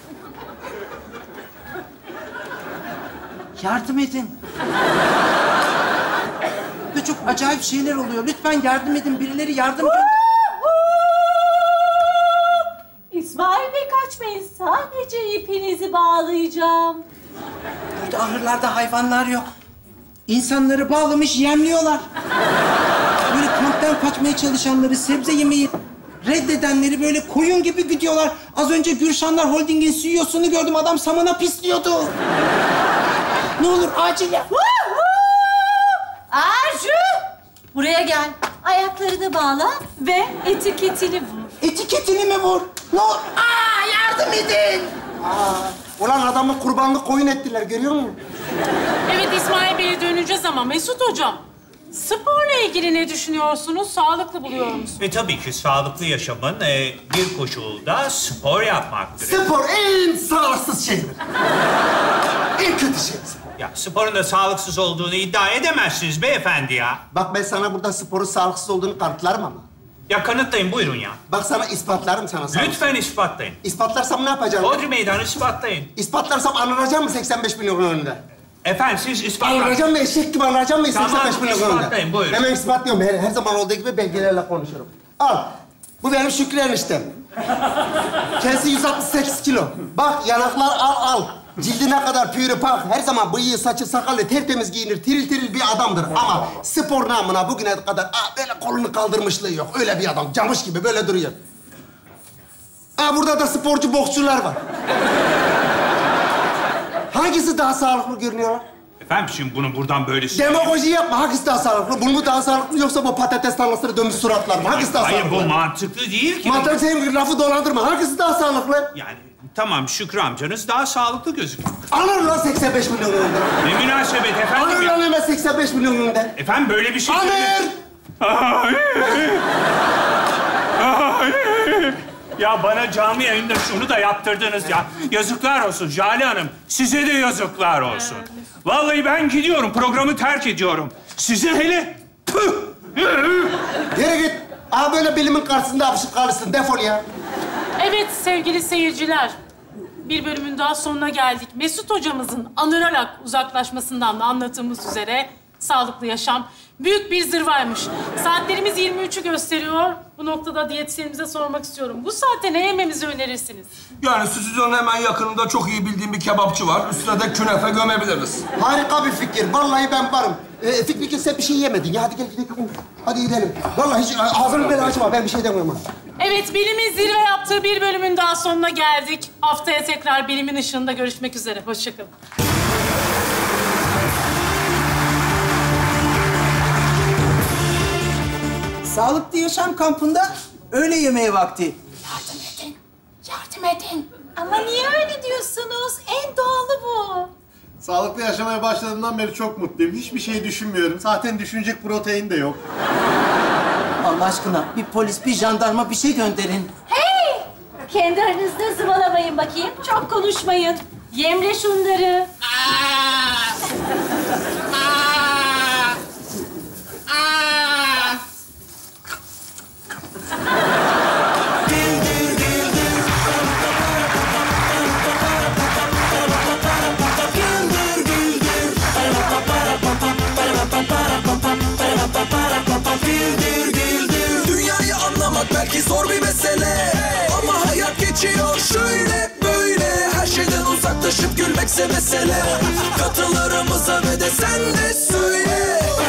Yardım edin. Ve çok acayip şeyler oluyor. Lütfen yardım edin. Birileri yardım edin. İsmail Bey kaçmayın. Sadece ipinizi bağlayacağım. Burada ahırlarda hayvanlar yok. İnsanları bağlamış yemliyorlar. Böyle kamptan kaçmaya çalışanları, sebze yemeyi reddedenleri böyle koyun gibi gidiyorlar. Az önce Gürşanlar Holding'in CEO'sunu gördüm. Adam samana pisliyordu. Ne olur acil yap. Arju! Buraya gel. Ayaklarını bağla ve etiketini vur. Etiketini mi vur? Ne olur? Yardım edin. Ulan adamı kurbanlık koyun ettiler görüyor musun? Evet, İsmail Bey'e döneceğiz ama Mesut hocam, sporla ilgili ne düşünüyorsunuz? Sağlıklı buluyor musunuz? Tabii ki sağlıklı yaşamın bir koşulu da spor yapmaktır. Spor en sağlıksız şeydir. En kötü şey. Ya sporun da sağlıksız olduğunu iddia edemezsiniz beyefendi ya. Bak ben sana burada sporun sağlıksız olduğunu kanıtlarım ama. Ya kanıtlayın buyurun ya. Bak sana ispatlarım sana. Lütfen ispatlayın. İspatlarsam ne yapacaksın? Hodri meydanı ispatlayın. İspatlarsam anılacak mı 85 milyon önünde? Efendim siz ispatlayın. Anılacağım mı? Eşek gibi anılacağım mı 85 milyon önünde? Tamam ispatlayın buyurun. Hemen ispatlıyorum. Her zaman olduğu gibi belgelerle konuşurum. Al. Bu benim Şükrü eniştem. Kendisi 168 kilo. Bak yanaklar al. Cildi ne kadar pürüpak. Her zaman bıyığı, saçı, sakalı tertemiz giyinir. Tiril tiril bir adamdır. Ama spor namına bugüne kadar böyle kolunu kaldırmışlığı yok. Öyle bir adam. Camış gibi böyle duruyor. Burada da sporcu boksçular var. Hangisi daha sağlıklı görünüyor? Efendim şimdi bunu buradan böyle... Demagoji yapma. Hangisi daha sağlıklı? Bu mu daha sağlıklı yoksa bu patates tarlasına dönmüş suratlar mı? Hangisi daha sağlıklı? Hayır bu mantıklı değil ki. Mantıklı senin lafı dolandırma. Hangisi daha sağlıklı? Yani tamam Şükrü amcanız daha sağlıklı gözüküyor. Alır lan 85 milyon önünde. Ne münasebet efendim Alır lan hemen 85 milyon önünde. Efendim böyle bir şey... Alır! Ya bana canlı yayında şunu da yaptırdınız ya. Yazıklar olsun Jale Hanım. Size de yazıklar olsun. Vallahi ben gidiyorum. Programı terk ediyorum. Sizin hele... Yere git. Böyle bilimin karşısında apışıp kalırsın. Defol ya. Evet sevgili seyirciler, bir bölümün daha sonuna geldik. Mesut hocamızın anırarak uzaklaşmasından da anlattığımız üzere sağlıklı yaşam büyük bir zırvaymış. Saatlerimiz 23'ü gösteriyor. Bu noktada diyetisyenimize sormak istiyorum. Bu saatte ne yememizi önerirsiniz? Yani stüdyonun hemen yakınında çok iyi bildiğim bir kebapçı var. Üstüne de künefe gömebiliriz. Harika bir fikir. Vallahi ben varım. Fikri sen bir şey yemedin ya. Hadi gel gidelim. Hadi gidelim. Vallahi hiç ağzını böyle açma. Ben bir şey demiyorum. Evet, bilimin zirve yaptığı bir bölümün daha sonuna geldik. Haftaya tekrar bilimin ışığında görüşmek üzere. Hoşça kalın. Sağlıklı yaşam kampında öğle yemeği vakti. Yardım edin. Ama niye öyle diyorsunuz? En doğalı bu. Sağlıklı yaşamaya başladığımdan beri çok mutluyum. Hiçbir şey düşünmüyorum. Zaten düşünecek protein de yok. Allah aşkına bir polis, bir jandarma bir şey gönderin. Hey! Kendi aranızda zıvalamayın bakayım. Çok konuşmayın. Yemle şunları. tartışıp gülmekse mesele. Katılarımıza ve de sen de